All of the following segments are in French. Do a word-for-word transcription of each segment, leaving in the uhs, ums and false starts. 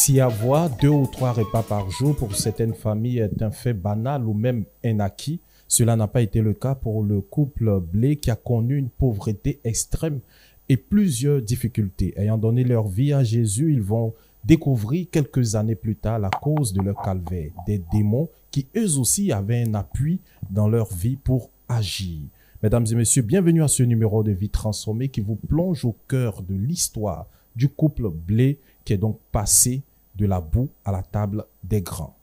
Si avoir deux ou trois repas par jour pour certaines familles est un fait banal ou même un acquis, cela n'a pas été le cas pour le couple Blé qui a connu une pauvreté extrême et plusieurs difficultés. Ayant donné leur vie à Jésus, ils vont découvrir quelques années plus tard la cause de leur calvaire, des démons qui eux aussi avaient un appui dans leur vie pour agir. Mesdames et messieurs, bienvenue à ce numéro de Vie Transformée qui vous plonge au cœur de l'histoire du couple Blé qui est donc passé de la boue à la table des grands.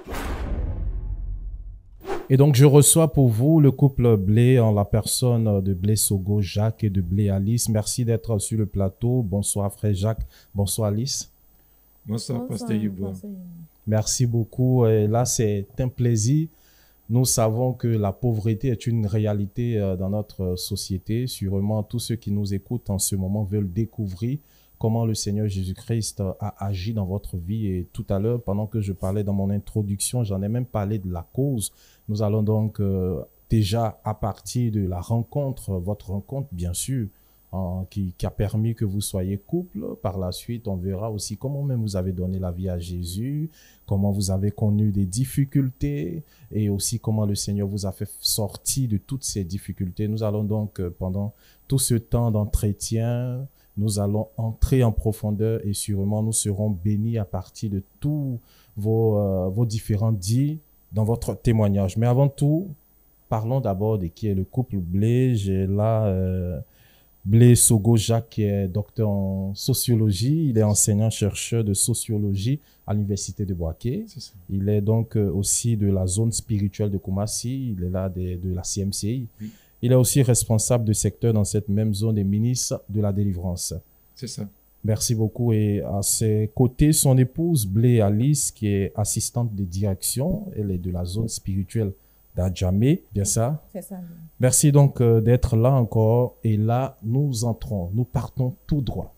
Et donc, je reçois pour vous le couple Blé en la personne de Blé Sogo Jacques et de Blé Alice. Merci d'être sur le plateau. Bonsoir, frère Jacques. Bonsoir, Alice. Bonsoir, Pasteur Yubo. Merci beaucoup. Et là, c'est un plaisir. Nous savons que la pauvreté est une réalité dans notre société. Sûrement, tous ceux qui nous écoutent en ce moment veulent découvrir comment le Seigneur Jésus-Christ a agi dans votre vie. Et tout à l'heure, pendant que je parlais dans mon introduction, j'en ai même parlé de la cause. Nous allons donc euh, déjà, à partir de la rencontre, votre rencontre, bien sûr, hein, qui, qui a permis que vous soyez couple. Par la suite, on verra aussi comment même vous avez donné la vie à Jésus, comment vous avez connu des difficultés et aussi comment le Seigneur vous a fait sortir de toutes ces difficultés. Nous allons donc, euh, pendant tout ce temps d'entretien, nous allons entrer en profondeur et sûrement nous serons bénis à partir de tous vos, euh, vos différents dits dans votre témoignage. Mais avant tout, parlons d'abord de qui est le couple Blé. J'ai là euh, Blé Sogo Jacques qui est docteur en sociologie. Il est enseignant-chercheur de sociologie à l'université de Bouaké. Il est donc euh, aussi de la zone spirituelle de Koumassi. Il est là de, de la C M C I. Oui. Il est aussi responsable de secteur dans cette même zone des ministres de la délivrance. C'est ça. Merci beaucoup. Et à ses côtés, son épouse Blé Alice, qui est assistante de direction. Elle est de la zone spirituelle d'Adjamé, bien ça? C'est ça. Merci donc euh, d'être là encore. Et là, nous entrons, nous partons tout droit.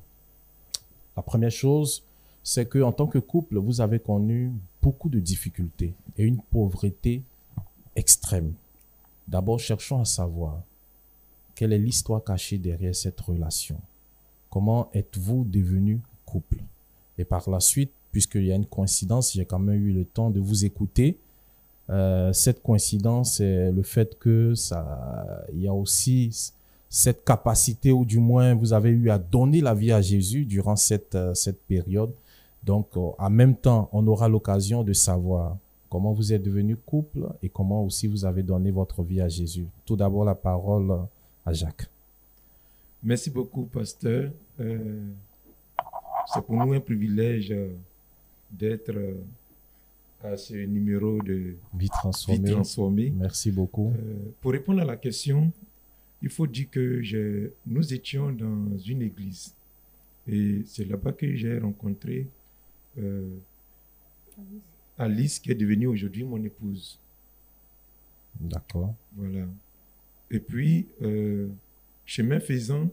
La première chose, c'est que en tant que couple, vous avez connu beaucoup de difficultés et une pauvreté extrême. D'abord, cherchons à savoir quelle est l'histoire cachée derrière cette relation. Comment êtes-vous devenu couple? Et par la suite, puisqu'il y a une coïncidence, j'ai quand même eu le temps de vous écouter. Euh, cette coïncidence, c'est le fait que ça, il y a aussi cette capacité, ou du moins vous avez eu à donner la vie à Jésus durant cette, cette période. Donc, en même temps, on aura l'occasion de savoir comment vous êtes devenu couple et comment aussi vous avez donné votre vie à Jésus. Tout d'abord, la parole à Jacques. Merci beaucoup, pasteur. Euh, c'est pour nous un privilège d'être à ce numéro de Vie transformée. Vie transformée. Merci beaucoup. Euh, pour répondre à la question, il faut dire que je, nous étions dans une église. Et c'est là-bas que j'ai rencontré euh, Alice, qui est devenue aujourd'hui mon épouse. D'accord. Voilà. Et puis, euh, chemin faisant,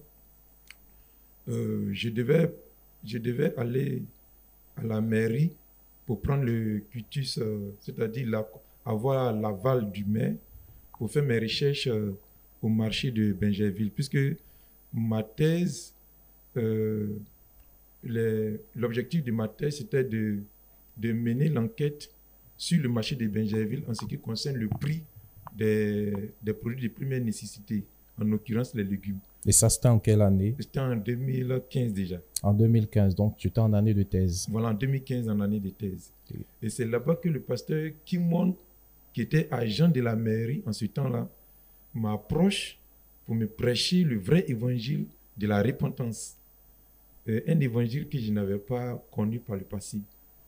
euh, je, devais, je devais aller à la mairie pour prendre le quitus, euh, c'est-à-dire la, avoir l'aval du maire pour faire mes recherches euh, au marché de Bingerville, puisque ma thèse, euh, les, l'objectif de ma thèse, c'était de de mener l'enquête sur le marché de Bingerville en ce qui concerne le prix des, des produits de première nécessité, en l'occurrence les légumes. Et ça, c'était en quelle année? C'était en deux mille quinze déjà. En deux mille quinze, donc tu étais en année de thèse. Voilà, en deux mille quinze, en année de thèse. Oui. Et c'est là-bas que le pasteur Kimon, qui était agent de la mairie en ce temps-là, m'approche pour me prêcher le vrai évangile de la repentance. Euh, un évangile que je n'avais pas connu par le passé.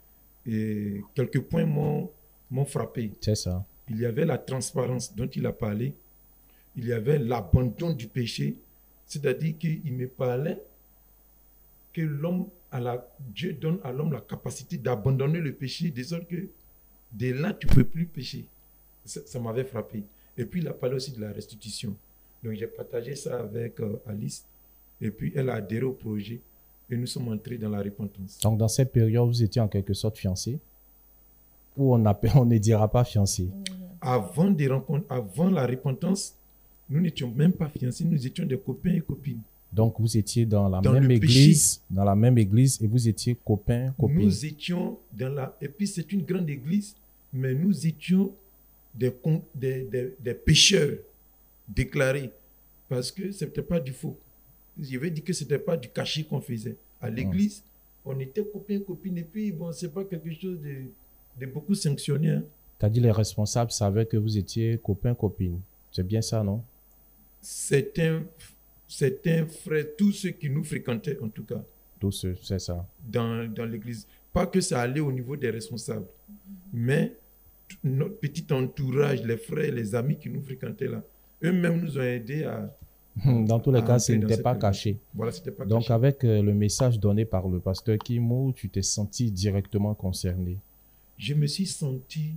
Et quelques points m'ont, m'ont frappé. C'est ça. Il y avait la transparence dont il a parlé. Il y avait l'abandon du péché. C'est-à-dire qu'il me parlait que l'homme a la, Dieu donne à l'homme la capacité d'abandonner le péché, de sorte que de là, tu ne peux plus pécher. Ça, ça m'avait frappé. Et puis, il a parlé aussi de la restitution. Donc, j'ai partagé ça avec euh, Alice. Et puis, elle a adhéré au projet. Et nous sommes entrés dans la repentance. Donc, dans cette période, vous étiez en quelque sorte fiancés? Ou on, appelle, on ne dira pas fiancés? Avant, des rencontres, avant la repentance, nous n'étions même pas fiancés. Nous étions des copains et copines. Donc, vous étiez dans la Dans même le église, péché. dans la même église, et vous étiez copains, copines. Nous étions dans la... Et puis, c'est une grande église, mais nous étions des, con- des, des, des pécheurs déclarés, parce que ce n'était pas du faux. Je vais dire que ce n'était pas du cachet qu'on faisait. À l'église, on était copains, copines, et puis, bon, ce n'est pas quelque chose de, de beaucoup sanctionné. Hein. Tu as dit les responsables savaient que vous étiez copains, copines. C'est bien ça, non? Certains, certains frères, tous ceux qui nous fréquentaient, en tout cas, Tout ce, c'est ça. dans, dans l'église. Pas que ça allait au niveau des responsables, mais t- notre petit entourage, les frères, les amis qui nous fréquentaient là, eux-mêmes nous ont aidés à... Dans tous les à cas, ce entrer dans n'était cette pas église. caché. Voilà, c'était pas Donc, caché. avec euh, le message donné par le pasteur Kimou, tu t'es senti directement concerné. Je me suis senti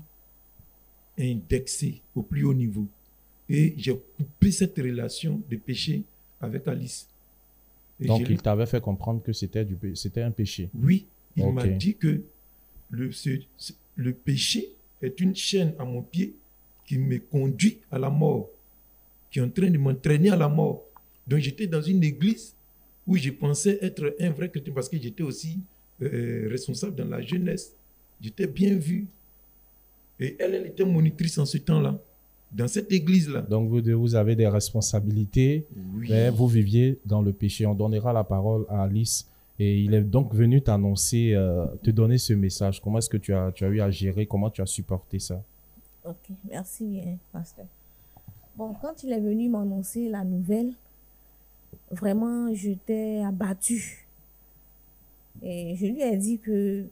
indexé au plus haut niveau. Et j'ai coupé cette relation de péché avec Alice. Et Donc, je- il t'avait fait comprendre que c'était du pé- c'était un péché. Oui, il m'a Ok. dit que le, ce- ce- le péché est une chaîne à mon pied qui me conduit à la mort, qui est en train de m'entraîner à la mort. Donc j'étais dans une église où je pensais être un vrai chrétien parce que j'étais aussi euh, responsable dans la jeunesse. J'étais bien vu. Et elle, elle était monitrice en ce temps-là, dans cette église-là. Donc, vous, deux, vous avez des responsabilités, Oui. mais vous viviez dans le péché. On donnera la parole à Alice. Et il est donc venu t'annoncer, euh, te donner ce message. Comment est-ce que tu as, tu as eu à gérer? Comment tu as supporté ça? Ok, merci bien, pasteur. Bon, quand il est venu m'annoncer la nouvelle, vraiment, j'étais abattue. Et je lui ai dit que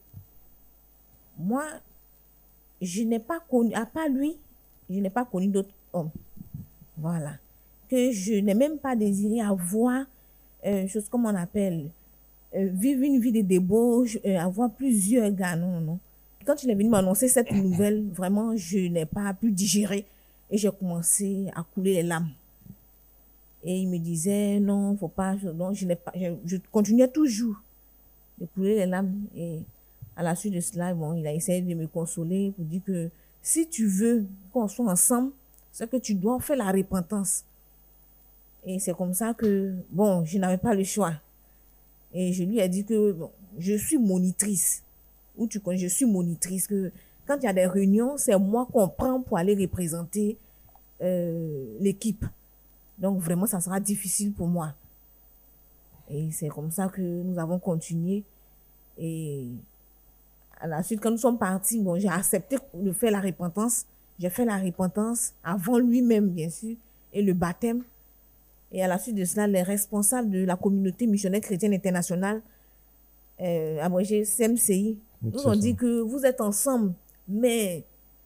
moi, je n'ai pas connu, à part lui, je n'ai pas connu d'autres hommes. Voilà. Que je n'ai même pas désiré avoir, euh, chose comme on appelle, euh, vivre une vie de débauche, euh, avoir plusieurs gars, non, non. Quand il est venu m'annoncer cette nouvelle, vraiment, je n'ai pas pu digérer et j'ai commencé à couler les larmes. Et il me disait, non, faut pas, je, non, je n'ai pas, je, je continuais toujours de couler les larmes. Et à la suite de cela, bon, il a essayé de me consoler pour dire que si tu veux qu'on soit ensemble, c'est que tu dois faire la repentance. Et c'est comme ça que, bon, je n'avais pas le choix. Et je lui ai dit que bon, je suis monitrice. Où tu connais, je suis monitrice. Que quand il y a des réunions, c'est moi qu'on prend pour aller représenter euh, l'équipe. Donc vraiment, ça sera difficile pour moi. Et c'est comme ça que nous avons continué. Et à la suite, quand nous sommes partis, bon, j'ai accepté de faire la repentance. J'ai fait la repentance avant lui-même, bien sûr, et le baptême. Et à la suite de cela, les responsables de la communauté missionnaire chrétienne internationale, euh, abrégé C M C I, nous C'est ont ça. dit que vous êtes ensemble, mais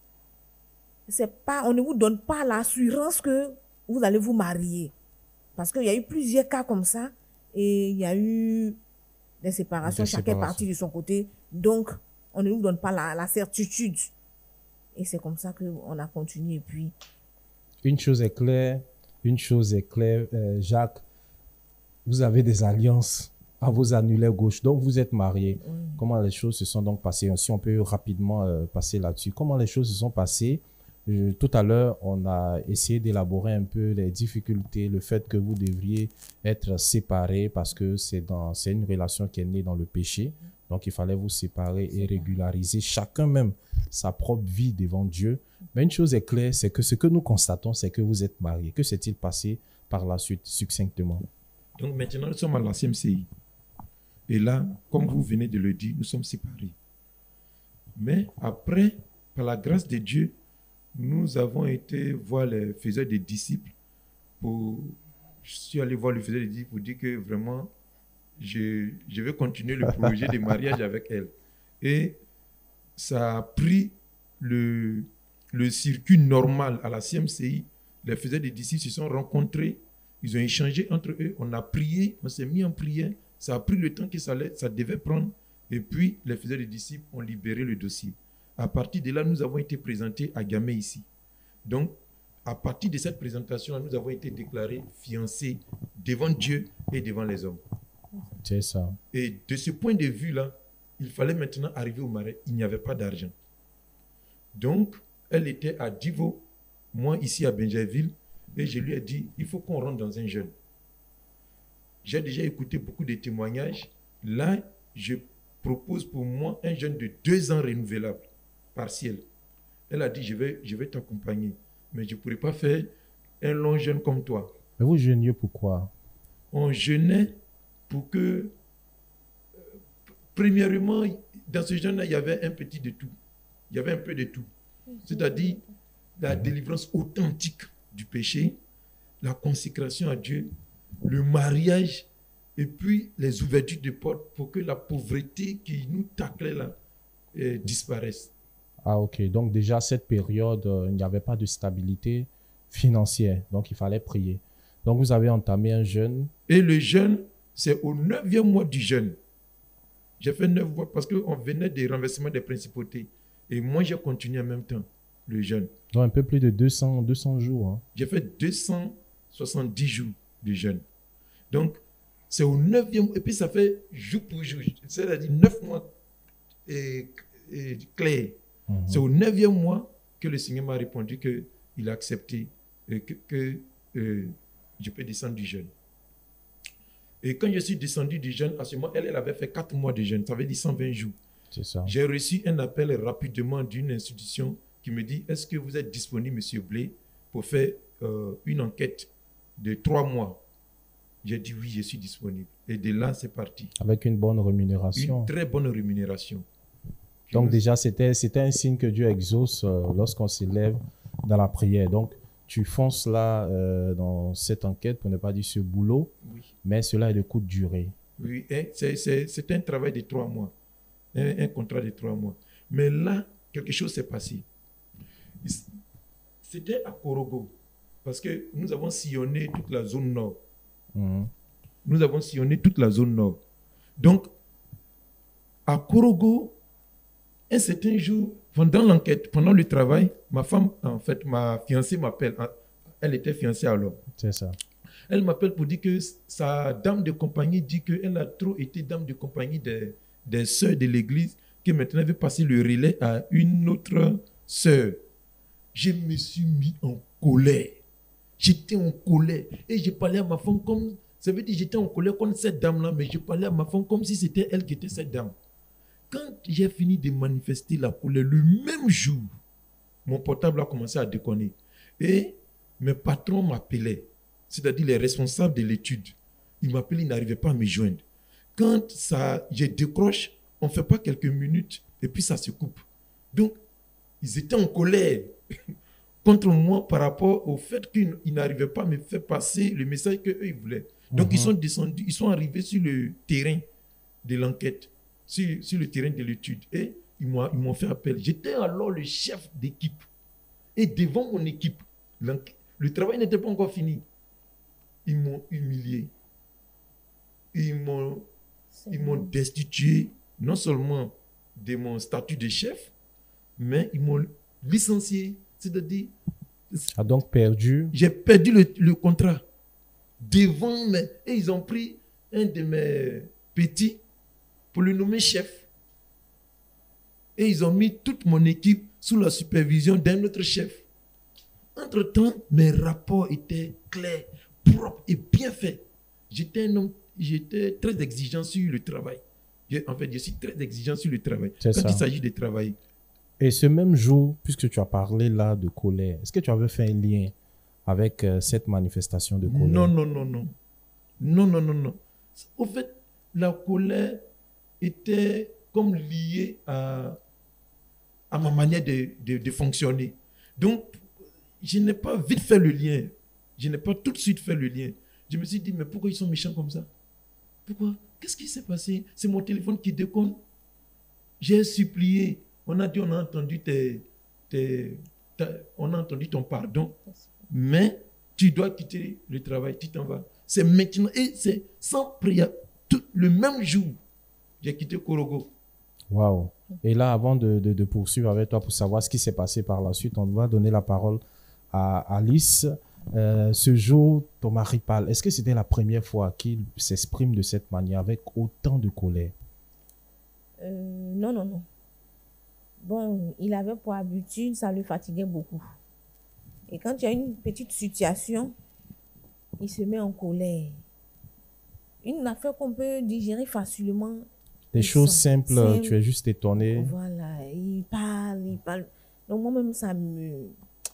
c'est pas, on ne vous donne pas l'assurance que vous allez vous marier. Parce qu'il y a eu plusieurs cas comme ça, et il y a eu des séparations, Des chacun est séparations. parti de son côté. Donc, on ne nous donne pas la, la certitude. Et c'est comme ça qu'on a continué. Et puis, Une chose est claire, une chose est claire, euh, Jacques, vous avez des alliances à vos annulaires gauche, donc vous êtes mariés. oui. Comment les choses se sont donc passées? Si on peut rapidement euh, passer là-dessus. Comment les choses se sont passées? Je- tout à l'heure, on a essayé d'élaborer un peu les difficultés, le fait que vous devriez être séparés parce que c'est dans, c'est une relation qui est née dans le péché. Donc, il fallait vous séparer et régulariser chacun même sa propre vie devant Dieu. Mais une chose est claire, c'est que ce que nous constatons, c'est que vous êtes mariés. Que s'est-il passé par la suite, succinctement? Donc maintenant, nous sommes à la C M C I. Et là, comme vous venez de le dire, nous sommes séparés. Mais après, par la grâce de Dieu, nous avons été voir les faiseurs des disciples. Pour, je suis allé voir le faiseur des disciples pour dire que vraiment, je, je vais continuer le projet de mariage avec elle. Et ça a pris le, le circuit normal à la C M C I. Les faiseurs des disciples se sont rencontrés, ils ont échangé entre eux, on a prié, on s'est mis en prière. Ça a pris le temps que ça, allait- ça devait prendre. Et puis, les faiseurs des disciples ont libéré le dossier. À partir de là, nous avons été présentés à Gamay ici. Donc, à partir de cette présentation-là, nous avons été déclarés fiancés devant Dieu et devant les hommes. C'est ça. Et de ce point de vue-là, il fallait maintenant arriver au marais. Il n'y avait pas d'argent. Donc, elle était à Divo, moi ici à Benjerville, et je lui ai dit, il faut qu'on rentre dans un jeûne. j'ai déjà écouté beaucoup de témoignages. Là, je propose pour moi un jeûne de deux ans renouvelable, partiel. Elle a dit, je vais, je vais t'accompagner, mais je ne pourrais pas faire un long jeûne comme toi. Mais vous jeûniez pourquoi? On jeûnait pour que, euh, premièrement, dans ce jeûne-là, il y avait un petit de tout. Il y avait un peu de tout. C'est-à-dire la délivrance authentique du péché, la consécration à Dieu, le mariage, et puis les ouvertures de portes pour que la pauvreté qui nous taclait là euh, disparaisse. Ah, ok. Donc, déjà, cette période, euh, il n'y avait pas de stabilité financière. Donc, il fallait prier. Donc, vous avez entamé un jeûne. Et le jeûne, c'est au neuvième mois du jeûne. J'ai fait neuf mois parce qu'on venait des renversements des principautés. Et moi, j'ai continué en même temps le jeûne. Donc, un peu plus de deux cents, deux cents jours. Hein. J'ai fait deux cent soixante-dix jours de jeûne. Donc, c'est au neuvième, et puis ça fait jour pour jour, c'est-à-dire neuf mois et, et clair. Mm-hmm. C'est au neuvième mois que le Seigneur m'a répondu qu'il a accepté et que, que euh, je peux descendre du jeûne. Et quand je suis descendu du jeûne, à ce moment, elle, elle avait fait quatre mois de jeûne, ça veut dire cent vingt jours. C'est ça. J'ai reçu un appel rapidement d'une institution qui me dit, est-ce que vous êtes disponible, Monsieur Blé, pour faire euh, une enquête de trois mois? J'ai dit oui, je suis disponible. Et de là, c'est parti. Avec une bonne rémunération. Une très bonne rémunération. Donc déjà, c'était, c'était un signe que Dieu exauce euh, lorsqu'on s'élève dans la prière. Donc, tu fonces là euh, dans cette enquête, pour ne pas dire ce boulot, oui. Mais cela est de courte durée. Oui, c'est, c'est, c'est un travail de trois mois, un, un contrat de trois mois. Mais là, quelque chose s'est passé. C'était à Korogo, parce que nous avons sillonné toute la zone nord. Mmh. Nous avons sillonné toute la zone nord. Donc, à Korogo, un certain jour, pendant l'enquête, pendant le travail, ma femme, en fait, ma fiancée m'appelle. Elle était fiancée alors. C'est ça. Elle m'appelle pour dire que sa dame de compagnie dit qu'elle a trop été dame de compagnie des, des sœurs de l'église, que maintenant elle veut passer le relais à une autre sœur. Je me suis mis en colère. J'étais en colère et j'ai parlé à ma femme comme, ça veut dire j'étais en colère contre cette dame-là, mais je parlais à ma femme comme si c'était elle qui était cette dame. Quand j'ai fini de manifester la colère, le même jour, mon portable a commencé à déconner. Et mes patrons m'appelaient, c'est-à-dire les responsables de l'étude. Ils m'appelaient, ils n'arrivaient pas à me joindre. Quand ça, je décroche, on ne fait pas quelques minutes et puis ça se coupe. Donc, ils étaient en colère contre moi par rapport au fait qu'ils n'arrivaient pas à me faire passer le message qu'eux, ils voulaient. Donc, mm-hmm. ils sont descendus, ils sont arrivés sur le terrain de l'enquête, sur, sur le terrain de l'étude. Et ils m'ont, ils m'ont fait appel. J'étais alors le chef d'équipe. Et devant mon équipe, le travail n'était pas encore fini. Ils m'ont humilié. Ils m'ont, ils m'ont destitué non seulement de mon statut de chef, mais ils m'ont licencié. C'est-à-dire... A donc perdu... J'ai perdu le, le contrat. Devant mes... Et ils ont pris un de mes petits pour le nommer chef. Et ils ont mis toute mon équipe sous la supervision d'un autre chef. Entre-temps, mes rapports étaient clairs, propres et bien faits. J'étais un homme, j'étais très exigeant sur le travail. Je, en fait, je suis très exigeant sur le travail. C'est quand ça. il s'agit de travailler. Et ce même jour, puisque tu as parlé là de colère, est-ce que tu avais fait un lien avec euh, cette manifestation de colère? Non, non, non, non. Non, non, non, non. Au fait, la colère était comme liée à, à ma manière de, de, de fonctionner. Donc, je n'ai pas vite fait le lien. Je n'ai pas tout de suite fait le lien. Je me suis dit, mais pourquoi ils sont méchants comme ça? Pourquoi? Qu'est-ce qui s'est passé? C'est mon téléphone qui déconne. J'ai supplié. On a dit, on a entendu tes, tes, tes, on a entendu ton pardon, mais tu dois quitter le travail, tu t'en vas. C'est maintenant, et c'est sans prière. Tout, le même jour, j'ai quitté Korogo. Waouh. Et là, avant de, de, de poursuivre avec toi pour savoir ce qui s'est passé par la suite, on va donner la parole à Alice. Euh, ce jour, ton mari parle. Est-ce que c'était la première fois qu'il s'exprime de cette manière, avec autant de colère? euh, Non, non, non. Bon, il avait pour habitude, ça le fatiguait beaucoup. Et quand il y a une petite situation, il se met en colère. une affaire qu'on peut digérer facilement. Des Ils choses sont simples, simples. tu es juste étonné. Voilà, il parle, il parle. Donc moi-même, ça me,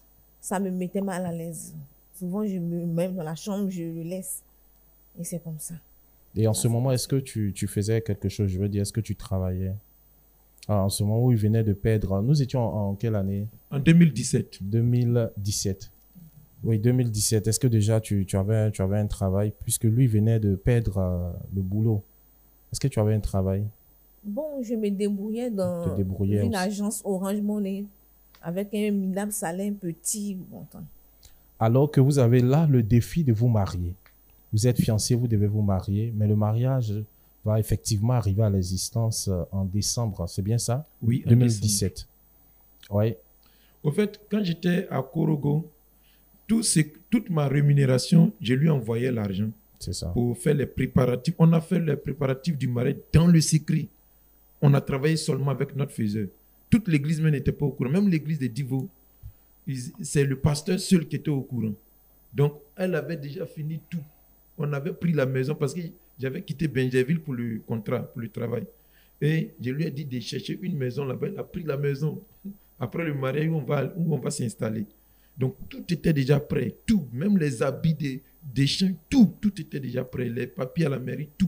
ça me mettait mal à l'aise. Souvent, je me même dans la chambre, je le laisse. Et c'est comme ça. Et en ce c'est moment, comme est-ce que tu, tu faisais quelque chose? Je veux dire, est-ce que tu travaillais? Ah, en ce moment où il venait de perdre, nous étions en, en quelle année? En deux mille dix-sept. deux mille dix-sept. Oui, deux mille dix-sept. Est-ce que déjà tu, tu avais, tu avais un travail puisque lui venait de perdre euh, le boulot? Est-ce que tu avais un travail? Bon, je me débrouillais Te dans débrouillais une aussi. agence Orange Money avec un minable salaire petit montant. Alors que vous avez là le défi de vous marier. Vous êtes fiancé, vous devez vous marier, mais le mariage va effectivement arriver à l'existence euh, en décembre, c'est bien ça? Oui, en deux mille décembre. dix-sept. Oui, Au fait, quand j'étais à Korogo, tout ce- toute ma rémunération, je lui envoyais l'argent c'est ça. pour faire les préparatifs. On a fait les préparatifs du mariage dans le secret. On a travaillé seulement avec notre faiseur. Toute l'église même n'était pas au courant. Même l'église de Divo, ils- c'est le pasteur seul qui était au courant. Donc, elle avait déjà fini tout. On avait pris la maison parce que j'avais quitté Benjerville pour le contrat, pour le travail. Et je lui ai dit de chercher une maison là-bas. Elle a pris la maison. Après le mariage, où on va, où on va s'installer. Donc, tout était déjà prêt. Tout, même les habits des, des chiens, tout, tout était déjà prêt. Les papiers à la mairie, tout.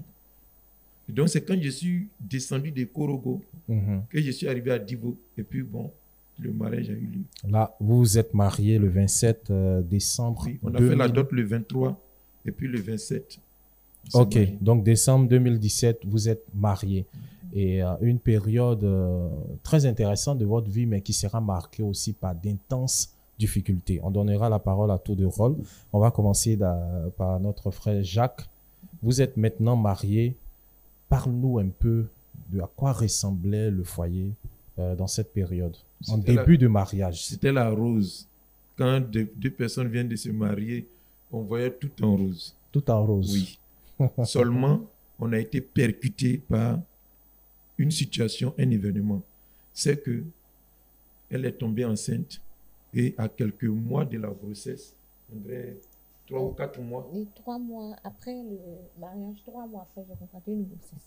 Et donc, c'est quand je suis descendu de Korogo Mhm. que je suis arrivé à Divo. Et puis, bon, le mariage a eu lieu. Là, vous vous êtes marié le vingt-sept euh, décembre Oui, on a deux fait la mille. dot le vingt-trois et puis le vingt-sept. on s'est Ok, marié. donc décembre deux mille dix-sept, vous êtes marié. Et euh, une période euh, très intéressante de votre vie, mais qui sera marquée aussi par d'intenses difficultés. On donnera la parole à tour de rôle. On va commencer da- par notre frère Jacques. Vous êtes maintenant marié. Parle-nous un peu de à quoi ressemblait le foyer euh, dans cette période, en C'était la- début de mariage. C'était la rose. Quand deux, deux personnes viennent de se marier, on voyait tout en rose. Tout en rose. Oui. Seulement, on a été percuté par une situation, un événement. C'est que elle est tombée enceinte et à quelques mois de la grossesse, on dirait trois ou quatre mois, Et trois mois après le mariage, trois mois après, j'ai contracté une grossesse.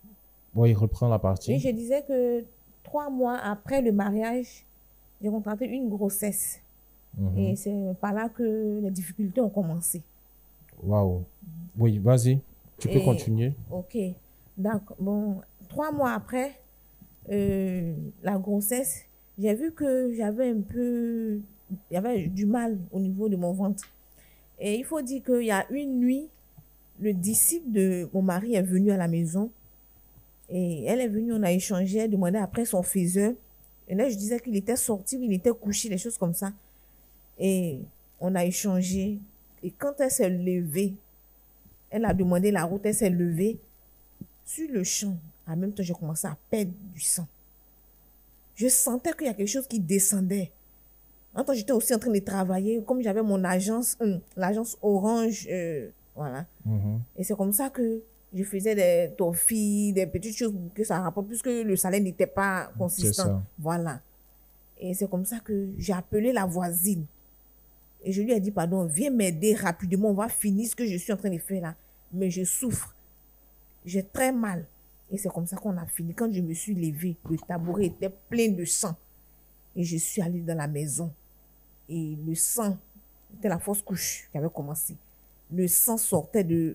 Oui, reprend la partie. Et je disais que trois mois après le mariage, j'ai contracté une grossesse. Mhm. Et c'est par là que les difficultés ont commencé. Waouh. Oui, vas-y. Tu peux Et- continuer. Ok. D'accord. Bon, trois mois après euh, la grossesse, j'ai vu que j'avais un peu, il y avait du mal au niveau de mon ventre. Et il faut dire qu'il y a une nuit, le disciple de mon mari est venu à la maison. Et elle est venue, on a échangé, elle demandait après son faiseur. Et là, je disais qu'il était sorti, il était couché, des choses comme ça. Et on a échangé. Et quand elle s'est levée, elle a demandé la route, elle s'est levée. Sur le champ, en même temps, j'ai commencé à perdre du sang. Je sentais qu'il y a quelque chose qui descendait. En même temps, j'étais aussi en train de travailler. Comme j'avais mon agence, hum, l'agence Orange, euh, voilà. Mhm. Et c'est comme ça que je faisais des toffees, des petites choses pour que ça rapporte, puisque le salaire n'était pas C'est consistant. ça. Voilà. Et c'est comme ça que j'ai appelé la voisine. Et je lui ai dit, pardon, viens m'aider rapidement, on va finir ce que je suis en train de faire là. Mais je souffre. J'ai très mal. Et c'est comme ça qu'on a fini. Quand je me suis levée, le tabouret était plein de sang. Et je suis allée dans la maison. Et le sang, c'était la fausse couche qui avait commencé. Le sang sortait de,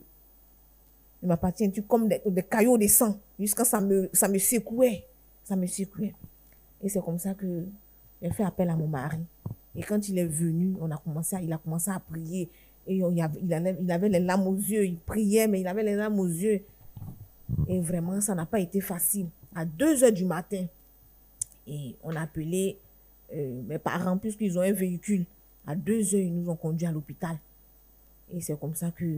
de ma partie intime comme des, des caillots de sang. Jusqu'à ça me, ça me secouait. Ça me secouait. Et c'est comme ça que j'ai fait appel à mon mari. Et quand il est venu, on a commencé à, il a commencé à prier. Et on- il, avait, il, avait, il avait les larmes aux yeux. Il priait, mais il avait les larmes aux yeux. Et vraiment, ça n'a pas été facile. À deux heures du matin, et on a appelé euh, mes parents, puisqu'ils ont un véhicule. À deux heures, ils nous ont conduits à l'hôpital. Et c'est comme ça que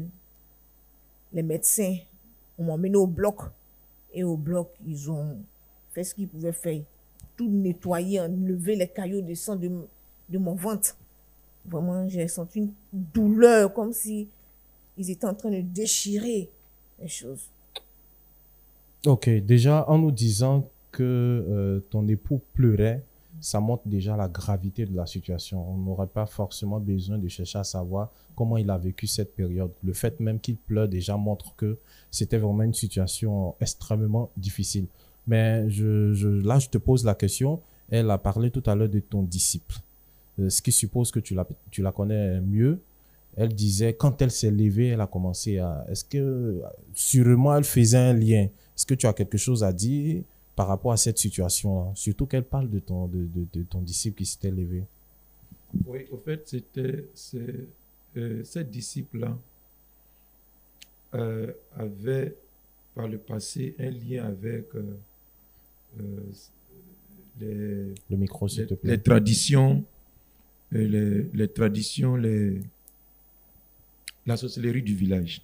les médecins m'ont emmené au bloc. Et au bloc, ils ont fait ce qu'ils pouvaient faire. Tout nettoyer, enlever les caillots de sang de, de mon ventre. Vraiment, j'ai senti une douleur, comme si ils étaient en train de déchirer les choses. Ok, déjà en nous disant que euh, ton époux pleurait, ça montre déjà la gravité de la situation. On n'aurait pas forcément besoin de chercher à savoir comment il a vécu cette période. Le fait même qu'il pleure déjà montre que c'était vraiment une situation extrêmement difficile. Mais je, je, là, je te pose la question. Elle a parlé tout à l'heure de ton disciple, euh, ce qui suppose que tu la, tu la connais mieux. Elle disait, quand elle s'est levée, elle a commencé à... Est-ce que, sûrement, elle faisait un lien? Est-ce que tu as quelque chose à dire par rapport à cette situation-là? Surtout qu'elle parle de ton, de, de, de ton disciple qui s'était levé. Oui, au fait, c'était... C'est, euh, cette disciple-là euh, avait, par le passé, un lien avec euh, euh, les... Le micro, s'il les, te plaît. les traditions, euh, les, les traditions, les... la sorcellerie du village.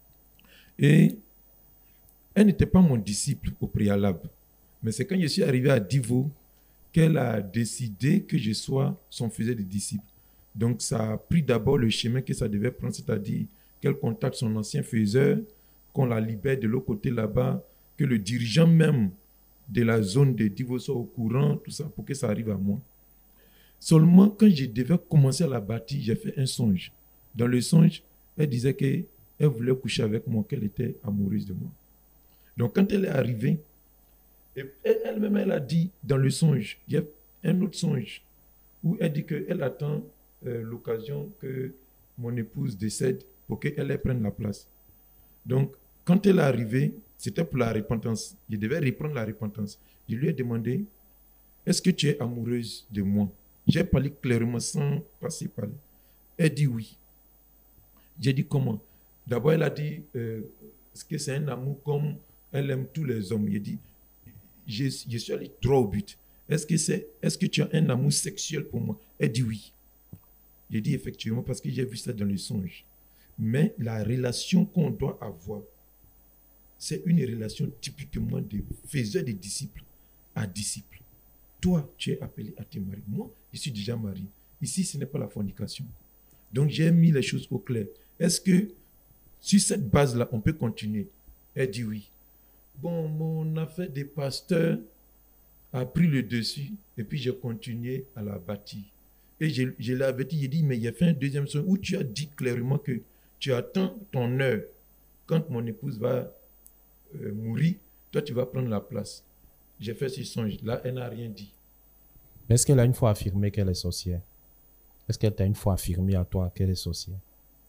Et elle n'était pas mon disciple au préalable. Mais c'est quand je suis arrivé à Divo qu'elle a décidé que je sois son faiseur de disciple. Donc ça a pris d'abord le chemin que ça devait prendre, c'est-à-dire qu'elle contacte son ancien faiseur, qu'on la libère de l'autre côté là-bas, que le dirigeant même de la zone de Divo soit au courant, tout ça, pour que ça arrive à moi. Seulement, quand je devais commencer à la bâtir, j'ai fait un songe. Dans le songe, elle disait qu'elle voulait coucher avec moi, qu'elle était amoureuse de moi. Donc, quand elle est arrivée, elle-même, elle a dit dans le songe, il y a un autre songe, où elle dit qu'elle attend euh, l'occasion que mon épouse décède pour qu'elle prenne la place. Donc, quand elle est arrivée, c'était pour la repentance. Je devais reprendre la repentance. Je lui ai demandé, est-ce que tu es amoureuse de moi? J'ai parlé clairement sans passer par là. Elle dit oui. J'ai dit comment? D'abord, elle a dit, euh, est-ce que c'est un amour comme elle aime tous les hommes? J'ai dit, je, je suis allé droit au but. Est-ce que, c'est, est-ce que tu as un amour sexuel pour moi? Elle dit oui. J'ai dit effectivement parce que j'ai vu ça dans le songe. Mais la relation qu'on doit avoir, c'est une relation typiquement de faiseur de disciples à disciple. Toi, tu es appelé à te marier. Moi, je suis déjà marié. Ici, ce n'est pas la fornication. Donc, j'ai mis les choses au clair. Est-ce que sur cette base-là, on peut continuer? Elle dit oui. Bon, mon affaire de pasteur a pris le dessus et puis j'ai continué à la bâtir. Et je, je l'avais dit, j'ai dit, mais il a fait un deuxième songe où tu as dit clairement que tu attends ton heure. Quand mon épouse va euh, mourir, toi, tu vas prendre la place. J'ai fait ce songe. Là, elle n'a rien dit. Mais est-ce qu'elle a une fois affirmé qu'elle est sorcière? Est-ce qu'elle t'a une fois affirmé à toi qu'elle est sorcière?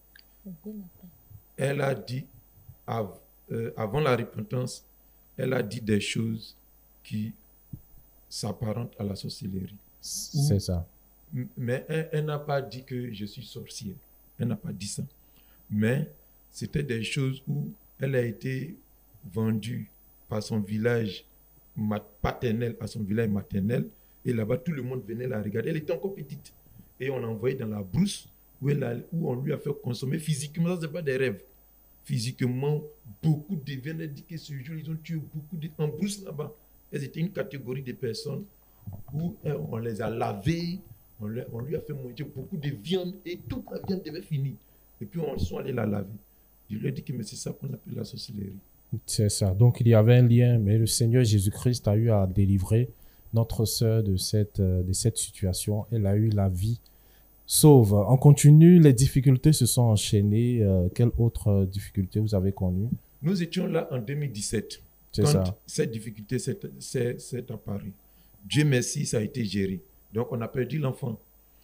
Elle a dit, av, euh, avant la repentance, elle a dit des choses qui s'apparentent à la sorcellerie. C'est Ou, ça. Mais elle, elle n'a pas dit que je suis sorcière. Elle n'a pas dit ça. Mais c'était des choses où elle a été vendue par son village paternel à son village maternel. Et là-bas, tout le monde venait la regarder. Elle était encore petite. Et on l'a envoyée dans la brousse où, elle a, où on lui a fait consommer physiquement. Ça, ce n'est pas des rêves. Physiquement, beaucoup de viennent dire que ce jour, ils ont tué beaucoup de... En brousse là-bas, elles étaient une catégorie de personnes où on les a lavées, on, les, on lui a fait manger beaucoup de viande et toute la viande devait finir. Et puis, on sont allés la laver. Je lui ai dit que mais c'est ça qu'on appelle la sorcellerie. C'est ça. Donc, il y avait un lien, mais le Seigneur Jésus-Christ a eu à délivrer notre sœur de cette, de cette situation. Elle a eu la vie sauve. On continue, les difficultés se sont enchaînées. Euh, quelles autres difficultés vous avez connues? Nous étions là en deux mille dix-sept. C'est quand ça. Cette difficulté s'est apparue. Dieu merci, ça a été géré. Donc, on a perdu l'enfant.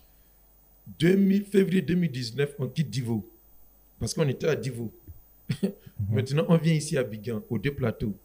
février deux mille dix-neuf, on quitte Divo. Parce qu'on était à Divo. Mm-hmm. Maintenant, on vient ici à Bigan, aux deux plateaux.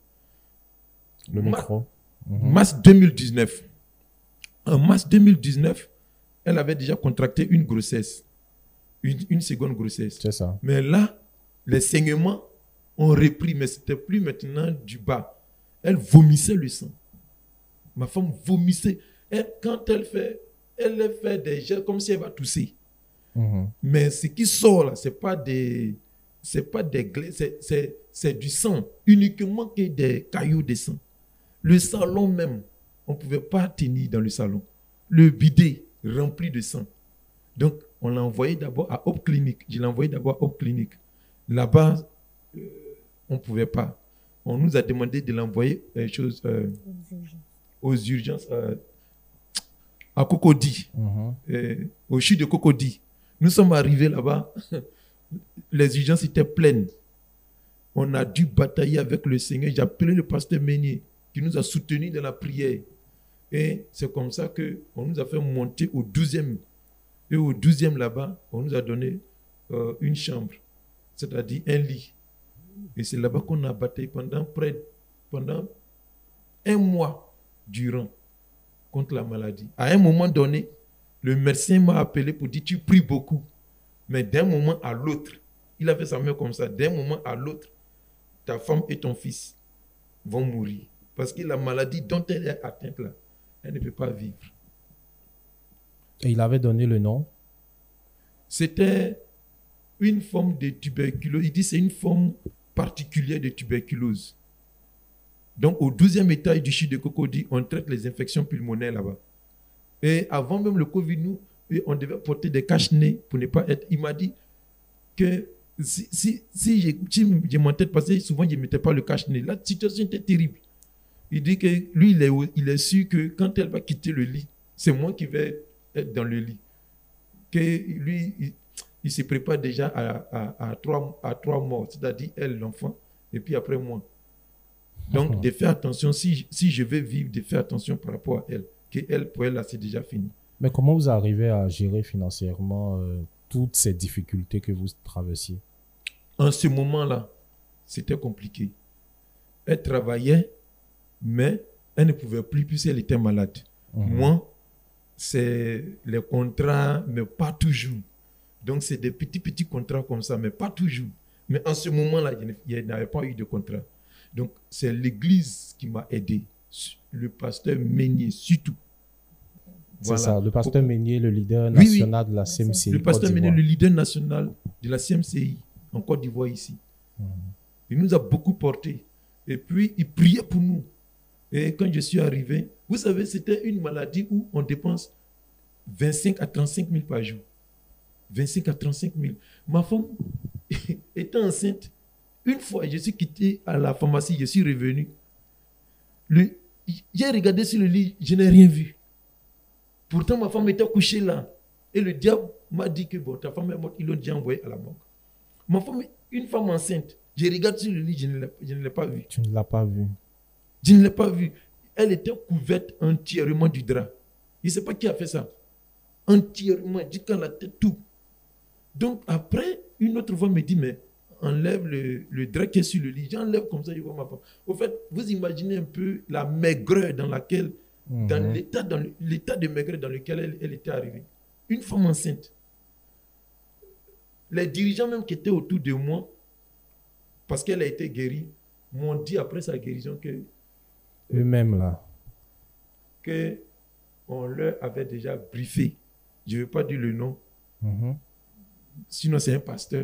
Le micro. Mm-hmm. Mars deux mille dix-neuf. En mars deux mille dix-neuf, elle avait déjà contracté une grossesse. Une, une seconde grossesse. C'est ça. Mais là, les saignements ont repris, mais ce n'était plus maintenant du bas. Elle vomissait le sang. Ma femme vomissait. Elle, quand elle fait, elle fait des gestes comme si elle va tousser. Mm-hmm. Mais ce qui sort là, ce n'est pas des... C'est pas des glaises, c'est, c'est, c'est du sang. Uniquement que des cailloux de sang. Le salon même, on ne pouvait pas tenir dans le salon. Le bidet rempli de sang. Donc, on l'a envoyé d'abord à Hope Clinic. Je l'ai envoyé d'abord à Hope Clinic. Là-bas, euh, on ne pouvait pas. On nous a demandé de l'envoyer euh, chose, euh, aux urgences. Euh, à Cocody, Mhm. euh, au CHU de Cocody. Nous sommes arrivés là-bas, les urgences étaient pleines. On a dû batailler avec le Seigneur. J'ai appelé le pasteur Meunier qui nous a soutenus dans la prière. Et c'est comme ça qu'on nous a fait monter au douzième. Et au douzième là-bas, on nous a donné euh, une chambre, c'est-à-dire un lit. Et c'est là-bas qu'on a bataillé pendant près, pendant un mois durant contre la maladie. À un moment donné, le médecin m'a appelé pour dire tu pries beaucoup. Mais d'un moment à l'autre, il a fait sa main comme ça, d'un moment à l'autre, ta femme et ton fils vont mourir. Parce que la maladie dont elle est atteinte là, elle ne peut pas vivre. Et il avait donné le nom? C'était une forme de tuberculose. Il dit que c'est une forme particulière de tuberculose. Donc, au douzième étage du CHU de Cocody, on traite les infections pulmonaires là-bas. Et avant même le Covid, nous, on devait porter des cache-nez pour ne pas être... Il m'a dit que si, si, si j'ai si j'ai mon tête passée, souvent je ne mettais pas le cache-nez. La situation était terrible. Il dit que lui, il est, il est sûr que quand elle va quitter le lit, c'est moi qui vais être dans le lit. Que lui, il, il se prépare déjà à, à, à, trois, à trois morts, c'est-à-dire elle, l'enfant, et puis après moi. Donc, mmh. de faire attention, si, si je vais vivre, de faire attention par rapport à elle, qu'elle, pour elle, là, c'est déjà fini. Mais comment vous arrivez à gérer financièrement euh, toutes ces difficultés que vous traversiez? En ce moment-là, c'était compliqué. Elle travaillait, mais elle ne pouvait plus puisqu'elle était malade. Mmh. Moi, c'est les contrats, mais pas toujours. Donc, c'est des petits, petits contrats comme ça, mais pas toujours. Mais en ce moment-là, il n'y avait pas eu de contrat. Donc, c'est l'église qui m'a aidé. Le pasteur Meunier, surtout. C'est voilà. Ça, le pasteur Meunier, le leader national oui, oui. de la C M C I. Le pasteur Meunier, le leader national de la C M C I, en Côte d'Ivoire ici. Mmh. Il nous a beaucoup porté. Et puis, il priait pour nous. Et quand je suis arrivé, vous savez, c'était une maladie où on dépense vingt-cinq à trente-cinq mille par jour. vingt-cinq à trente-cinq mille. Ma femme était enceinte. Une fois, je suis quitté à la pharmacie, je suis revenu. Le, j'ai regardé sur le lit, je n'ai rien vu. Pourtant, ma femme était couchée là. Et le diable m'a dit que bon, ta femme est morte, ils l'ont déjà envoyée à la banque. Ma femme, une femme enceinte, je regarde sur le lit, je ne l'ai, je ne l'ai pas vue. Tu ne l'as pas vue. Je ne l'ai pas vue. Elle était couverte entièrement du drap. Je ne sais pas qui a fait ça. Entièrement, jusqu'à la tête, tout. Donc après, une autre fois me dit, mais enlève le, le drap qui est sur le lit. J'enlève comme ça, je vois ma femme. Au fait, vous imaginez un peu la maigreur dans laquelle, mmh. dans l'état, dans le, l'état de maigreur dans lequel elle, elle était arrivée. Une femme enceinte. Les dirigeants même qui étaient autour de moi, parce qu'elle a été guérie, m'ont dit après sa guérison que... Eux-mêmes là. Que on leur avait déjà briefé. Je ne veux pas dire le nom. Mmh. Sinon, c'est un pasteur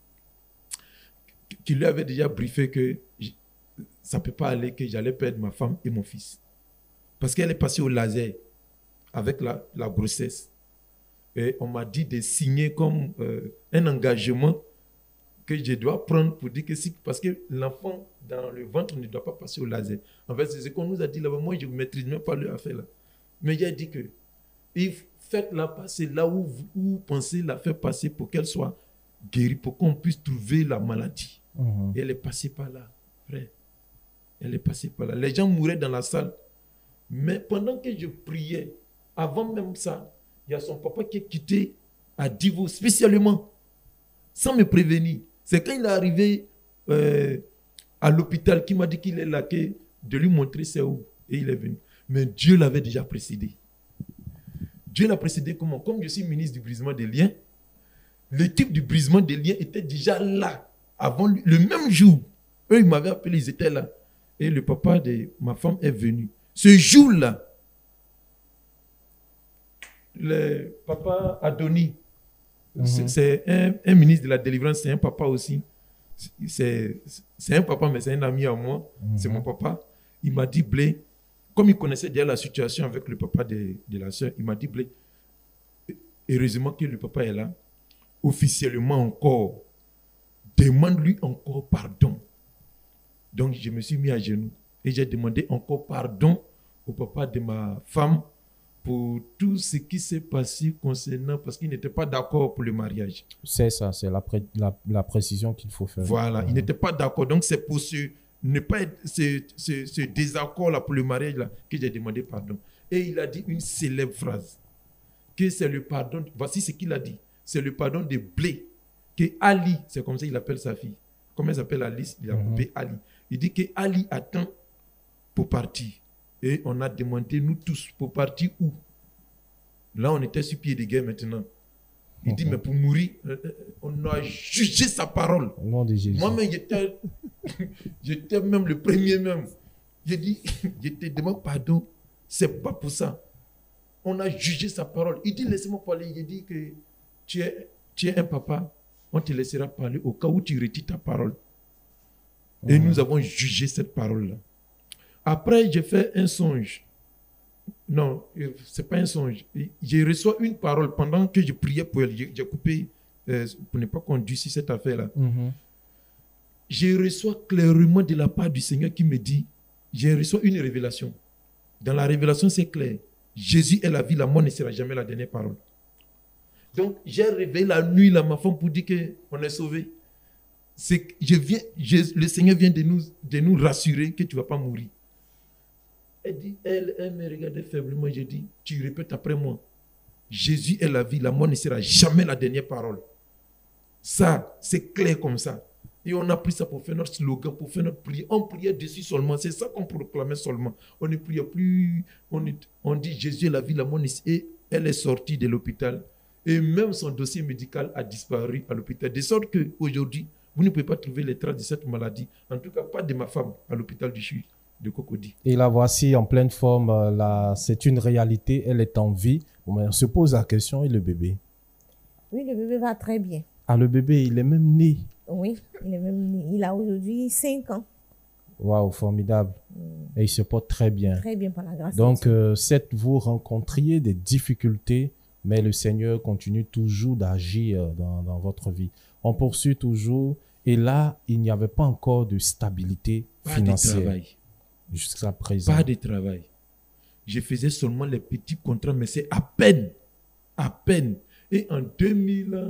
qui lui avait déjà briefé que ça ne peut pas aller, que j'allais perdre ma femme et mon fils. Parce qu'elle est passée au laser avec la, la grossesse. Et on m'a dit de signer comme euh, un engagement que je dois prendre pour dire que si, parce que l'enfant dans le ventre ne doit pas passer au laser. En fait, c'est ce qu'on nous a dit là-bas. Moi, je ne maîtrise même pas l'affaire là. Mais j'ai dit que il faites-la passer là où vous, où vous pensez la faire passer pour qu'elle soit guérie, pour qu'on puisse trouver la maladie. Mmh. Et elle est passée par là, frère. Elle est passée par là. Les gens mouraient dans la salle. Mais pendant que je priais, avant même ça, il y a son papa qui est quitté à Divo, spécialement, sans me prévenir. C'est quand il est arrivé euh, à l'hôpital qu'il m'a dit qu'il est là, que de lui montrer c'est où. Et il est venu. Mais Dieu l'avait déjà précédé. Dieu l'a précédé comment? Comme je suis ministre du brisement des liens, l'équipe du brisement des liens était déjà là, avant lui, le même jour. Eux, ils m'avaient appelé, ils étaient là. Et le papa de ma femme est venu. Ce jour-là, le papa Adoni, mm-hmm. c'est, c'est un, un ministre de la délivrance, c'est un papa aussi. C'est, c'est un papa, mais c'est un ami à moi. Mm-hmm. C'est mon papa. Il m'a dit, Blé, comme il connaissait déjà la situation avec le papa de, de la soeur, il m'a dit, Blé, heureusement que le papa est là, officiellement encore, demande-lui encore pardon. Donc, je me suis mis à genoux et j'ai demandé encore pardon au papa de ma femme pour tout ce qui s'est passé concernant, parce qu'il n'était pas d'accord pour le mariage. C'est ça, c'est la, pré la, la précision qu'il faut faire. Voilà, mmh. il n'était pas d'accord. Donc, c'est pour ce, ne pas être, ce, ce, ce désaccord-là pour le mariage-là que j'ai demandé pardon. Et il a dit une célèbre phrase, que c'est le pardon, voici ce qu'il a dit, c'est le pardon de blé, que Ali, c'est comme ça qu'il appelle sa fille. Comment elle s'appelle Alice? Il a coupé mmh. Ali. Il dit que Ali attend pour partir. Et on a demandé, nous tous, pour partir où? Là, on était sur pied de guerre maintenant. Il mmh. dit, mais pour mourir, on a jugé sa parole. Au nom de Jésus. Moi-même, j'étais, j'étais même le premier même. J'ai dit, je te demande pardon, c'est pas pour ça. On a jugé sa parole. Il dit, laissez-moi parler. Il dit que tu es, tu es un papa, on te laissera parler au cas où tu retires ta parole. Mmh. Et nous avons jugé cette parole-là. Après, j'ai fait un songe. Non, ce n'est pas un songe. Je reçois une parole pendant que je priais pour elle. J'ai coupé euh, pour ne pas conduire sur cette affaire-là. Mmh. Je reçois clairement de la part du Seigneur qui me dit, je reçois une révélation. Dans la révélation, c'est clair. Jésus est la vie, la mort ne sera jamais la dernière parole. Donc, j'ai réveillé la nuit, là, ma femme, pour dire qu'on est sauvé. C'est que je viens, je, le Seigneur vient de nous, de nous rassurer que tu ne vas pas mourir. Elle dit, elle, elle me regardait faiblement. J'ai dit, tu répètes après moi. Jésus est la vie, la mort ne sera jamais la dernière parole. Ça, c'est clair comme ça. Et on a pris ça pour faire notre slogan, pour faire notre prière. On priait dessus seulement. C'est ça qu'on proclamait seulement. On ne priait plus. On, est, on dit Jésus est la vie, la mort ne sera. Et elle est sortie de l'hôpital. Et même son dossier médical a disparu à l'hôpital. De sorte qu'aujourd'hui, vous ne pouvez pas trouver les traces de cette maladie. En tout cas, pas de ma femme à l'hôpital du Chui de Cocody. Et la voici en pleine forme. Là, c'est une réalité. Elle est en vie. On se pose la question, et le bébé? Oui, le bébé va très bien. Ah, le bébé, il est même né. Oui, il est même né. Il a aujourd'hui cinq ans. Waouh, formidable. Mm. Et il se porte très bien. Très bien, par la grâce de Dieu. Donc, euh, certes, vous rencontriez des difficultés, mais le Seigneur continue toujours d'agir dans, dans votre vie. On poursuit toujours. Et là, il n'y avait pas encore de stabilité pas financière. De travail. Jusqu'à présent. Pas de travail. Je faisais seulement les petits contrats, mais c'est à peine. À peine. Et en deux mille,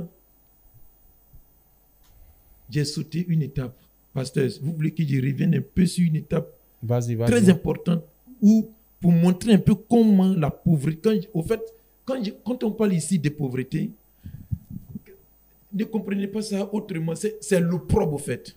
j'ai sauté une étape. Pasteur, vous voulez que je revienne un peu sur une étape vas-y, vas-y. très importante où, pour montrer un peu comment la pauvreté, quand, au fait, quand, je, quand on parle ici de pauvreté, ne comprenez pas ça autrement, c'est l'opprobre au fait.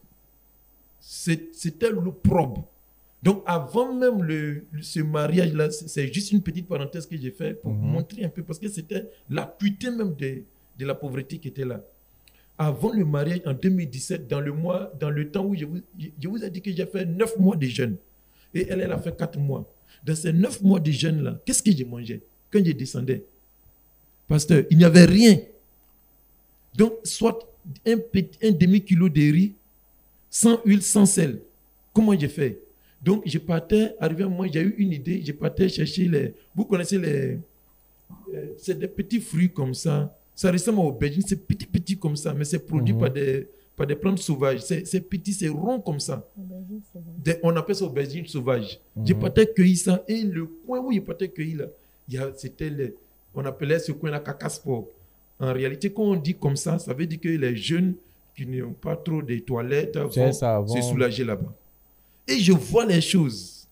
C'était l'opprobre. Donc avant même le, ce mariage-là, c'est juste une petite parenthèse que j'ai fait pour mmh. montrer un peu, parce que c'était l'acuité même de, de la pauvreté qui était là. Avant le mariage, en deux mille dix-sept, dans le mois, dans le temps où je vous, je vous ai dit que j'ai fait neuf mois de jeûne, et elle, elle a fait quatre mois. Dans ces neuf mois de jeûne-là, qu'est-ce que j'ai mangé quand je descendais? Pasteur, il n'y avait rien. Donc, soit un, petit, un demi-kilo de riz, sans huile, sans sel. Comment j'ai fait? Donc, je partais, arrivé à moi, j'ai eu une idée, je partais chercher les... Vous connaissez les... Euh, c'est des petits fruits comme ça. Ça ressemble aux aubergines, c'est petit, petit comme ça, mais c'est produit mmh. par, des, par des plantes sauvages. C'est petit, c'est rond comme ça. Des, on appelle ça aubergines sauvages. Mmh. Je partais cueillir ça, et le coin où je partais cueillir là, c'était le... On appelait ce coin-là cacasport. En réalité, quand on dit comme ça, ça veut dire que les jeunes qui n'ont pas trop de toilettes vont se soulager là-bas. Et je vois les choses,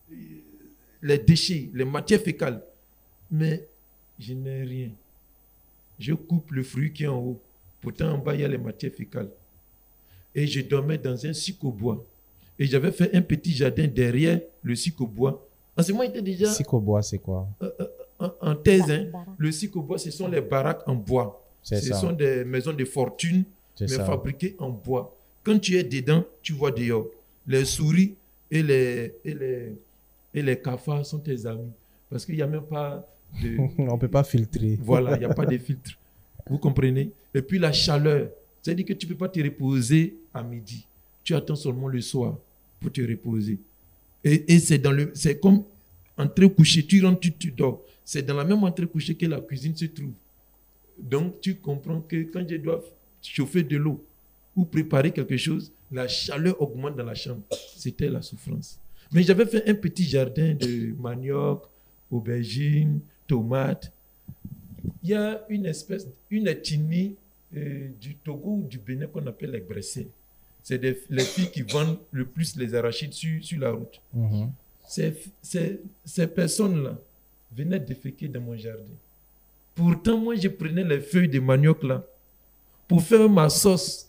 les déchets, les matières fécales, mais je n'ai rien. Je coupe le fruit qui est en haut. Pourtant, en bas, il y a les matières fécales. Et je dormais dans un sycobois. Et j'avais fait un petit jardin derrière le sycobois. En ce moment, il était déjà... Sycobois, c'est quoi? euh, euh, en, en thèse, hein, le sycobois, ce sont les baraques en bois. Ce ça. sont des maisons de fortune, mais ça. fabriquées en bois. Quand tu es dedans, tu vois dehors. Les souris et les, et les, et les cafards sont tes amis. Parce qu'il n'y a même pas de... On ne peut pas filtrer. Voilà, il n'y a pas de filtre. Vous comprenez? Et puis la chaleur. C'est-à-dire que tu ne peux pas te reposer à midi. Tu attends seulement le soir pour te reposer. Et, et c'est, dans le, c'est comme entrer-coucher. Tu rentres, tu, tu dors. C'est dans la même entrer-coucher que la cuisine se trouve. Donc, tu comprends que quand je dois chauffer de l'eau ou préparer quelque chose, la chaleur augmente dans la chambre. C'était la souffrance. Mais j'avais fait un petit jardin de manioc, aubergines, tomates. Il y a une espèce, une ethnie euh, du Togo ou du Bénin qu'on appelle les Bressés. C'est des, les filles qui vendent le plus les arachides sur, sur la route. Mhm. Ces, ces, ces personnes-là venaient déféquer dans mon jardin. Pourtant, moi, je prenais les feuilles de manioc là pour faire ma sauce.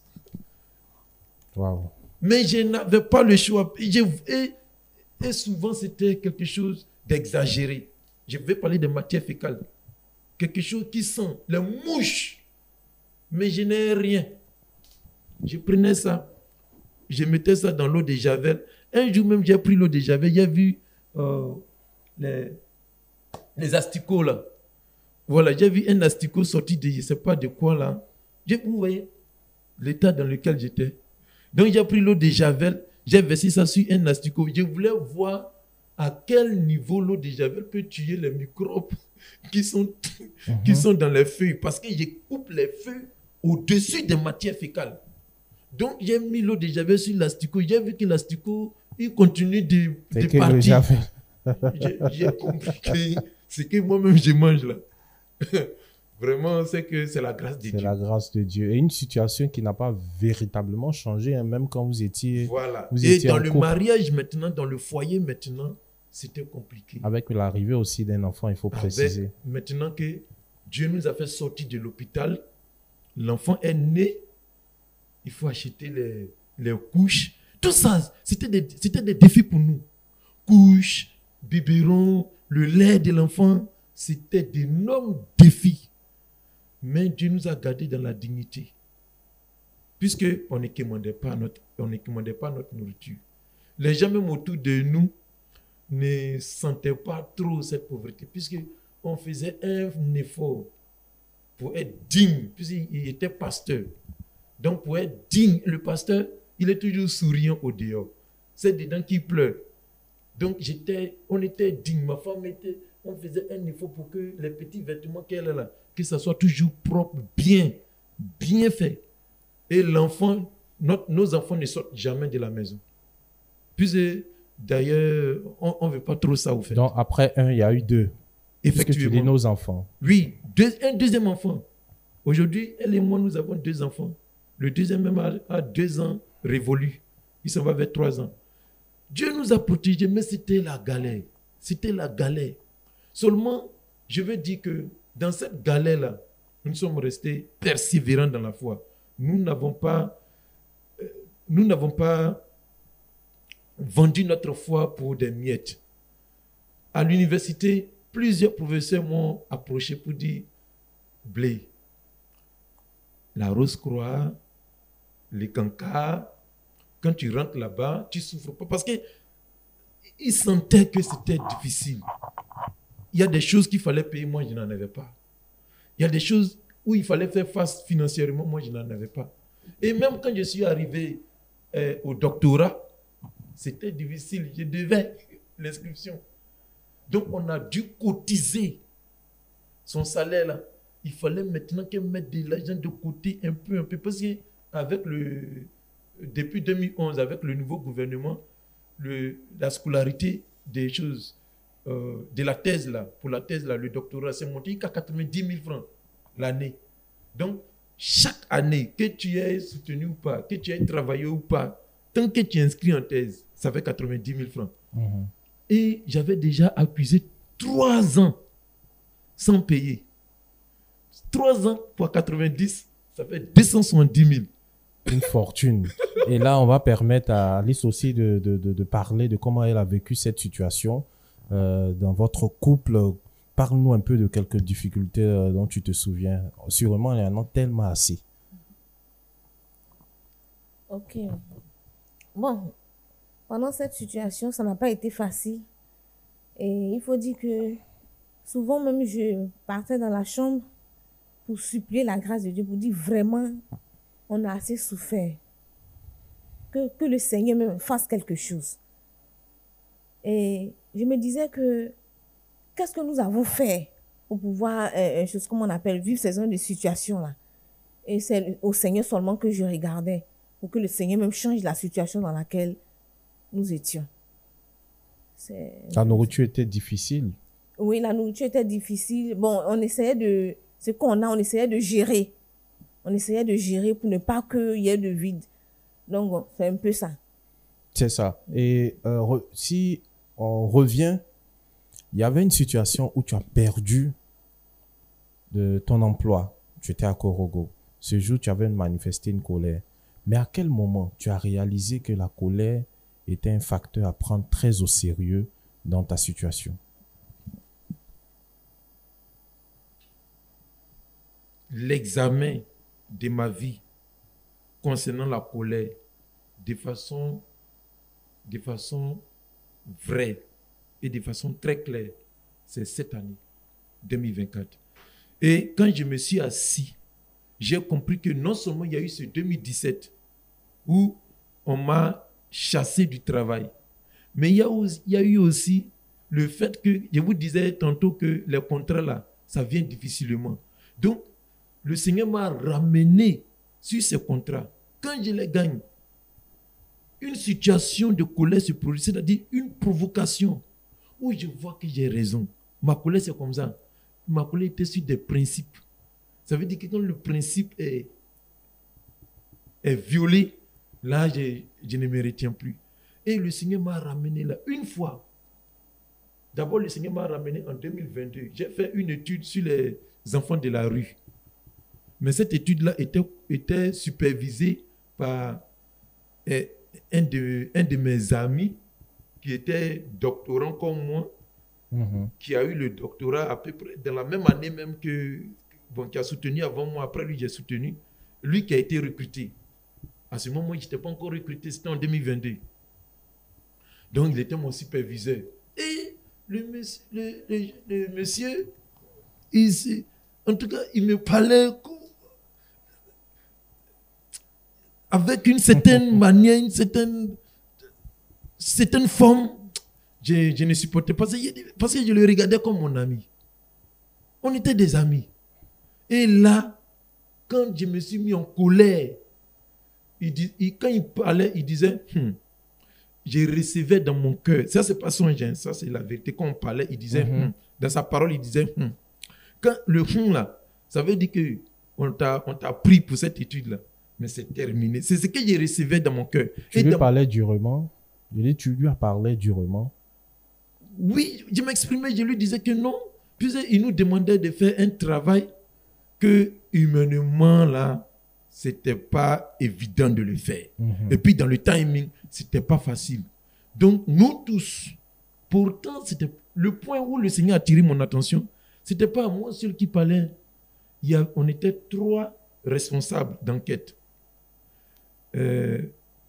Wow. Mais je n'avais pas le choix. Je, et, et souvent, c'était quelque chose d'exagéré. Je vais parler de matière fécale. Quelque chose qui sent les mouches. Mais je n'ai rien. Je prenais ça. Je mettais ça dans l'eau de Javel. Un jour même, j'ai pris l'eau de Javel. J'ai vu euh, les, les asticots là. Voilà, j'ai vu un asticot sorti de je ne sais pas de quoi là. J'ai, vous voyez l'état dans lequel j'étais. Donc j'ai pris l'eau de Javel. J'ai versé ça sur un asticot. Je voulais voir à quel niveau l'eau de Javel peut tuer les microbes qui sont, mm-hmm. qui sont dans les feuilles. Parce que je coupe les feuilles au-dessus des matières fécales. Donc, j'ai mis l'eau de Javel sur l'asticot. J'ai vu que l'asticot, il continue de, de partir. j'ai, j'ai compris que c'est que moi-même, je mange là. Vraiment, c'est que c'est la grâce de c'est Dieu. C'est la grâce de Dieu. Et une situation qui n'a pas véritablement changé, hein, même quand vous étiez. Voilà. Vous Et étiez dans le couple. mariage maintenant, dans le foyer maintenant, c'était compliqué. Avec l'arrivée aussi d'un enfant, il faut Avec, préciser. Maintenant que Dieu nous a fait sortir de l'hôpital, l'enfant est né, il faut acheter les, les couches. Tout ça, c'était des, c'était des défis pour nous. Couches, biberons, le lait de l'enfant, c'était d'énormes défis. Mais Dieu nous a gardés dans la dignité. Puisqu'on ne commandait pas notre, on ne commandait pas notre nourriture. Les gens même autour de nous ne sentaient pas trop cette pauvreté. Puisqu'on faisait un effort pour être digne. Puisqu'il était pasteur. Donc pour être digne, le pasteur, il est toujours souriant au dehors. C'est dedans qu'il pleure. Donc j'étais, on était digne. Ma femme était, on faisait un effort pour que les petits vêtements qu'elle a là, que ça soit toujours propre, bien, bien fait. Et l'enfant, notre, nos enfants ne sortent jamais de la maison. Puis d'ailleurs, on ne veut pas trop ça au fait. Donc après un, il y a eu deux. Effectivement. Puisque tu dis nos enfants. Oui, deux, un deuxième enfant. Aujourd'hui, elle et moi, nous avons deux enfants. Le deuxième même a, a deux ans révolu. Il s'en va vers trois ans. Dieu nous a protégés, mais c'était la galère. C'était la galère. Seulement, je veux dire que dans cette galère-là, nous sommes restés persévérants dans la foi. Nous n'avons pas, euh, nous n'avons pas vendu notre foi pour des miettes. À l'université, plusieurs professeurs m'ont approché pour dire « Blé, la Rose-Croix, les cancars, quand tu rentres là-bas, tu ne souffres pas. » Parce qu'ils sentaient que c'était difficile. Il y a des choses qu'il fallait payer, moi je n'en avais pas. Il y a des choses où il fallait faire face financièrement, moi je n'en avais pas. Et même quand je suis arrivé euh, au doctorat, c'était difficile, je devais l'inscription. Donc on a dû cotiser son salaire là. Il fallait maintenant qu'elle mette de l'argent de côté un peu, un peu. Parce qu'avec le, depuis deux mille onze, avec le nouveau gouvernement, le, la scolarité des choses, euh, de la thèse là, pour la thèse là, le doctorat, c'est monté qu'à quatre-vingt-dix mille francs l'année. Donc, chaque année, que tu aies soutenu ou pas, que tu aies travaillé ou pas, tant que tu es inscrit en thèse, ça fait quatre-vingt-dix mille francs. Mmh. Et j'avais déjà accusé trois ans sans payer. Trois ans pour quatre-vingt-dix, ça fait deux cent soixante-dix mille. Une fortune. Et là, on va permettre à Alice aussi de, de, de, de parler de comment elle a vécu cette situation euh, dans votre couple. Parle-nous un peu de quelques difficultés euh, dont tu te souviens. Sûrement, il y en a tellement assez. Ok. Bon, pendant cette situation, ça n'a pas été facile. Et il faut dire que souvent même, je partais dans la chambre pour supplier la grâce de Dieu, pour dire vraiment, on a assez souffert. Que, que le Seigneur même fasse quelque chose. Et je me disais que qu'est-ce que nous avons fait pour pouvoir, euh, une chose comme on appelle, vivre ces zones de situation-là. Et c'est au Seigneur seulement que je regardais, pour que le Seigneur même change la situation dans laquelle nous étions. C'est... La nourriture était difficile. Oui, la nourriture était difficile. Bon, on essayait de... Ce qu'on a, on essayait de gérer. On essayait de gérer pour ne pas qu'il y ait de vide. Donc, bon, c'est un peu ça. C'est ça. Et euh, re- si on revient, il y avait une situation où tu as perdu de ton emploi. Tu étais à Korogo. Ce jour, tu avais manifesté une colère. Mais à quel moment tu as réalisé que la colère était un facteur à prendre très au sérieux dans ta situation? L'examen de ma vie concernant la colère de façon, de façon vraie et de façon très claire, c'est cette année, deux mille vingt-quatre. Et quand je me suis assis, j'ai compris que non seulement il y a eu ce deux mille dix-sept où on m'a chassé du travail, mais il y a, aussi, il y a eu aussi le fait que, je vous disais tantôt que les contrats là, ça vient difficilement. Donc, le Seigneur m'a ramené sur ces contrats. Quand je les gagne, une situation de colère se produit, c'est-à-dire une provocation où je vois que j'ai raison. Ma colère, c'est comme ça. Ma colère était sur des principes. Ça veut dire que quand le principe est, est violé, là, je, je ne me retiens plus. Et le Seigneur m'a ramené là une fois. D'abord, le Seigneur m'a ramené en deux mille vingt-deux. J'ai fait une étude sur les enfants de la rue. Mais cette étude-là était, était supervisée par eh, un, de, un de mes amis qui était doctorant comme moi, mm-hmm. qui a eu le doctorat à peu près dans la même année même que, bon, qui a soutenu avant moi, après lui j'ai soutenu, lui qui a été recruté. À ce moment, je n'étais pas encore recruté, c'était en deux mille vingt-deux. Donc, il était mon superviseur. Et le monsieur, le, le, le monsieur il, en tout cas, il me parlait avec une certaine manière, une certaine, certaine forme. Je, je ne supportais pas ça parce que je le regardais comme mon ami. On était des amis. Et là, quand je me suis mis en colère, il dit, il, quand il parlait, il disait, hm, je recevais dans mon cœur. Ça, c'est pas son gêne, ça, c'est la vérité. Quand on parlait, il disait, mm-hmm. hm, dans sa parole, il disait, hm. Quand le hum là, ça veut dire qu'on t'a, on t'a pris pour cette étude-là. Mais c'est terminé. C'est ce que je recevais dans mon cœur. Tu Et lui dans... parlais durement? Je dis, tu lui as parlé durement? Oui, je m'exprimais, je lui disais que non. Puis il nous demandait de faire un travail que, humainement, là, c'était pas évident de le faire. Mm-hmm. Et puis, dans le timing, c'était pas facile. Donc, nous tous, pourtant, c'était le point où le Seigneur a attiré mon attention. C'était pas moi seul qui parlait. Il y a, on était trois responsables d'enquête. Euh,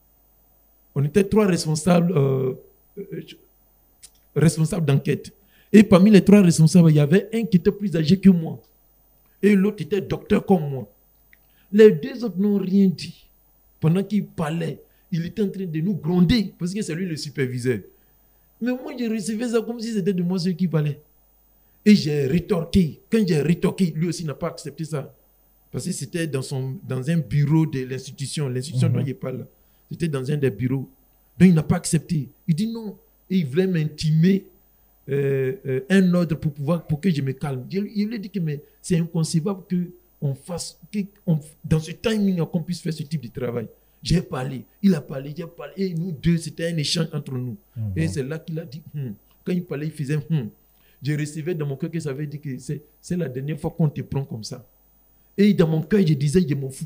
on était trois responsables, euh, euh, responsables d'enquête. Et parmi les trois responsables, il y avait un qui était plus âgé que moi. Et l'autre était docteur comme moi. Les deux autres n'ont rien dit. Pendant qu'il parlait, il était en train de nous gronder parce que c'est lui le superviseur. Mais moi, je recevais ça comme si c'était de moi seul qui parlait. Et j'ai rétorqué. Quand j'ai rétorqué, lui aussi n'a pas accepté ça. Parce que c'était dans, son, dans un bureau de l'institution. L'institution mm-hmm. dont il parle. C'était dans un des bureaux. Donc il n'a pas accepté. Il dit non. Et il voulait m'intimer euh, euh, un ordre pour, pouvoir, pour que je me calme. Il, il lui a dit que mais c'est inconcevable qu'on fasse, que on, dans ce timing, qu'on puisse faire ce type de travail. J'ai parlé. Il a parlé, j'ai parlé. Et nous deux, c'était un échange entre nous. Mm-hmm. Et c'est là qu'il a dit, hm. Quand il parlait, il faisait hm. Je recevais dans mon cœur que ça veut dire que c'est, c'est la dernière fois qu'on te prend comme ça. Et dans mon cœur, je disais, je m'en fous.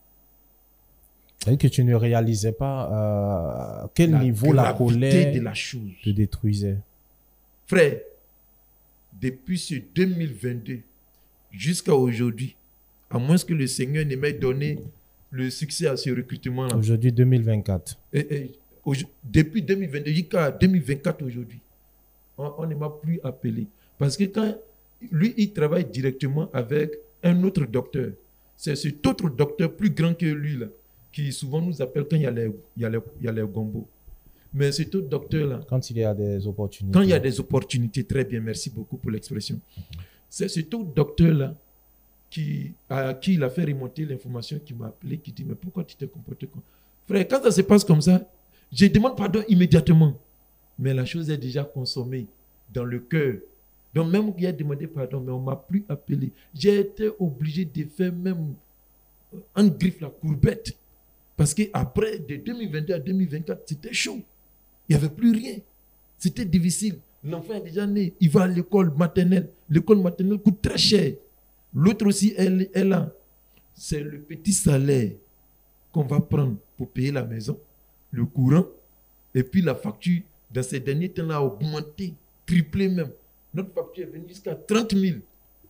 Et que tu ne réalisais pas à euh, quel la niveau la colère de la chose te détruisait. Frère, depuis ce deux mille vingt-deux jusqu'à aujourd'hui, à moins que le Seigneur ne m'ait donné le succès à ce recrutement-là. Aujourd'hui, deux mille vingt-quatre. Et, et, au, depuis deux mille vingt-deux jusqu'à deux mille vingt-quatre aujourd'hui, on, on ne m'a plus appelé. Parce que quand lui, il travaille directement avec un autre docteur. C'est cet autre docteur plus grand que lui, là, qui souvent nous appelle quand il y a les, il y a les, il y a les gombos. Mais cet autre docteur-là... Quand il y a des opportunités. Quand il y a des opportunités, très bien, merci beaucoup pour l'expression. Mm-hmm. C'est cet autre docteur-là qui, à qui il a fait remonter l'information, qui m'a appelé, qui dit, mais pourquoi tu t'es comporté comme... Frère, quand ça se passe comme ça, je demande pardon immédiatement. Mais la chose est déjà consommée dans le cœur Donc même qu'il a demandé pardon, mais on ne m'a plus appelé. J'ai été obligé de faire même en griffe la courbette. Parce qu'après, de deux mille vingt-deux à deux mille vingt-quatre, c'était chaud. Il n'y avait plus rien. C'était difficile. L'enfant est déjà né. Il va à l'école maternelle. L'école maternelle coûte très cher. L'autre aussi, elle est là. C'est le petit salaire qu'on va prendre pour payer la maison, le courant, et puis la facture, dans ces derniers temps-là, a augmenté, triplé même. Notre facture est venue jusqu'à trente mille.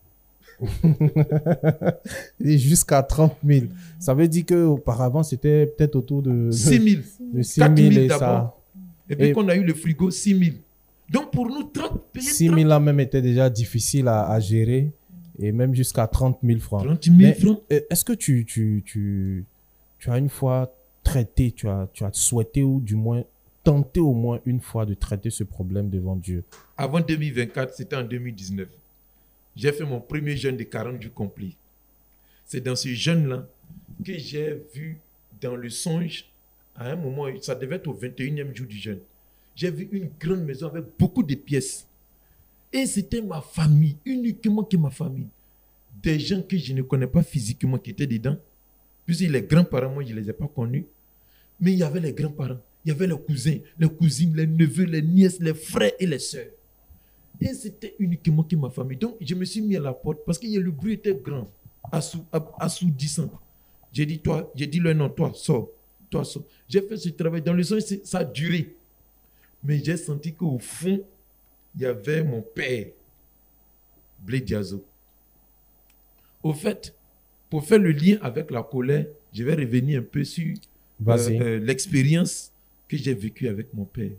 Jusqu'à trente mille. Ça veut dire qu'auparavant, c'était peut-être autour de six mille. De six mille et d'abord. Ça... Et puis, et qu'on a eu le frigo, six mille. Donc, pour nous, trente, payer six mille là même était déjà difficile à, à gérer. Et même jusqu'à trente mille francs. trente mille francs. Est-ce que tu, tu, tu, tu as une fois traité, tu as, tu as souhaité ou du moins tenté au moins une fois de traiter ce problème devant Dieu? Avant deux mille vingt-quatre, c'était en deux mille dix-neuf. J'ai fait mon premier jeûne de quarante jours complet. C'est dans ce jeûne-là que j'ai vu dans le songe, à un moment, ça devait être au vingt et unième jour du jeûne, j'ai vu une grande maison avec beaucoup de pièces. Et c'était ma famille, uniquement que ma famille. Des gens que je ne connais pas physiquement qui étaient dedans. Puisque les grands-parents, moi, je ne les ai pas connus. Mais il y avait les grands-parents, il y avait les cousins, les cousines, les neveux, les nièces, les frères et les sœurs. Et c'était uniquement que ma famille. Donc, je me suis mis à la porte parce que le bruit était grand, assou, assourdissant. J'ai dit, toi, j'ai dit le nom, toi, sors, toi, sors. J'ai fait ce travail. Dans le sens, ça a duré. Mais j'ai senti qu'au fond, il y avait mon père, Blé Diazo. Au fait, pour faire le lien avec la colère, je vais revenir un peu sur euh, euh, l'expérience que j'ai vécue avec mon père.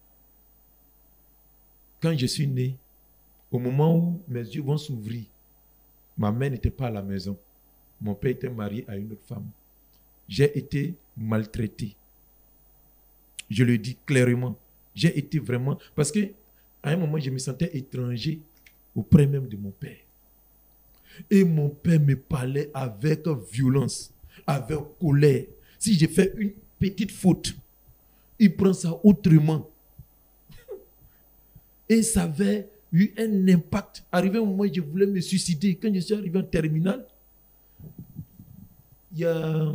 Quand je suis né, au moment où mes yeux vont s'ouvrir, ma mère n'était pas à la maison. Mon père était marié à une autre femme. J'ai été maltraité. Je le dis clairement. J'ai été vraiment... Parce que à un moment, je me sentais étranger auprès même de mon père. Et mon père me parlait avec violence, avec colère. Si j'ai fait une petite faute, il prend ça autrement. Et ça avait eu un impact. Arrivé au moment où je voulais me suicider, quand je suis arrivé en terminale, il y a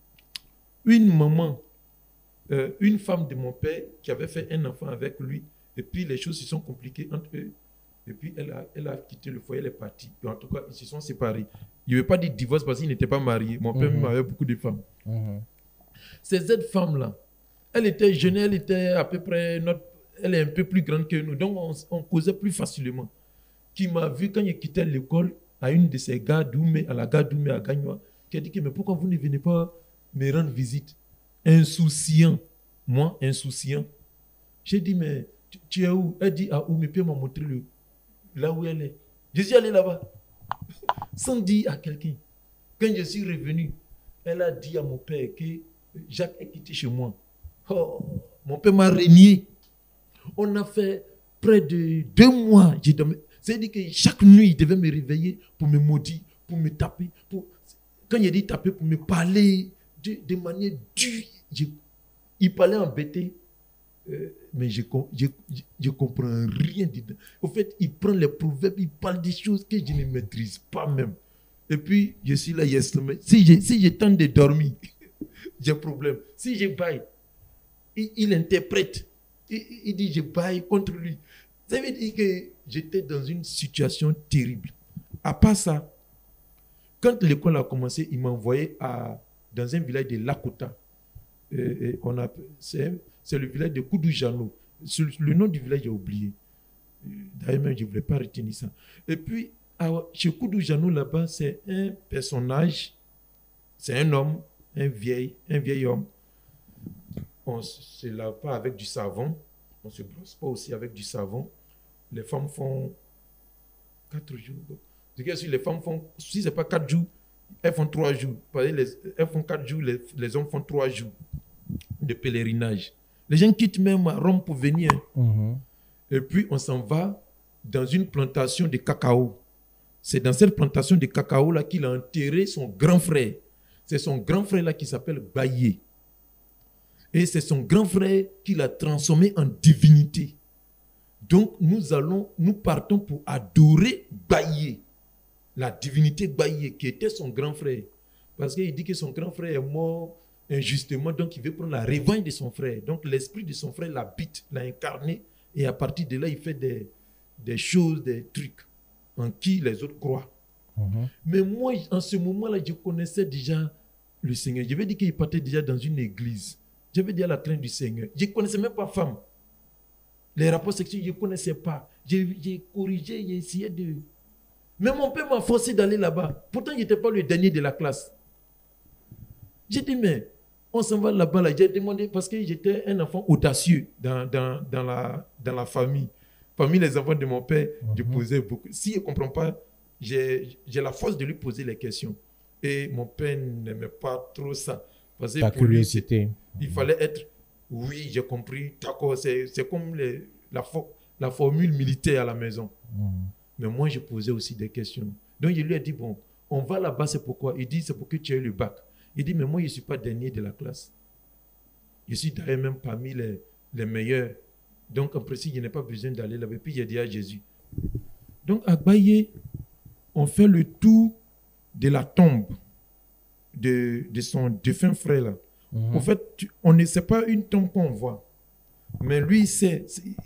une maman, euh, une femme de mon père qui avait fait un enfant avec lui. Et puis les choses se sont compliquées entre eux. Et puis elle a, elle a quitté le foyer, elle est partie. Et en tout cas, ils se sont séparés. Il ne veut pas dire divorce parce qu'ils n'étaient pas mariés. Mon père mm-hmm. avait beaucoup de femmes. Mm-hmm. C'est cette femme-là. Elle était jeune, elle était à peu près, notre, elle est un peu plus grande que nous. Donc on, on causait plus facilement. Qui m'a vu quand il quittait l'école à une de ses gares d'Oumé, à la gare d'Oumé à Gagnoa, qui a dit que mais pourquoi vous ne venez pas me rendre visite? Insouciant. Moi, insouciant. J'ai dit mais tu, tu es où? Elle dit à Oumé, puis elle m'a montré le, là où elle est. Je suis allé là-bas. Sans dire à quelqu'un. Quand je suis revenu, elle a dit à mon père que Jacques est quitté chez moi. Oh, mon père m'a régné. On a fait près de deux mois. C'est-à-dire que chaque nuit, il devait me réveiller pour me maudire, pour me taper. Pour... Quand il dit taper, pour me parler de, de manière dure. Je... Il parlait embêté. Euh, mais je ne comprends rien dedans. Au fait, il prend les proverbes, il parle des choses que je ne maîtrise pas même. Et puis, je suis là, yes, si je, si je tente de dormir, j'ai un problème. Si je baille, il, il interprète. Il, il dit, je baille contre lui. Ça veut dire que j'étais dans une situation terrible. À part ça, quand l'école a commencé, il m'a envoyé à, dans un village de Lakota. Et, et on a, c'est, c'est le village de Koudoujano. Le nom du village, j'ai oublié. D'ailleurs, même, je ne voulais pas retenir ça. Et puis, chez Koudoujano, là-bas, c'est un personnage, c'est un homme, un vieil, un vieil homme. On ne se lave pas avec du savon, on ne se brosse pas aussi avec du savon. Les femmes font quatre jours. Si les femmes font, si ce n'est pas quatre jours, elles font trois jours. Elles font quatre jours, les, les hommes font trois jours de pèlerinage. Les gens quittent même Rome pour venir. Mm-hmm. Et puis, on s'en va dans une plantation de cacao. C'est dans cette plantation de cacao-là qu'il a enterré son grand frère. C'est son grand frère-là qui s'appelle Baye. Et c'est son grand frère qui l'a transformé en divinité. Donc, nous allons, nous partons pour adorer Baye, la divinité Baye, qui était son grand frère. Parce qu'il dit que son grand frère est mort injustement, donc il veut prendre la revanche de son frère. Donc, l'esprit de son frère l'habite, l'a incarné, et à partir de là, il fait des, des choses, des trucs en qui les autres croient. Mm-hmm. Mais moi, en ce moment-là, je connaissais déjà le Seigneur. Je vais dire qu'il partait déjà dans une église. Je vais dire la crainte du Seigneur. Je ne connaissais même pas femme. Les rapports sexuels, je ne connaissais pas. J'ai, j'ai corrigé, j'ai essayé de... Mais mon père m'a forcé d'aller là-bas. Pourtant, je n'étais pas le dernier de la classe. J'ai dit, mais on s'en va là-bas. Là. J'ai demandé, parce que j'étais un enfant audacieux dans, dans, dans, la, dans la famille. Parmi les enfants de mon père, mm-hmm. je posais beaucoup. Si je ne comprends pas, j'ai, j'ai la force de lui poser les questions. Et mon père n'aimait pas trop ça. Parce que Ta pour curiosité. Lui, il mm-hmm. fallait être... Oui, j'ai compris. D'accord, c'est, c'est comme les, la, fo- la formule militaire à la maison. Mmh. Mais moi, je posais aussi des questions. Donc, je lui ai dit, bon, on va là-bas, c'est pourquoi? Il dit, c'est pour que tu aies le bac. Il dit, mais moi, je ne suis pas dernier de la classe. Je suis d'ailleurs même parmi les, les meilleurs. Donc, en principe, je n'ai pas besoin d'aller là-bas. Puis, j'ai dit à Jésus. Donc, à Baye, on fait le tour de la tombe de, de son défunt frère, là. Mmh. En fait, tu, on ne sait pas une tombe qu'on voit. Mais lui, il sait.